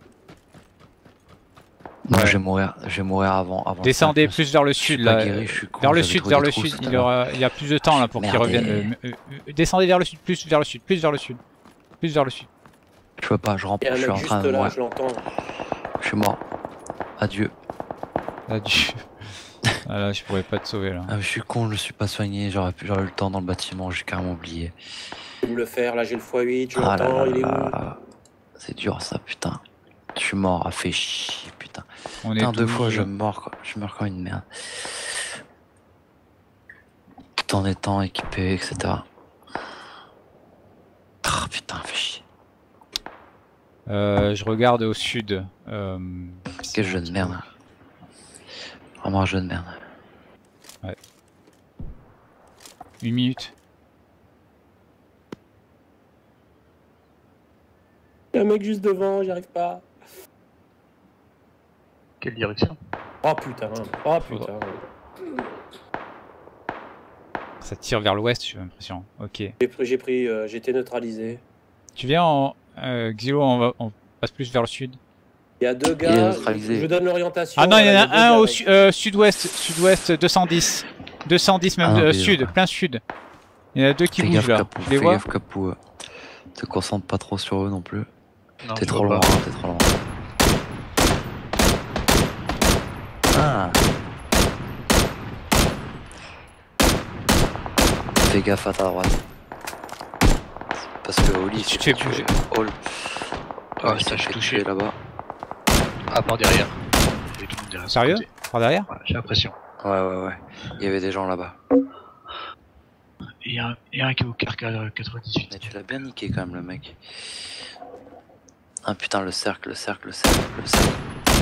Moi Ouais. je vais mourir, je vais mourir avant. avant le Descendez cercle. plus vers le Je suis sud pas là. guéri, je suis con, Vers le j'avais sud, trouvé vers des le trous sud, tout à il, l'heure. aura... il y a plus de temps là pour qu'ils Merde. reviennent. Euh, euh, euh, descendez vers le sud, plus vers le sud, plus vers le sud. Plus vers le sud. Je peux pas, je rentre, Il y a un je suis mec en train juste de là, mourir. je l'entends. Je suis mort. Adieu. Adieu. Ah là, je pourrais pas te sauver là. Ah, je suis con, je suis pas soigné, j'aurais pu- j'aurais eu le temps dans le bâtiment, j'ai carrément oublié. Je vais me le faire, là j'ai le fois huit, je Ah là l'entends, là il est là où? là. C'est dur ça, putain. Je suis mort, a fait chier, putain. On est Putain, deux douze. fois je meurs, quoi. Je meurs comme une merde. Tout en étant équipé, et cetera. Ah putain, fait chier. Euh, je regarde au sud. Euh... Quel jeu de merde. Vraiment un jeu de merde. Une minute. Il y a un mec juste devant, j'y arrive pas. Quelle direction? Oh putain, oh putain. Ça tire vers l'ouest, j'ai l'impression. Ok. J'ai pris, j'ai pris, euh, j'ai été neutralisé. Tu viens en. Euh, Xilo, on, va... on passe plus vers le sud. Il y a deux est gars, neutralisé. je vous donne l'orientation. Ah non, il y en voilà, a deux un gars, au mec. su- euh, sud-ouest, sud-ouest deux cent dix. deux cent dix même Ah non, euh, mais, sud, euh, plein sud. Il y en a deux qui Fais bougent gaffe, là. Capou, Tu les fais vois? gaffe, Capou. euh. Te concentre pas trop sur eux non plus. Non, T'es je trop vois loin, pas. t'es trop loin. Ah. Fais gaffe à ta droite. Parce que Oli, Tu te fais bouger. Hall. Ah, il ça, s'est je suis fait touché. tuer là-bas. Ah, par derrière. Il y a tout le monde derrière. son Sérieux? côté. Par derrière? Ouais, j'ai l'impression. Ouais, ouais, ouais. Il y avait des gens là-bas. Il y a un, il y a un qui est au car quatre-vingt-dix-huit. Mais tu l'as bien niqué quand même, le mec. Ah putain, le cercle, le cercle, le cercle, le cercle.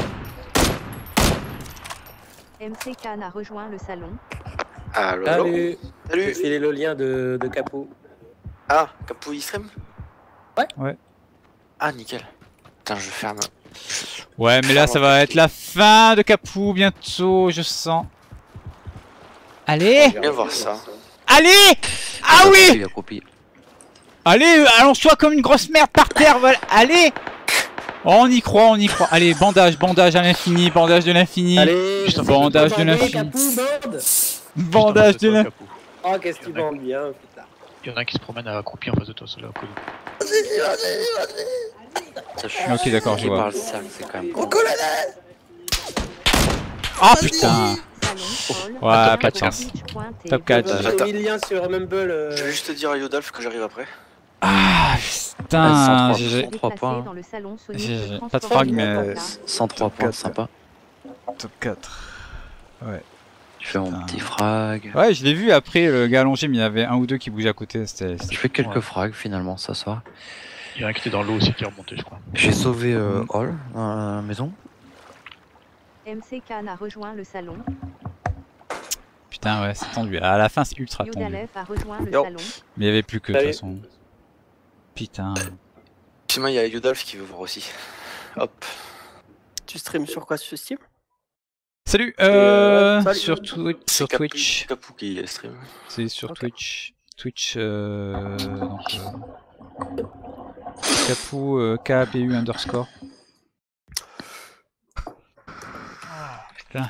M C Khan a rejoint le salon. Allô, allô. Salut. Je vais Salut. filer le lien de, de Capou. Ah, Capou Ifrem. Ouais. Ouais. Ah, nickel. Putain, je ferme. Ouais, mais là ça va être la fin de Capou bientôt, je sens. Allez! Viens voir ça. Allez! Ah oui! Il a copié. Allez, euh, allonge-toi comme une grosse merde par terre, voilà. Allez! Oh, on y croit, on y croit. Allez, bandage, bandage à l'infini, bandage de l'infini. Allez, Juste un je- bandage je- de bandé, l'infini. Capou, bande. Bandage de l'infini. Oh, qu'est-ce qu'il bande bien, putain. Il y en a un qui se promène accroupi en face de toi, celui-là, au colline. Ça, je suis Ok, d'accord, je qui vois. parle cercle, c'est quand même. Ah putain! Salon, hall, Ouais, top pas de quatre, chance. Beach Point et Top quatre. J'ai Attends. mis le lien sur Mumble. euh, Je vais juste te dire à Yodalf que j'arrive après. Ah putain! Ouais, j'ai- trois déplacé points. dans le salon Sonic J'ai- de j'ai pas de transport frag, du mais- Mont-Blanc. cent trois points, quatre. sympa. Top quatre. Je fais mon Putain. petit frag. Ouais, je l'ai vu après le gars allongé, mais il y avait un ou deux qui bougeaient à côté. C'était. c'était- Je fais quelques Ouais. frags finalement ce soir. Il y en a un qui était dans l'eau aussi qui est remonté, je crois. J'ai sauvé euh, Mhm. Hall dans la maison. M C Khan a rejoint le salon. Putain, ouais, c'est tendu. À la fin, c'est ultra tendu. Yodalef a rejoint le Yo. salon. Mais il y avait plus que de Salut. toute façon. Putain. Sinon, il y a Yudolf qui veut voir aussi. Hop. Tu streams sur quoi, sur Steam? Salut, euh, euh, ouais, salut. sur, Twi- C'est sur Capou- Twitch. Capou qui stream. C'est sur Ok. Twitch. Twitch, euh, donc, euh, Capou, euh, K A P U underscore. Putain.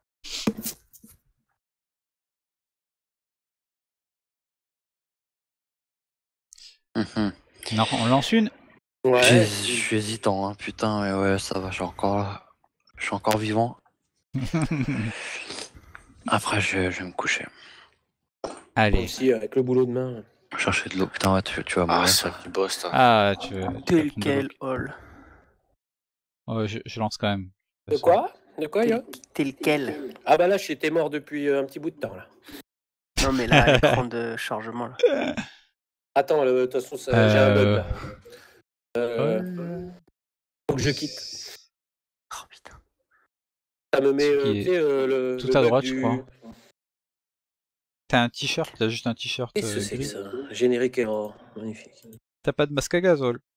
Mhm. On, en- on lance une. Ouais. J'ai- Je suis hésitant, hein. Putain, mais ouais, ça va, je suis encore là. Je suis encore vivant. Après, je, je vais me coucher. Moi Allez. aussi, avec le boulot demain. Chercher de l'eau. Putain, ouais, tu, tu vas Ah, mourir. ça ça. qui bosse, toi. Ah, tu veux. tu vas Quel prendre de quel l'eau. hall. Ouais, je, je lance quand même. De quoi De quoi, Yo Tel quel. Ah bah là, j'étais mort depuis euh, un petit bout de temps, là. Non, mais là, l'écran de chargement, là. Attends, le- de toute façon, ça- j'ai un bug, Euh... là. Euh, ouais. Faut que je quitte. Oh putain. Ça me met, Ce euh, qui est tu sais, euh, le... tout le à bug droite, du... je crois. T'as un t-shirt, t'as juste un t-shirt. Qu'est-ce que euh, c'est que gris. ça Générique error. Magnifique. T'as pas de masque à gaz, Ol.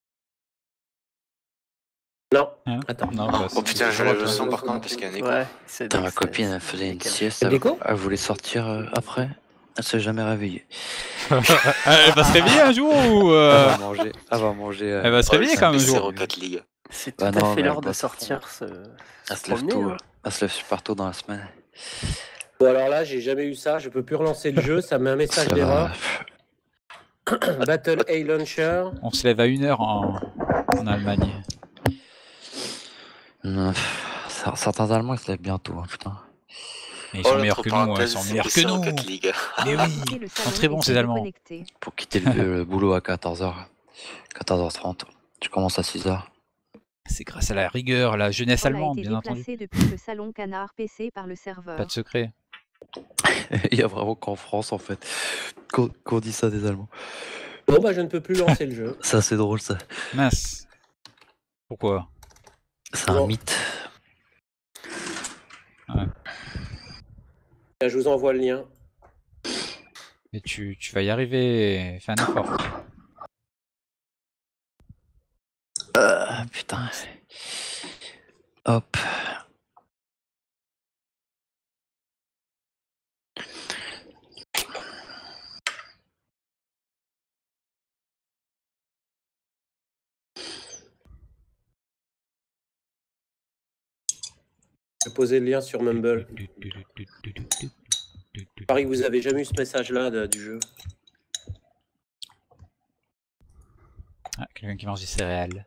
Non, Hein attends. Non, bah, Oh c'est- putain, c'est je droite, lève le hein. son par contre parce qu'il y a un écho. Ouais, c'est Putain, ma c'est- copine, c'est- elle faisait une c'est- sieste. Le Elle, déco elle voulait sortir euh, après. Elle s'est jamais réveillée. Elle va se réveiller un jour ou Elle euh, va manger. Elle va manger. euh, Elle va se réveiller quand même un C'est jour. Rocket League. C'est tout Bah à non, fait mais l'heure elle de bosse à sortir se, Elle se se lève promener. tôt. hein. Elle se lève super tôt dans la semaine. Bon, alors là, j'ai jamais eu ça. Je peux plus relancer le jeu. Ça met un message Ça d'erreur. va. Battle A Launcher. On se lève à une heure en, en Allemagne. Non, pff, cer- Certains Allemands, ils se lèvent bientôt, hein, putain. Mais ils Oh, sont meilleurs entre que nous, hein, ils parenthèses, sont c'est meilleurs que c'est nous. Rocket League. Mais Et oui, le ils sont salon très bons était ces Allemands. déconnecté. Pour quitter le, le boulot à quatorze heures. quatorze heures trente. Tu commences à six heures. C'est grâce à la rigueur, la jeunesse Paul a allemande, été bien entendu. déplacé depuis le salon Canard P C par le serveur. Pas de secret. Il y a vraiment qu'en France, en fait, qu'on qu'on dit ça des Allemands. Bon, bah, je ne peux plus lancer le jeu. C'est assez drôle, ça. Mince. Pourquoi? C'est un Bon. mythe. Je vous envoie le lien. Mais tu, tu vas y arriver. Fais un effort. Euh, putain. Hop. Je vais poser le lien sur Mumble. Je parie que vous avez jamais eu ce message-là de- du jeu. Ah, quelqu'un qui mange des céréales.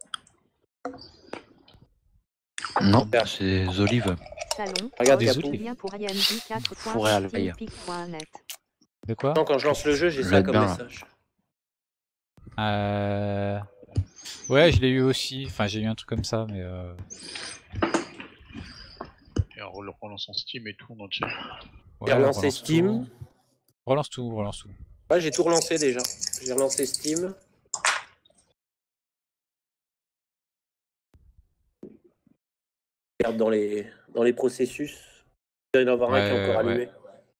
Non, c'est des olives. Salon. Regarde, Paul, des lien pour I M J quatre point Fourré à l'ail. steampic point net. De quoi? Non, quand je lance le jeu, j'ai Je ça vais comme bien, là. message. Euh... Ouais, je l'ai eu aussi. Enfin, j'ai eu un truc comme ça, mais euh... Et en rel- relançant Steam et tout, on en check. ouais, J'ai relancé relance Steam. tout. Relance tout, relance tout. Ouais, j'ai tout relancé déjà. J'ai relancé Steam. Regarde dans les, dans les processus. Il doit y en avoir un qui est Ouais, encore ouais. allumé.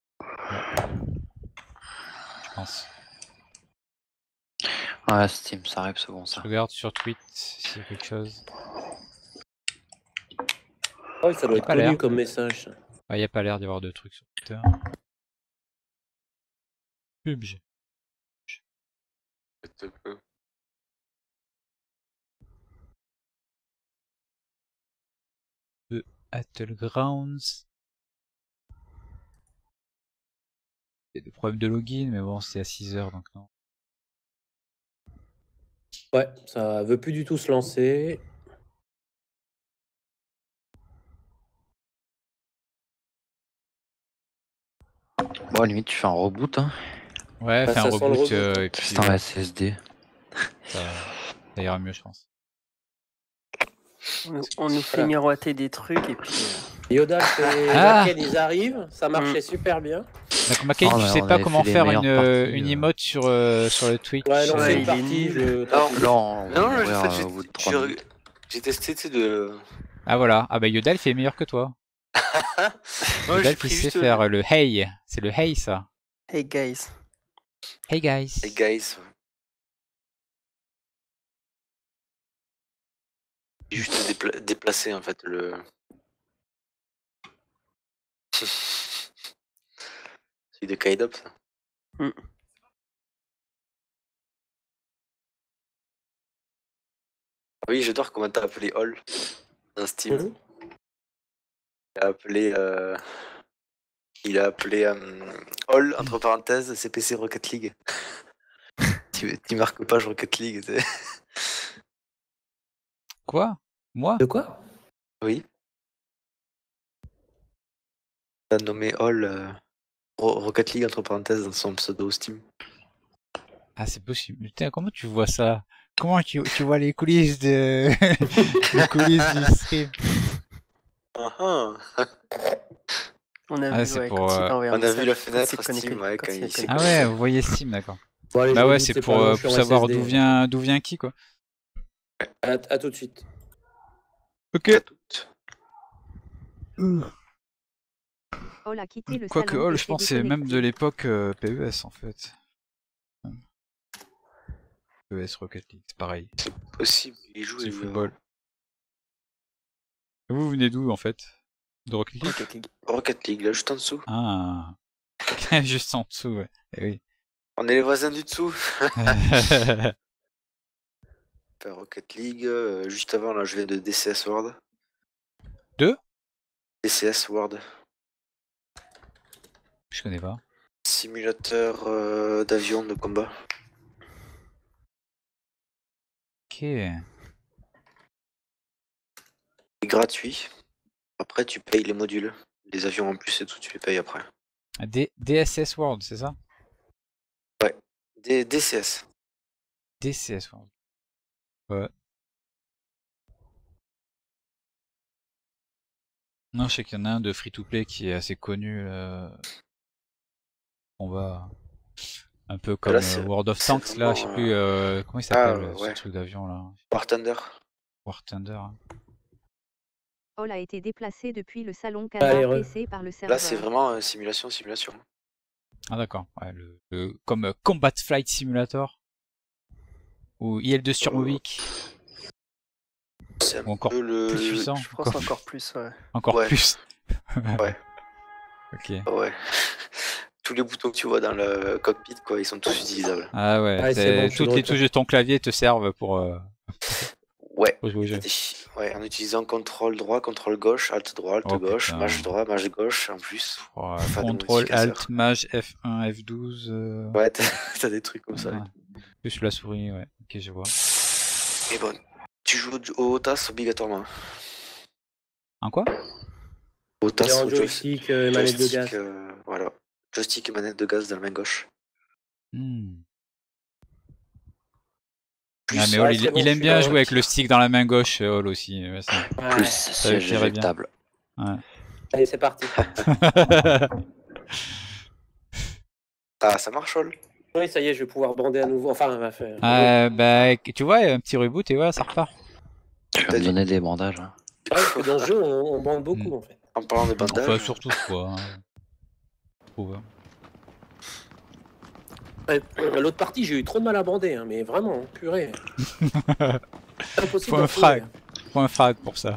Je pense. Ouais, Steam, ça arrive, c'est bon, Je ça. regarde sur Twitch s'il y a quelque chose. Oh, ça doit Y a être pas l'air. connu comme message. ça. Il n'y a pas l'air d'y avoir de trucs sur Twitter. Pub. The Battlegrounds. Il y a des problèmes de login, mais bon, c'est à six heures donc non. Ouais, ça veut plus du tout se lancer. Bon, à la limite, tu fais un reboot, hein. Ouais, Bah, fais un ça sent le reboot reboot. euh, et puis C'est un S S D. ça, ça ira mieux, je pense. On, nous- on nous fait miroiter des trucs et puis. euh, Yoda et Ah. Macken, ils arrivent. Ça marchait super bien. Donc, Mackay, Oh, tu mais sais on pas avait comment fait les faire une, meilleures euh, parties, une euh. emote sur, euh, sur le Twitch. Ouais, non, Ouais, c'est il une est partie. nul. Je... Non, Là, on va non, mourir, en fait, euh, j'ai- au bout de trois j'ai minutes. j'ai testé, tu sais, de. Ah voilà, ah bah Yoda il fait meilleur que toi. Moi, j'ai Dalf, il pris sait juste faire le hey. C'est le hey, ça. Hey guys. Hey, guys. les guys. ouais. J'ai juste dépla- déplacé en fait le. Celui de Kaidop, ça. Mm. Ah oui, j'adore comment t'as appelé Hall dans Steam. Mhm. Il a appelé. Euh... Il a appelé euh, Hall, entre parenthèses, C P C Rocket League. tu, tu marques page Rocket League. t'sais. Quoi? Moi? De quoi? Oui. Il a nommé Hall euh, Ro- Rocket League, entre parenthèses, dans son pseudo Steam. Ah, c'est possible. Putain, comment tu vois ça? Comment tu, tu vois les coulisses de. les coulisses du stream? Ah ah. On a Ah, vu, c'est ouais, pour, quand il euh, t'a envoyé un On a vu message, la quand fenêtre il s'est Steam, connecté, ouais, quand quand il il est s'est Ah connecté. ouais, vous voyez Steam, d'accord. Bon, allez, Bah je me ouais, doute, c'est pas pour, long, euh, je suis pour en savoir S S D. d'où vient, d'où vient qui, quoi. À, à tout de suite. Ok. À toutes. Hall a quitté le Quoique salon Hall, et je s'est pense que c'est même de déconnecté. l'époque euh, P E S en fait. P E S Rocket League, c'est pareil. Possible, il joue C'est et football. Et vous venez d'où en fait? De Rocket League? Rocket League. Rocket League, là, juste en dessous. Ah. Juste en dessous, ouais. Eh oui. On est les voisins du dessous. Enfin, Rocket League, euh, juste avant, là, je viens de D C S World. De D C S World. Je connais pas. Simulateur euh, d'avion de combat. Ok. C'est gratuit. Après, tu payes les modules. Les avions en plus et tout, tu les payes après. D DSS World, c'est ça? Ouais. D DCS. D C S World. Ouais. Non, je sais qu'il y en a un de free-to-play qui est assez connu. Euh... On va un peu comme Là, euh, c'est- World of c'est Tanks, là, je sais vraiment, plus euh, comment il s'appelle Ah, ce ouais. truc d'avion là. War Thunder. War Thunder. hein. Hall a été déplacé depuis le salon Ah, canard erreur. P C par le Là, serveur. c'est vraiment euh, simulation, simulation. Ah d'accord. Ouais, le, le- comme euh, Combat Flight Simulator ou I L deux Surmovic C'est un ou encore peu le. plus puissant. Je pense Encore, encore plus, ouais. encore Ouais. plus. Ouais. Ok. Ouais. Tous les boutons que tu vois dans le cockpit, quoi, ils sont tous utilisables. Ah ouais. Ouais, c'est c'est- bon, je suis de toutes les retour. touches de ton clavier te servent pour, euh, Ouais. pour jouer au jeu. Ouais, en utilisant contrôle droit, contrôle gauche, alt droit, alt Oh, gauche, putain. mage droit, mage gauche en plus. Oh, Faire des contrôle modificateurs. Alt Maj F un F douze. euh, Ouais, t'as t'as des trucs comme ça. ouais. Plus la souris, ouais. Ok, je vois. Et bon, tu joues au T A S obligatoirement. Un quoi? Au T A Il est S, en au joystick, euh, manette de joystick, gaz. euh, voilà. Joystick et manette de gaz dans la main gauche. Hmm. Plus, Ah, mais ouais, Hall, il, c'est bon, il je aime suis bien dans- jouer avec le stick dans la main gauche, euh, Hall aussi. Ouais, ça. Ouais. Plus ça siège irait bien. éjectable. Allez, c'est parti. Ah, ça marche, Hall? Oui, ça y est, je vais pouvoir bander à nouveau. Enfin, on va faire. Euh, bah, tu vois, un petit reboot et voilà, ça repart. Tu vas me donner des bandages. hein. Ouais, parce que dans ce jeu, on, on bande beaucoup Mm. en fait. En parlant de bandages, Enfin, surtout toi. Hein. Je trouve, hein. Ouais, L'autre partie, j'ai eu trop de mal à bander, hein, mais vraiment, purée. C'est impossible Faut d'en un frag. trouver. Faut un frag pour ça.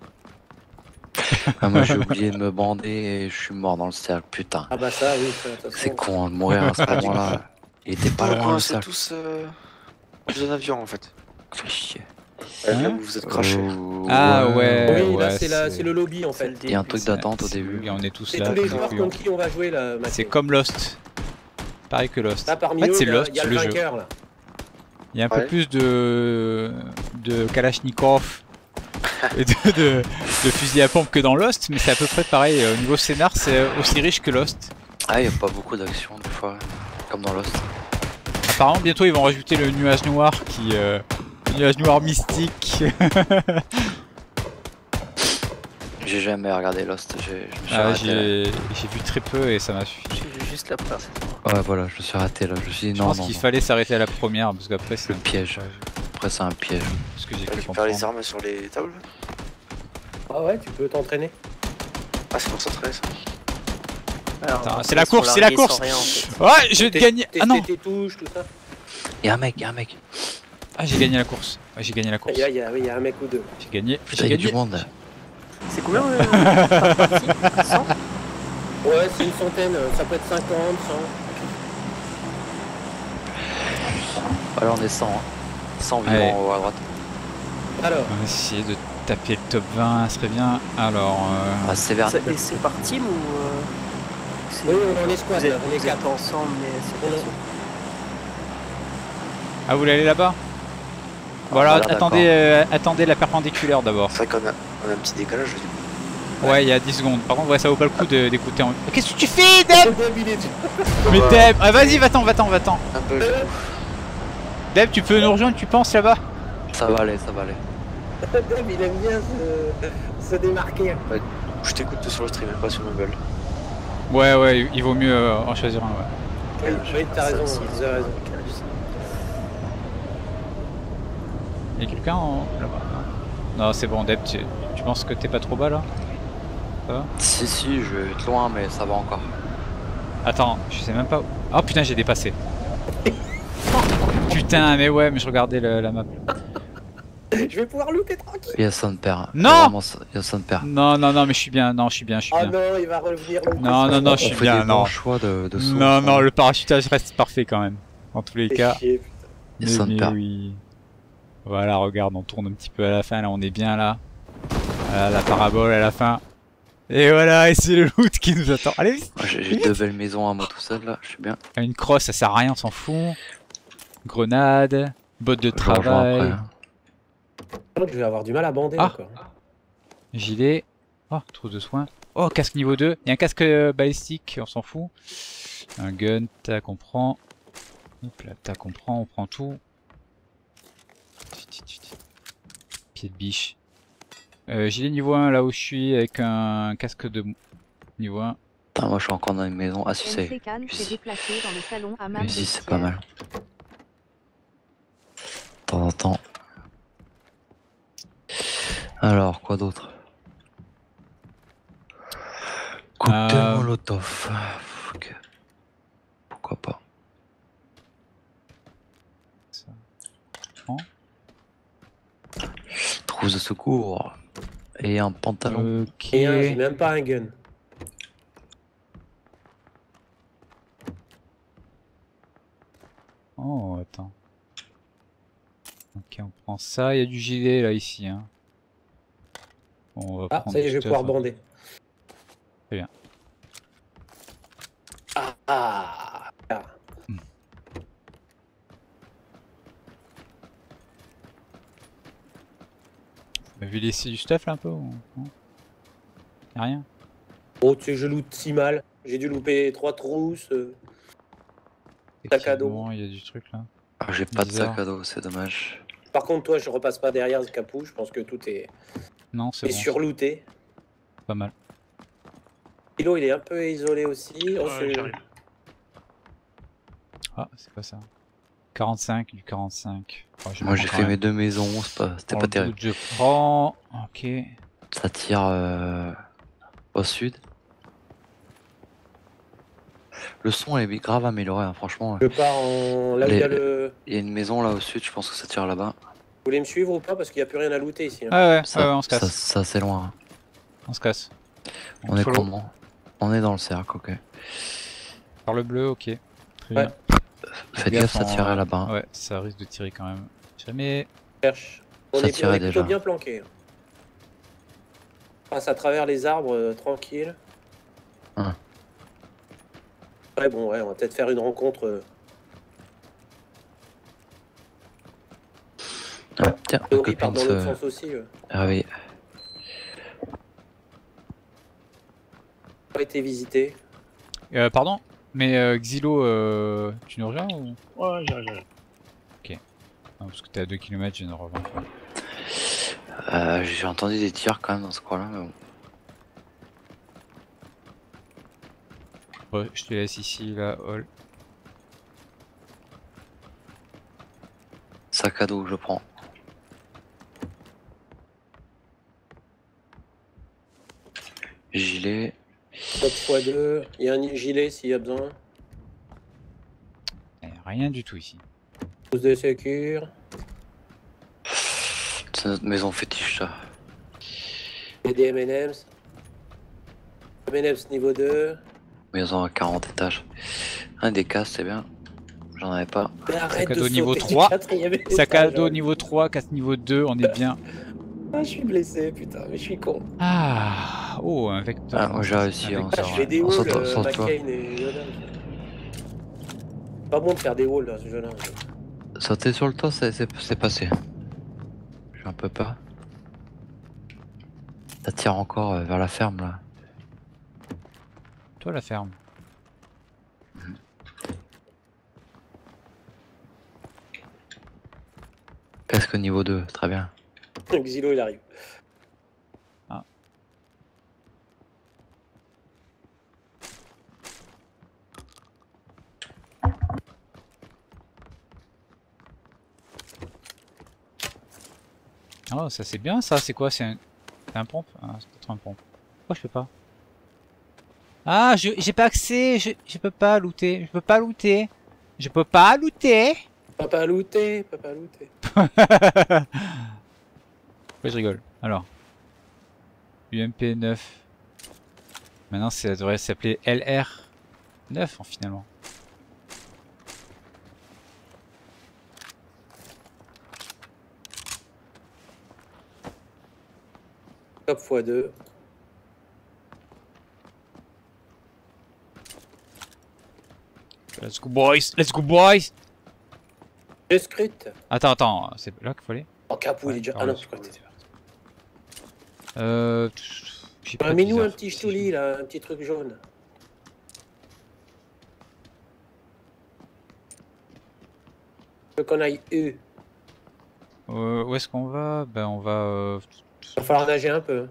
Ah, moi j'ai oublié de me bander et je suis mort dans le cercle, putain. Ah bah ça, oui, ça, de toute C'est façon. con hein, de mourir à ce moment-là. Il était pas pas loin le c'est cercle. tous euh, dans un avion en fait. Fais chier. Ouais, là, Hein vous vous êtes crashés. Oh, Ah ouais. Oui, là, ouais, c'est la- c'est- c'est le lobby en C'est fait. le Il y a un début. truc d'attente au C'est- début. on est tous C'est là. tous les tous joueurs couillons. contre qui on va jouer là. Mathieu. C'est comme Lost. Pareil que Lost. Là, parmi En fait, eux, c'est il y a, Lost, il y a le le jeu. vainqueur là. Il y a un peu Ouais. plus de de Kalachnikov et de, de, de fusil à pompe que dans Lost, mais c'est à peu près pareil. Au niveau scénar, c'est aussi riche que Lost. Ah, il n'y a pas beaucoup d'action des fois, comme dans Lost. Apparemment, bientôt ils vont rajouter le nuage noir qui, euh, le nuage noir mystique. J'ai jamais regardé Lost, j'ai- je me suis Ah, raté. là. j'ai j'ai vu très peu et ça m'a suffi. J'ai vu juste la première. Ouais, voilà, je me suis raté là. Je me suis dit Je non, pense non, qu'il non. fallait s'arrêter à la première parce qu'après c'est Le piège. Après, c'est un piège. ce que j'ai cru Récupère les comprendre. armes sur les tables. Ah ouais, tu peux t'entraîner. Ah, c'est concentré ça. Alors, Attends, on c'est la laisse son course, c'est la larguer sans course. rien, en fait. Ouais, je vais te gagner. Ah non. Tester tes touches, tout ça. Y'a un mec, y'a un mec. Ah, j'ai gagné la course. Ouais, j'ai gagné la course. Il y, a- il y a oui, il y a un mec ou deux. J'ai gagné. Putain, J'ai y'a du gagné. monde là. C'est combien euh, par partie cent? Ouais, c'est une centaine, ça peut être cinquante, cent. Alors on est cent, hein. cent Allez. vivants en haut à droite. Alors, On va essayer de taper le top vingt, ça serait bien. Alors, euh... Ah, c'est vers. C'est- Et c'est par team ou euh, c'est- oui, on est squad, vous êtes, on est vous êtes quatre. ensemble, mais c'est On est- perso. ah, vous voulez aller là-bas? Ah, Voilà, voilà, attendez, euh, attendez la perpendiculaire d'abord. C'est vrai qu'on a, on a un petit décalage. je dis. Ouais, il y a dix secondes. Par contre, ouais, ça vaut pas le coup de- d'écouter en. Qu'est-ce que tu fais, Deb? Deb, il est- Mais Deb, ah, vas-y, va-t'en, va-t'en, va-t'en. Un peu. Deb, tu peux nous rejoindre, tu penses là-bas? Ça va aller, ça va aller. Deb, il aime bien se, se démarquer. Je t'écoute sur le stream, pas sur Mumble. Ouais, ouais, il vaut mieux euh, en choisir un, ouais. Oui, oui, t'as raison, Ça, vous avez raison. Y'a quelqu'un en... là-bas? Non, non c'est bon, Deb, tu, tu penses que t'es pas trop bas là? Ça va? Si, si, je vais être loin, mais ça va encore. Attends, je sais même pas où. Oh putain, j'ai dépassé. Putain, mais ouais, mais je regardais le- la map. Je vais pouvoir looter tranquille. Il y a son père. Non Il y a son père. Non, non, non, mais je suis bien, non, je suis bien, je suis Ah bien. non, il va revenir. looter. Non, non, non, je On suis fait bien, des non. bons choix de, de sauts Non, ensemble. non, le parachutage reste parfait quand même. En tous les Fais cas. chier, putain. Il Mais, sonne mais pas. oui. Voilà, regarde, on tourne un petit peu à la fin, là, on est bien là. Voilà, la parabole à la fin. Et voilà, et c'est le loot qui nous attend. Allez, vite. Moi, J'ai j'ai deux belles maisons à moi tout seul là, je suis bien. Une crosse, ça sert à rien, on s'en fout. Grenade, botte de Je rejoins travail, après. hein. Je vais avoir du mal à bander Ah. encore. gilet. Oh, trousse de soins. Oh, casque niveau deux. Il y a un casque euh, balistique, on s'en fout. Un gun, tac, on prend. Hop là, tac, on prend, on prend tout. Pied de biche. Euh, gilet niveau un là où je suis avec un casque de niveau un. Putain, moi je suis encore dans une maison. Ah si, ça y M C est. Khan s'est Ici. déplacé dans le salon à Mam Ici, c'est pas mal. De temps en temps. Alors, quoi d'autre? Cocktail Euh. Molotov. Ok. Pourquoi pas. Ça. Prends. Trousse de secours. Et un pantalon. Ok. Et un, j'ai même pas un gun. Oh, attends. Ok, on prend ça. Il y a du gilet là, ici. Hein. Bon, on va Ah, prendre ça y est, du je vais stuff, pouvoir hein. bander. Très bien. Ah, ah, ah. Vous avez laissé du stuff là un peu ou... non? Y'a rien? Oh, tu sais, je loot si mal. J'ai dû louper trois trousses. euh. Sac à dos. Effectivement, il y a du truc là. Ah, j'ai pas de bizarre. sac à dos, c'est dommage. Par contre, toi, je repasse pas derrière ce capou. Je pense que tout est, Non, c'est est bon. surlooté. Pas mal. Kilo, il est un peu isolé aussi. Oh, Ouais, c'est- j'arrive. Ah, c'est quoi ça? quarante-cinq, du quarante-cinq. Oh, je Moi prends j'ai quand fait même. mes deux maisons, c'est pas- c'était Bon, pas le terrible. bout, je prends. Ok. Ça tire euh, au sud. Le son est grave amélioré, hein, franchement. Je pars en. Là où il y a Les- le. Il y a une maison là au sud, je pense que ça tire là-bas. Vous voulez me suivre ou pas? Parce qu'il n'y a plus rien à looter ici. hein. Ah ouais, Ça, ouais, ouais, on se ça, casse. ça, c'est loin. hein. On se casse. On est Follow. comment? On est dans le cercle, ok. Par le bleu, ok. Très Ouais. bien. Faites Gaffe gaffe, ça en- tirait là-bas. hein. Ouais, ça risque de tirer quand même. Jamais. Cherche. On Ça est, on tirait est plutôt déjà. bien planqué. hein. On passe à travers les arbres, euh, tranquille. Hein. Ouais, bon, ouais, on va peut-être faire une rencontre. euh, Ah, tiens, ma théorie part copine dans l'autre se sens aussi. euh. réveille. Pas été visité. Euh, pardon? Mais euh, Xylo, euh, tu nous rejoins ou? Ouais, j'arrive, j'arrive. Non, parce que t'es à deux kilomètres, je ne reviens pas. Euh, J'ai entendu des tirs quand même dans ce coin-là, mais bon. Ouais, je te laisse ici, là, Hall. Sac à dos, je prends. Gilet. Top fois deux. Il y a un gilet s'il y a besoin. Eh, rien du tout ici. Pouce de sécure. C'est notre maison fétiche ça. Et des M and M's. M and M's niveau deux. Maison à quarante étages. Un des casques c'est bien. J'en avais pas. Mais arrête Sac à de dos niveau sauter du trois. quatrième étage, Sac à dos hein. niveau trois, casse niveau deux, on est bien. Ah, je suis blessé, putain, mais je suis con. Ah, oh, un vecteur. Ah, moi j'ai réussi. Un hein. vecteur, Ah, je ouais. fais des On halls, saute- euh, saute pas. McCain et Yoda. Pas bon de faire des halls là, ce jeu-là. Sauter sur le toit, c'est c'est- c'est passé. J'ai un peu peur. Ça tire encore euh, vers la ferme là. Toi, la ferme. Casque niveau deux, très bien. Xilo il arrive. Ah. Oh, ça c'est bien ça, c'est quoi? C'est un... c'est un pompe? Ah, c'est peut-être un pompe. Pourquoi je peux pas? Ah, je j'ai pas accès, je, je peux pas looter, je peux pas looter. Je peux pas looter. Papa looté, papa looté. Pourquoi je rigole? Alors. U M P neuf. Maintenant ça devrait s'appeler L R neuf en finalement. Top fois deux. Let's go boys, let's go boys. J'ai scrute. Attends, attends, c'est là qu'il faut aller. Oh, Capou, il est déjà. Ouais, Ah non, ouais, je crois que t'es. Euh... j'ai pas de Mets-nous un bizarre. petit ch'touli là, un petit truc jaune. Je veux qu'on aille U. Euh, où est-ce qu'on va? Ben on va... Euh... Il va falloir nager un peu.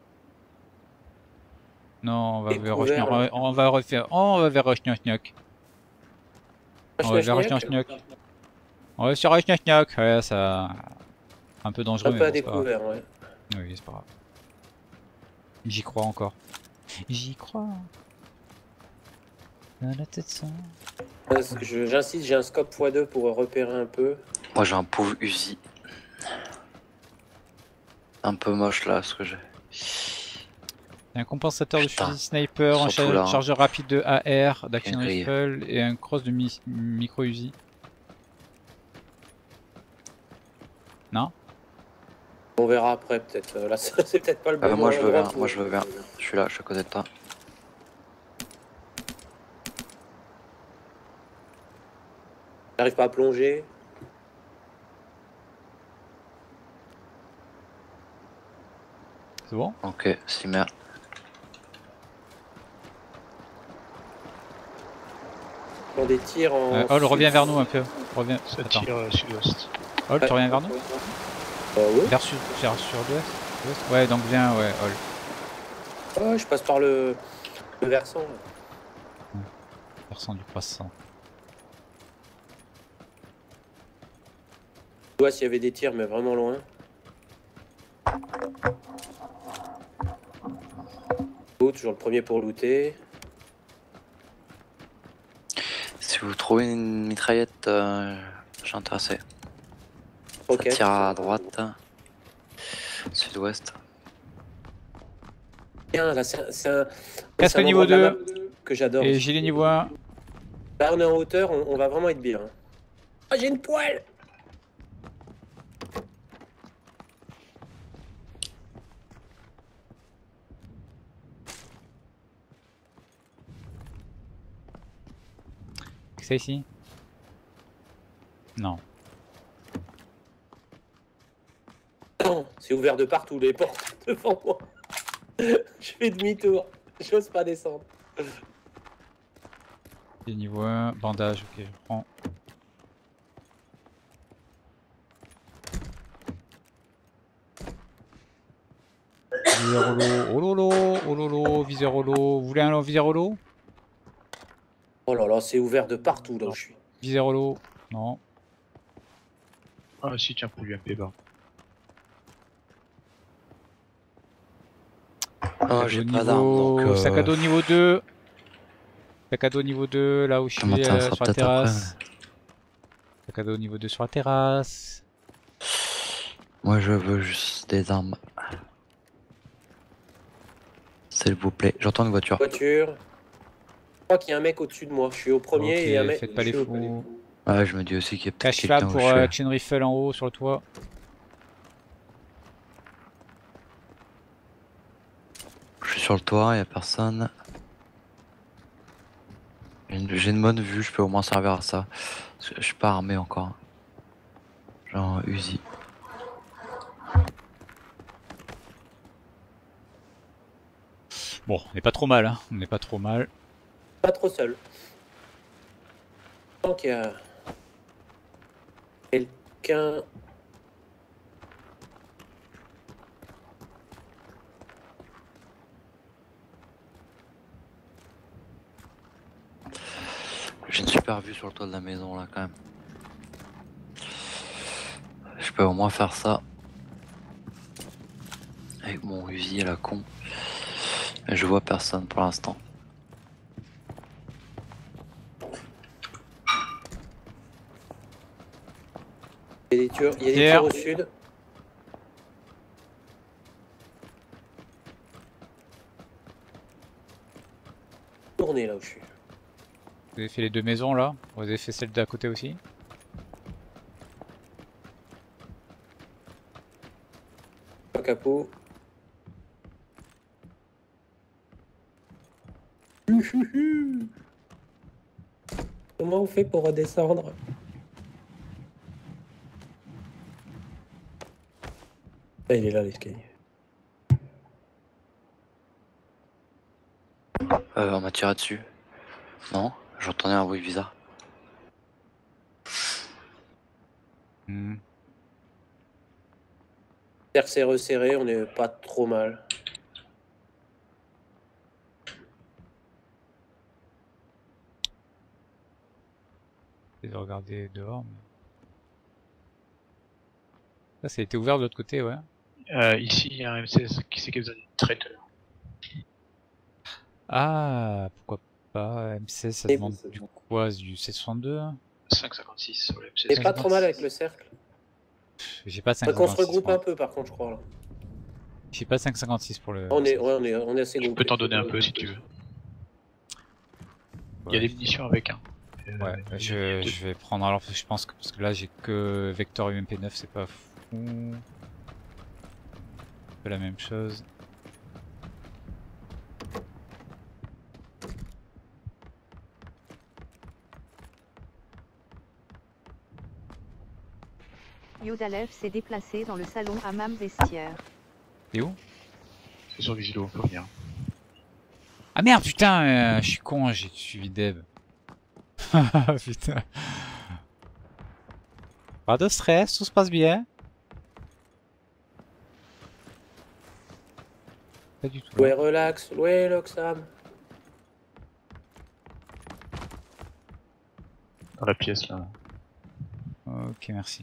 Non, on va vers Découvert, Rochniok. On va- on va refaire... Oh, on va vers Rochniok. On va vers Rochniok. On va sur Rochniok. Ouais, ça... Un peu dangereux, Un mais peu à bon, c'est pas grave. découvert, ouais. Oui, c'est pas grave. J'y crois encore. J'y crois. Dans la tête sans... Euh, je- J'insiste, j'ai un scope fois deux pour repérer un peu. Moi j'ai un pauvre Uzi. Un peu moche là ce que j'ai. Un compensateur de Putain. fusil sniper, un Surtout char- là, hein. chargeur rapide de A R, d'action Une grille. rifle et un cross de mi- micro Uzi. Non? On verra après peut-être. Euh, Là, c'est peut-être pas le bon Euh, moi je veux endroit bien, pour- moi je veux bien. Je suis là, je suis à côté de toi. J'arrive pas à plonger. C'est bon? Ok, Simmer. Dans des tirs en. Euh, Hall, reviens vers nous un peu. Reviens. Ça Attends. tire euh, sud-ouest. Hall, tu reviens vers nous? Bah oui. Vers sud, vers sur l'ouest? Ouest. Ouais, donc viens, ouais, Hall. Ouais, je passe par le, le versant. là. Versant du croissant. Je vois s'il y avait des tirs, mais vraiment loin. Oh, toujours le premier pour looter. Si vous trouvez une mitraillette, euh, je suis intéressé. Ok. Ça tire à droite. Sud-ouest. Bien, là, c'est un- c'est un. Casque c'est un niveau endroit de la deux. map que j'adore. Et aussi. gilet niveau un. Là, on est en hauteur, on, on va vraiment être bien. Ah, j'ai une poêle! C'est ici? Non. Non, c'est ouvert de partout, les portes devant moi. Je fais demi-tour. J'ose pas descendre. Gilet niveau un. Bandage, ok, je prends. Viseur holo. Oh lolo, oh lolo, viseur holo. Vous voulez un viseur holo? Oh là là, c'est ouvert de partout là où je suis. Viseur holo. Non. Ah si, tiens, pour l'U M P bas. Ah, à j'ai dos pas d'arme, niveau... donc, euh, Sac à dos niveau deux. Sac à dos niveau deux, là où je Ça suis, euh, m'intéressera sur la peut-être après. terrasse. Sac à dos niveau deux sur la terrasse. Moi, je veux juste des armes. S'il vous plaît. J'entends une voiture. Voiture. Je crois qu'il y a un mec au-dessus de moi. Je suis au premier Ok, et un mec. faites pas je les suis au- fous. Ouais, je me dis aussi qu'il y a peut-être Cache flamme quelqu'un où pour je euh, suis. chain rifle en haut sur le toit. Je suis sur le toit, il y a personne. J'ai une- J'ai une bonne vue, je peux au moins servir à ça. Parce que je suis pas armé encore. Genre Uzi. Bon, on n'est pas trop mal, hein. On n'est pas trop mal. Pas trop seul. Donc il y a quelqu'un. J'ai une super vue sur le toit de la maison là quand même. Je peux au moins faire ça. Avec mon Uzi à la con. Et je vois personne pour l'instant. Il y a des tirs, il y a des Pierre. tirs au sud. Tourner là où je suis. Vous avez fait les deux maisons là. Vous avez fait celle d'à côté aussi. Pas capot. Comment on fait pour redescendre? Ah, il est là l'escalier. Euh, on m'a tiré dessus. Non, j'entendais un bruit bizarre. Hmm. Terre c'est resserré, on est pas trop mal. J'essaie de regarder dehors. Mais... Ça, ça a été ouvert de l'autre côté, ouais. Euh, ici, il y a un M seize qui c'est qui a besoin d'une traiteur. Ah, pourquoi pas. M seize, ça Et- demande du quoi? Du sept cent soixante-deux hein. cinq cinquante-six sur le M On seize. est pas trop mal avec le cercle. J'ai pas Faut qu'on se cinq cent cinquante-six. regroupe moi. un peu par contre, je crois. Là. J'ai pas cinq cent cinquante-six pour le. On est, ouais, on est, on est assez Je groupé. peux t'en donner un peu si tu veux. Il y a des munitions avec, hein. Euh, Ouais, il y a je, deux- je vais prendre alors, je pense que parce que là j'ai que Vector U M P neuf, c'est pas fou. Un peu la même chose. Yodalev s'est déplacé dans le salon hammam vestiaire. T'es où? C'est sur Visilo, on peut venir. Ah merde, putain, euh, je suis con, j'ai suivi Dev. Putain. Pas de stress, tout se passe bien. Pas du tout. Ouais, relax. Ouais, Loxam. Dans la pièce là. Ok, merci.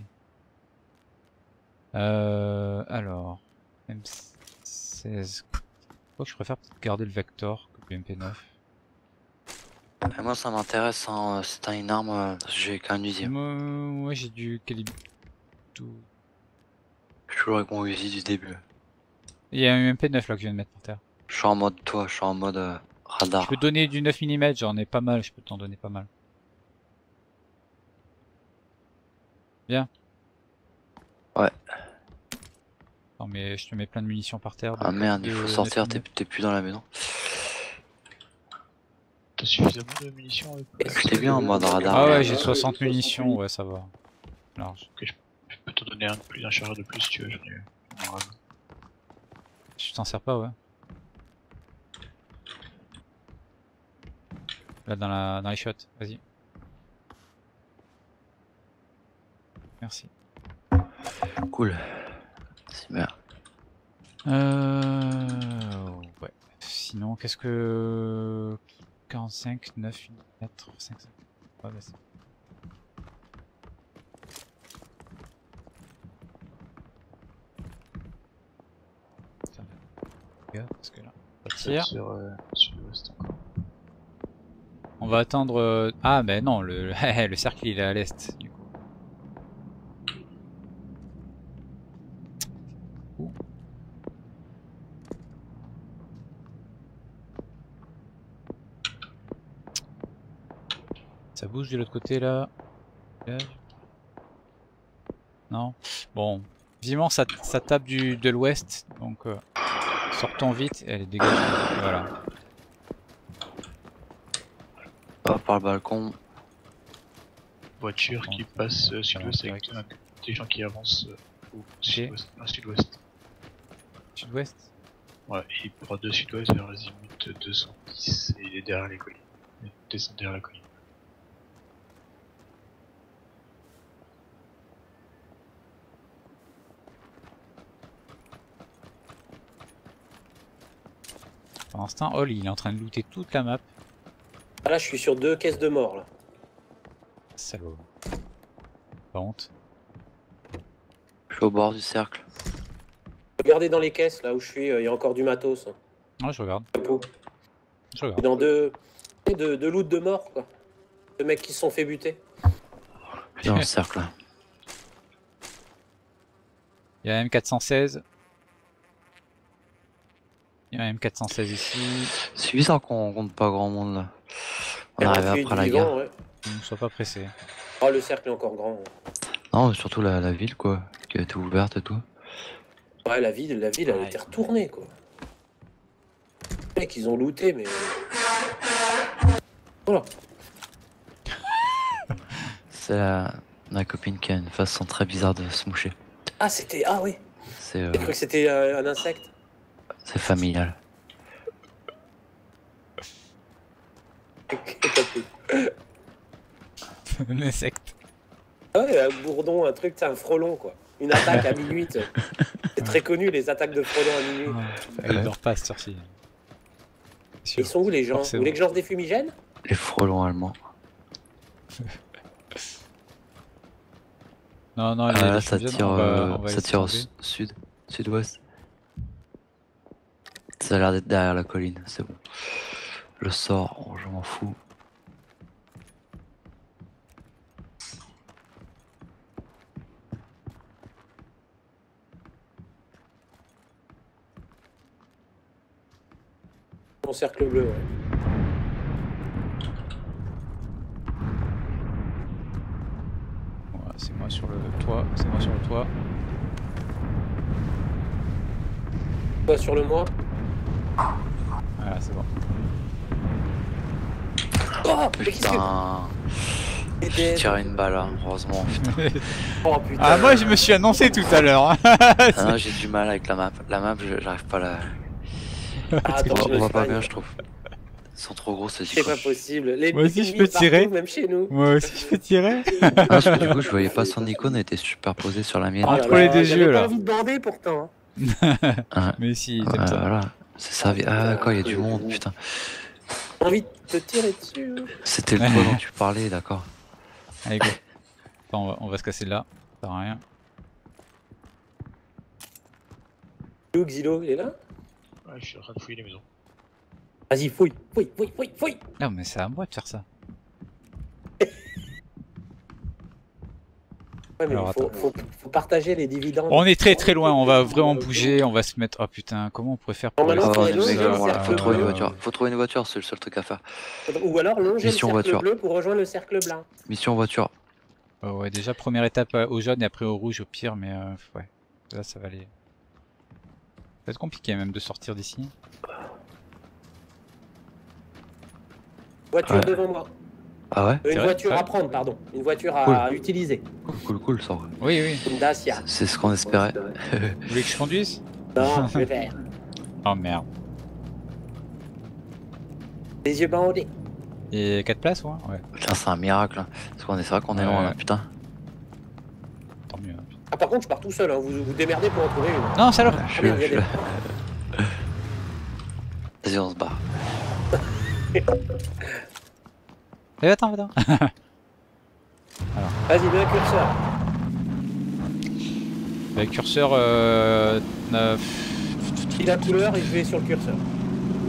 Euh, alors, M seize. Je crois que je préfère peut-être garder le Vector que le U M P neuf. Et moi ça m'intéresse, hein. Si t'as une arme, euh, j'ai qu'un Uzi. Moi, moi j'ai du calibre. Tout. Je suis toujours avec mon Uzi du début. Il y a un U M P neuf là que je viens de mettre par terre. Je suis en mode toi, je suis en mode euh, radar. Je peux te donner du neuf millimètres, j'en ai pas mal, je peux t'en donner pas mal. Bien. Ouais. Non mais je te mets plein de munitions par terre. Ah de- merde, il de faut neuf sortir, t'es millimètres. t'es plus dans la maison. T'as suffisamment de munitions avec J'étais bien en mode radar. Ah ouais, j'ai soixante munitions, ouais, ça va. Large. Ok, je, je peux t'en donner un de plus, un chargeur de plus si tu veux, j'en ai eu. J'en ai un. Tu t'en sers pas, ouais. Là, dans, la, dans les shots, vas-y. Merci. Cool. C'est bien. Euh... Ouais. Sinon, qu'est-ce que... quarante-cinq, neuf millimètres, cinq, cinq. Ouais, bah, c'est- Ça va. Regarde, parce que là, Tire. Sur euh, sud-ouest encore. On va attendre... euh, Ah mais non, le, le cercle il est à l'est du coup. Ouh. Ça bouge de l'autre côté là. Non. Bon. Visiblement ça, ça tape du, de l'ouest. Donc euh, sortons vite. Elle est dégagée. Voilà. Pas par le balcon. Voiture qui passe euh, sud-ouest avec euh, des gens qui avancent euh, au sud-ouest. non, sud-ouest. Sud-ouest. Ouais, il prend de sud-ouest vers l'azimut deux cent dix et il est derrière les collines. Il descend derrière la colline. Pendant ce temps, Hall il est en train de looter toute la map. Ah, là, je suis sur deux caisses de mort, là. Salaud. Pas honte. Je suis au bord du cercle. Regardez dans les caisses, là où je suis, il y a encore du matos. Ouais, je regarde. Je regarde. Dans deux, deux, deux loot de mort, quoi. Deux mecs qui se sont fait buter. Je suis dans le cercle. Il y a un M quatre cent seize. Il y a un M quatre cent seize ici. C'est bizarre qu'on compte pas grand monde là. On est Et arrivé puis, après la du guerre. vivant, ouais. Ne sois pas pressé. Oh, le cercle est encore grand. Non, mais surtout la, la ville quoi, qui a été ouverte et tout. Ouais, la ville, la ville, elle a Ouais. été retournée, quoi. Les mecs, ils ont looté, mais... Voilà. C'est la... ma copine qui a une façon très bizarre de se moucher. Ah, c'était... Ah, oui. C'est euh, J'ai cru que c'était euh, un insecte. c'est familial. Un insecte. Ouais, un bourdon, un truc, c'est un frelon, quoi. Une attaque à minuit. tu sais. C'est très connu, les attaques de frelons à minuit. Elle dort pas cette heure-ci. Ils sont où, les gens? Vous Forcément. voulez que je lance des fumigènes? Les frelons allemands. Non, non, Ah, il y a là, des ça fusées, tire, on va- euh, on va ça laisser tire au tomber. su- sud, sud-ouest. Ça a l'air d'être derrière la colline, c'est bon. Le sort, oh, je m'en fous. Mon cercle bleu, ouais. Voilà, c'est moi sur le toit, c'est moi sur le toit. Toi sur le moi. Voilà, c'est bon. Oh, mais qu'est-ce que... Putain, j'ai tiré une balle, hein, heureusement. Putain. Oh, putain. Ah, moi je me suis annoncé tout à l'heure. hein. Ah non, j'ai du mal avec la map. La map, je- j'arrive pas à la. Ah, attends, on je voit, me on voit suis pas pas- bien, je trouve. Ils sont trop gros ces C'est pas icônes. possible. Les Moi aussi, les je ennemis peux tirer. partout, même chez nous. Moi aussi je peux tirer. Ah, parce que du coup, je voyais pas son icône, elle était superposée sur la mienne. Oh là Entre là, les deux j'avais yeux, pas là. envie de bander pourtant. Ouais. Mais si, Ouais, t'aimes ça. voilà, c'est ça. Ah, d'accord, il y a du monde, putain. J'ai envie de te tirer dessus. C'était le toit dont tu parlais, d'accord. Allez, go. Attends, on va, on va se casser de là. Ça sert à rien. Où Xilo, il est là? Ouais, je suis en train de fouiller les maisons. Vas-y, fouille, fouille, fouille, fouille, fouille. Non, mais c'est à moi de faire ça. Ouais, mais Alors, faut, attends. faut, faut partager les dividendes. On est très très loin, on va vraiment bouger, on va se mettre... Oh putain, comment on pourrait faire pour... Normalement, Ah, laisser faut ouais, tout aller mec, ça, longer le voilà, cercle faut trouver une bleu. voiture. Faut trouver une voiture, c'est le seul truc à faire. Ou alors longer le Mission cercle voiture. bleu pour rejoindre le cercle blanc. Mission voiture. Oh, ouais, déjà première étape euh, au jaune et après au rouge au pire, mais euh, ouais, là ça va aller. Ça va être compliqué même de sortir d'ici. Voiture Ouais. devant moi. Ah ouais? Euh, C'est une vrai, voiture ouais. à prendre, pardon. Une voiture à utiliser. Cool, cool, cool, ça. Oui, oui. Une Dacia. C'est ce qu'on espérait. Vous voulez que je conduise? Non, je vais faire. Oh merde. Les yeux bandés. Et quatre places, ouais? Ouais, Putain, c'est un miracle. hein. Parce qu'on est, c'est vrai qu'on est Ouais. loin là, putain. tant mieux. hein. Ah, par contre, je pars tout seul, hein. vous vous démerdez pour en trouver une. Non, salope! Je suis bien, là, je suis bien. là. Vas-y, on se barre. Eh, attends, attends. Vas-y, mets un curseur. Avec curseur euh, neuf. Dis la couleur et je vais sur le curseur.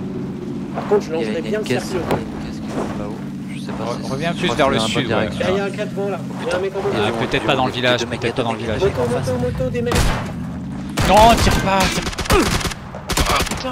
Par contre, je Il y a lancerais une bien le caisse, cercle. qu'est-ce qu'il y a là-haut? Je sais pas. Re- si- reviens je plus crois vers que le c'est dans la bonne sud, ouais. direction. Là, il y a un quatre vents là. Il y a un mec en moto. Ah, Ils ont- peut-être ils pas ont dans le des- village, des mecs peut-être pas dans le à village. droite. Moto, en face. moto, moto, des mecs. Non, tire pas, tire pas. Putain.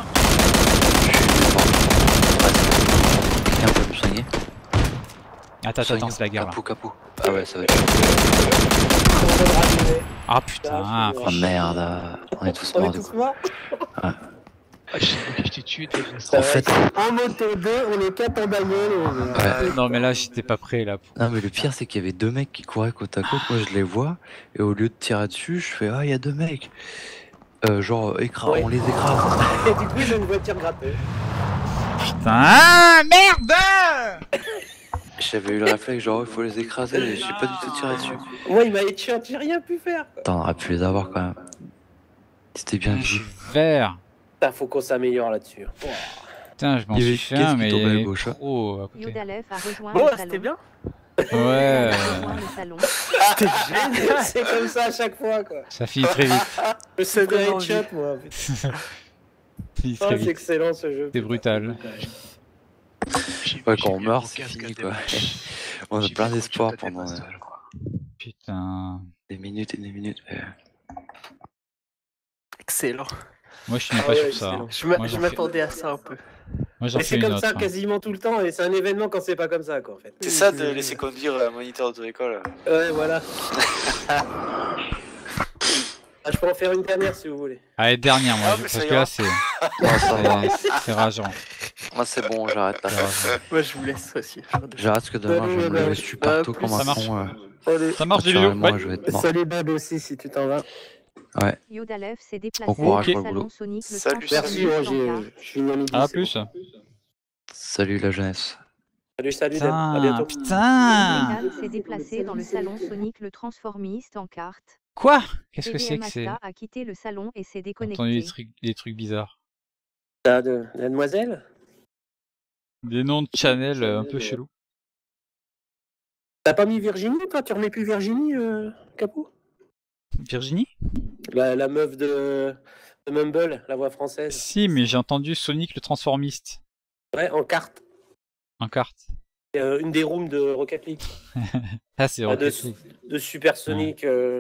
Quelqu'un peut me soigner? Attends, attends, Soigne- attends, c'est la guerre là. Capou, capou. Ah ouais, ça va être. On va le rallumer. Ah putain, Oh merde, euh, on est tous On morts est du tous coup. morts. Ah, je sais pas que je t'ai tué, t'es En fait, En moto deux, on est quatre en bagnole. et- Ouais. non mais là j'étais pas prêt là. Pour... non mais le pire c'est qu'il y avait deux mecs qui couraient côte à côte, moi je les vois, et au lieu de tirer dessus, je fais ah il y a deux mecs. Euh, genre écra Ouais. on les écrase. Et du coup, ils ont une voiture grattée. Putain, ah, merde. J'avais eu le réflexe genre il faut les écraser, et j'ai pas du tout tiré dessus. Moi, il m'a headshot, j'ai rien pu faire. Attends, on aurait pu les avoir quand même. C'était bien Je suis vu. vert. Putain, faut qu'on s'améliore là-dessus. Putain, je m'en Il y avait suis fait une caisse un, qui mais tombait à il est gauche, hein. trop à côté. Yodalef a rejoint Bon, le c'était salon. bien. Ouais, A rejoint le salon. C'est comme ça à chaque fois, quoi. ça finit très vite. Je sais donne de envie. headshot, moi. putain. Ça finit Oh, très c'est vite. excellent ce jeu. C'est brutal. Ouais, quand on meurt, c'est fini quoi. On a plein d'espoir pendant euh, Putain. des minutes et des minutes. mais- Excellent. Moi je suis même Ah pas ouais, sur ça. hein. Je m'a- Moi, je j'en fais- m'attendais à ça un peu. Moi j'en Mais fais c'est une comme autre. ça hein. quasiment tout le temps, et c'est un événement quand c'est pas comme ça, quoi, en fait. C'est ça de laisser conduire un moniteur d'auto-école. Ouais, voilà. Ah, je peux en faire une dernière si vous voulez. Allez, dernière moi, Ah, je- mais parce ça que là ira. c'est Non, ça va. c'est- c'est rageant. Moi c'est bon, j'arrête là. C'est rageant. Moi, je vous laisse aussi. J'arrête parce que demain je vais me lever super tôt comme Ça un marche. con. euh, Allez. Ça marche des vidéos. naturellement, Ouais. je vais être mort. Salut Bab aussi si tu t'en vas. Yodalef s'est déplacé Bon courage dans pour le le salon boulot. Sonic le Salut, Merci, transformiste moi en j'ai- carte. je suis à midi. Ah, c'est plus. bon. Salut la jeunesse. Salut, salut, Dan. À Putain, bientôt. putain. Metal s'est déplacé dans le salon Sonic le transformiste en carte. Quoi? Qu'est-ce que T V c'est M que c'est? Asta a quitté le salon et s'est J'ai entendu des déconnecté. trucs, des trucs bizarres. T'as de mademoiselle? Des noms de channel euh, un peu chelous. T'as pas mis Virginie, toi? Tu remets plus Virginie, euh, Capou? Virginie? La, la meuf de, de Mumble, la voix française. Si, mais j'ai entendu Sonic le transformiste Ouais, en carte. en carte. C'est, euh, une des rooms de Rocket League. Ah, c'est Ah, de, Rocket League. de Super Sonic, euh,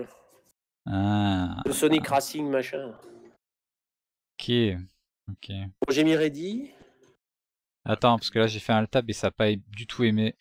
Ah, de Sonic Racing, machin. ok. Ok. Bon, j'ai mis Ready. Attends, parce que là j'ai fait un alt-tab et ça n'a pas du tout aimé.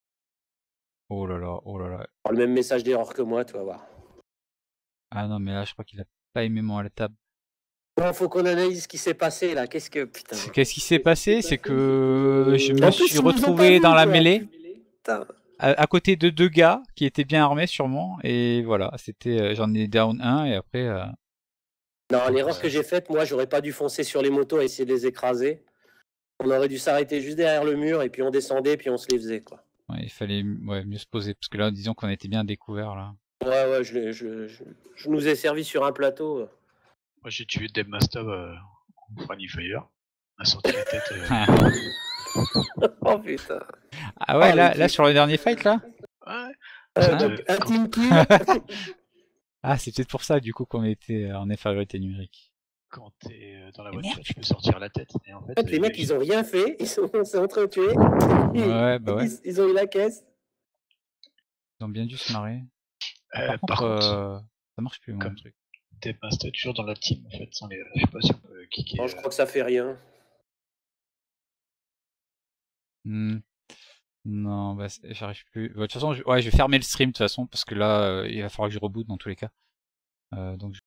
Oh là là, oh là là. Le même message d'erreur que moi, tu vas voir. Ah non, mais là je crois qu'il a pas aimé mon alt-tab. Bon, faut qu'on analyse ce qui s'est passé là. Qu'est-ce que. Putain. Qu'est-ce qui s'est passé? C'est que je me En plus, suis ils nous ont pas retrouvé vus, dans la quoi. mêlée. Putain. À, à côté de deux gars qui étaient bien armés sûrement, et voilà, c'était euh, j'en ai down un et après euh, Non, l'erreur que j'ai faite, moi, j'aurais pas dû foncer sur les motos et essayer de les écraser. On aurait dû s'arrêter juste derrière le mur et puis on descendait puis on se les faisait, quoi. ouais, il fallait ouais, mieux se poser parce que là disons qu'on était bien découvert là. Ouais, ouais, je, l'ai- je, je, je nous ai servi sur un plateau. Moi j'ai tué Deb Master euh, en Friendly Fire. On a sorti la tête. euh, Oh putain. Ah ouais, Oh, là, le là kill. sur le dernier fight là. Ouais. Euh, Ah. donc, un Quand- team kill. Ah, c'est peut-être pour ça du coup qu'on était euh, en infériorité numérique. Quand t'es euh, dans la Mais voiture, merde. tu peux sortir la tête. Et en fait, En fait, les euh, mecs, ils ont rien fait. Ils sont, on s'est entretués. Ouais, bah ouais, Ils, ils ont eu la caisse. ils ont bien dû se marrer. euh, Par contre, par contre, euh, ça marche plus moi, comme- le truc. Deb Master est toujours dans la team en fait. Sans les... Je sais pas si on peut kicker. Non, je euh, crois que ça fait rien. Hmm. Non, bah c'est- j'arrive plus. Bah, de toute façon, je... ouais, je vais fermer le stream de toute façon parce que là, euh, il va falloir que je reboot dans tous les cas. Euh, donc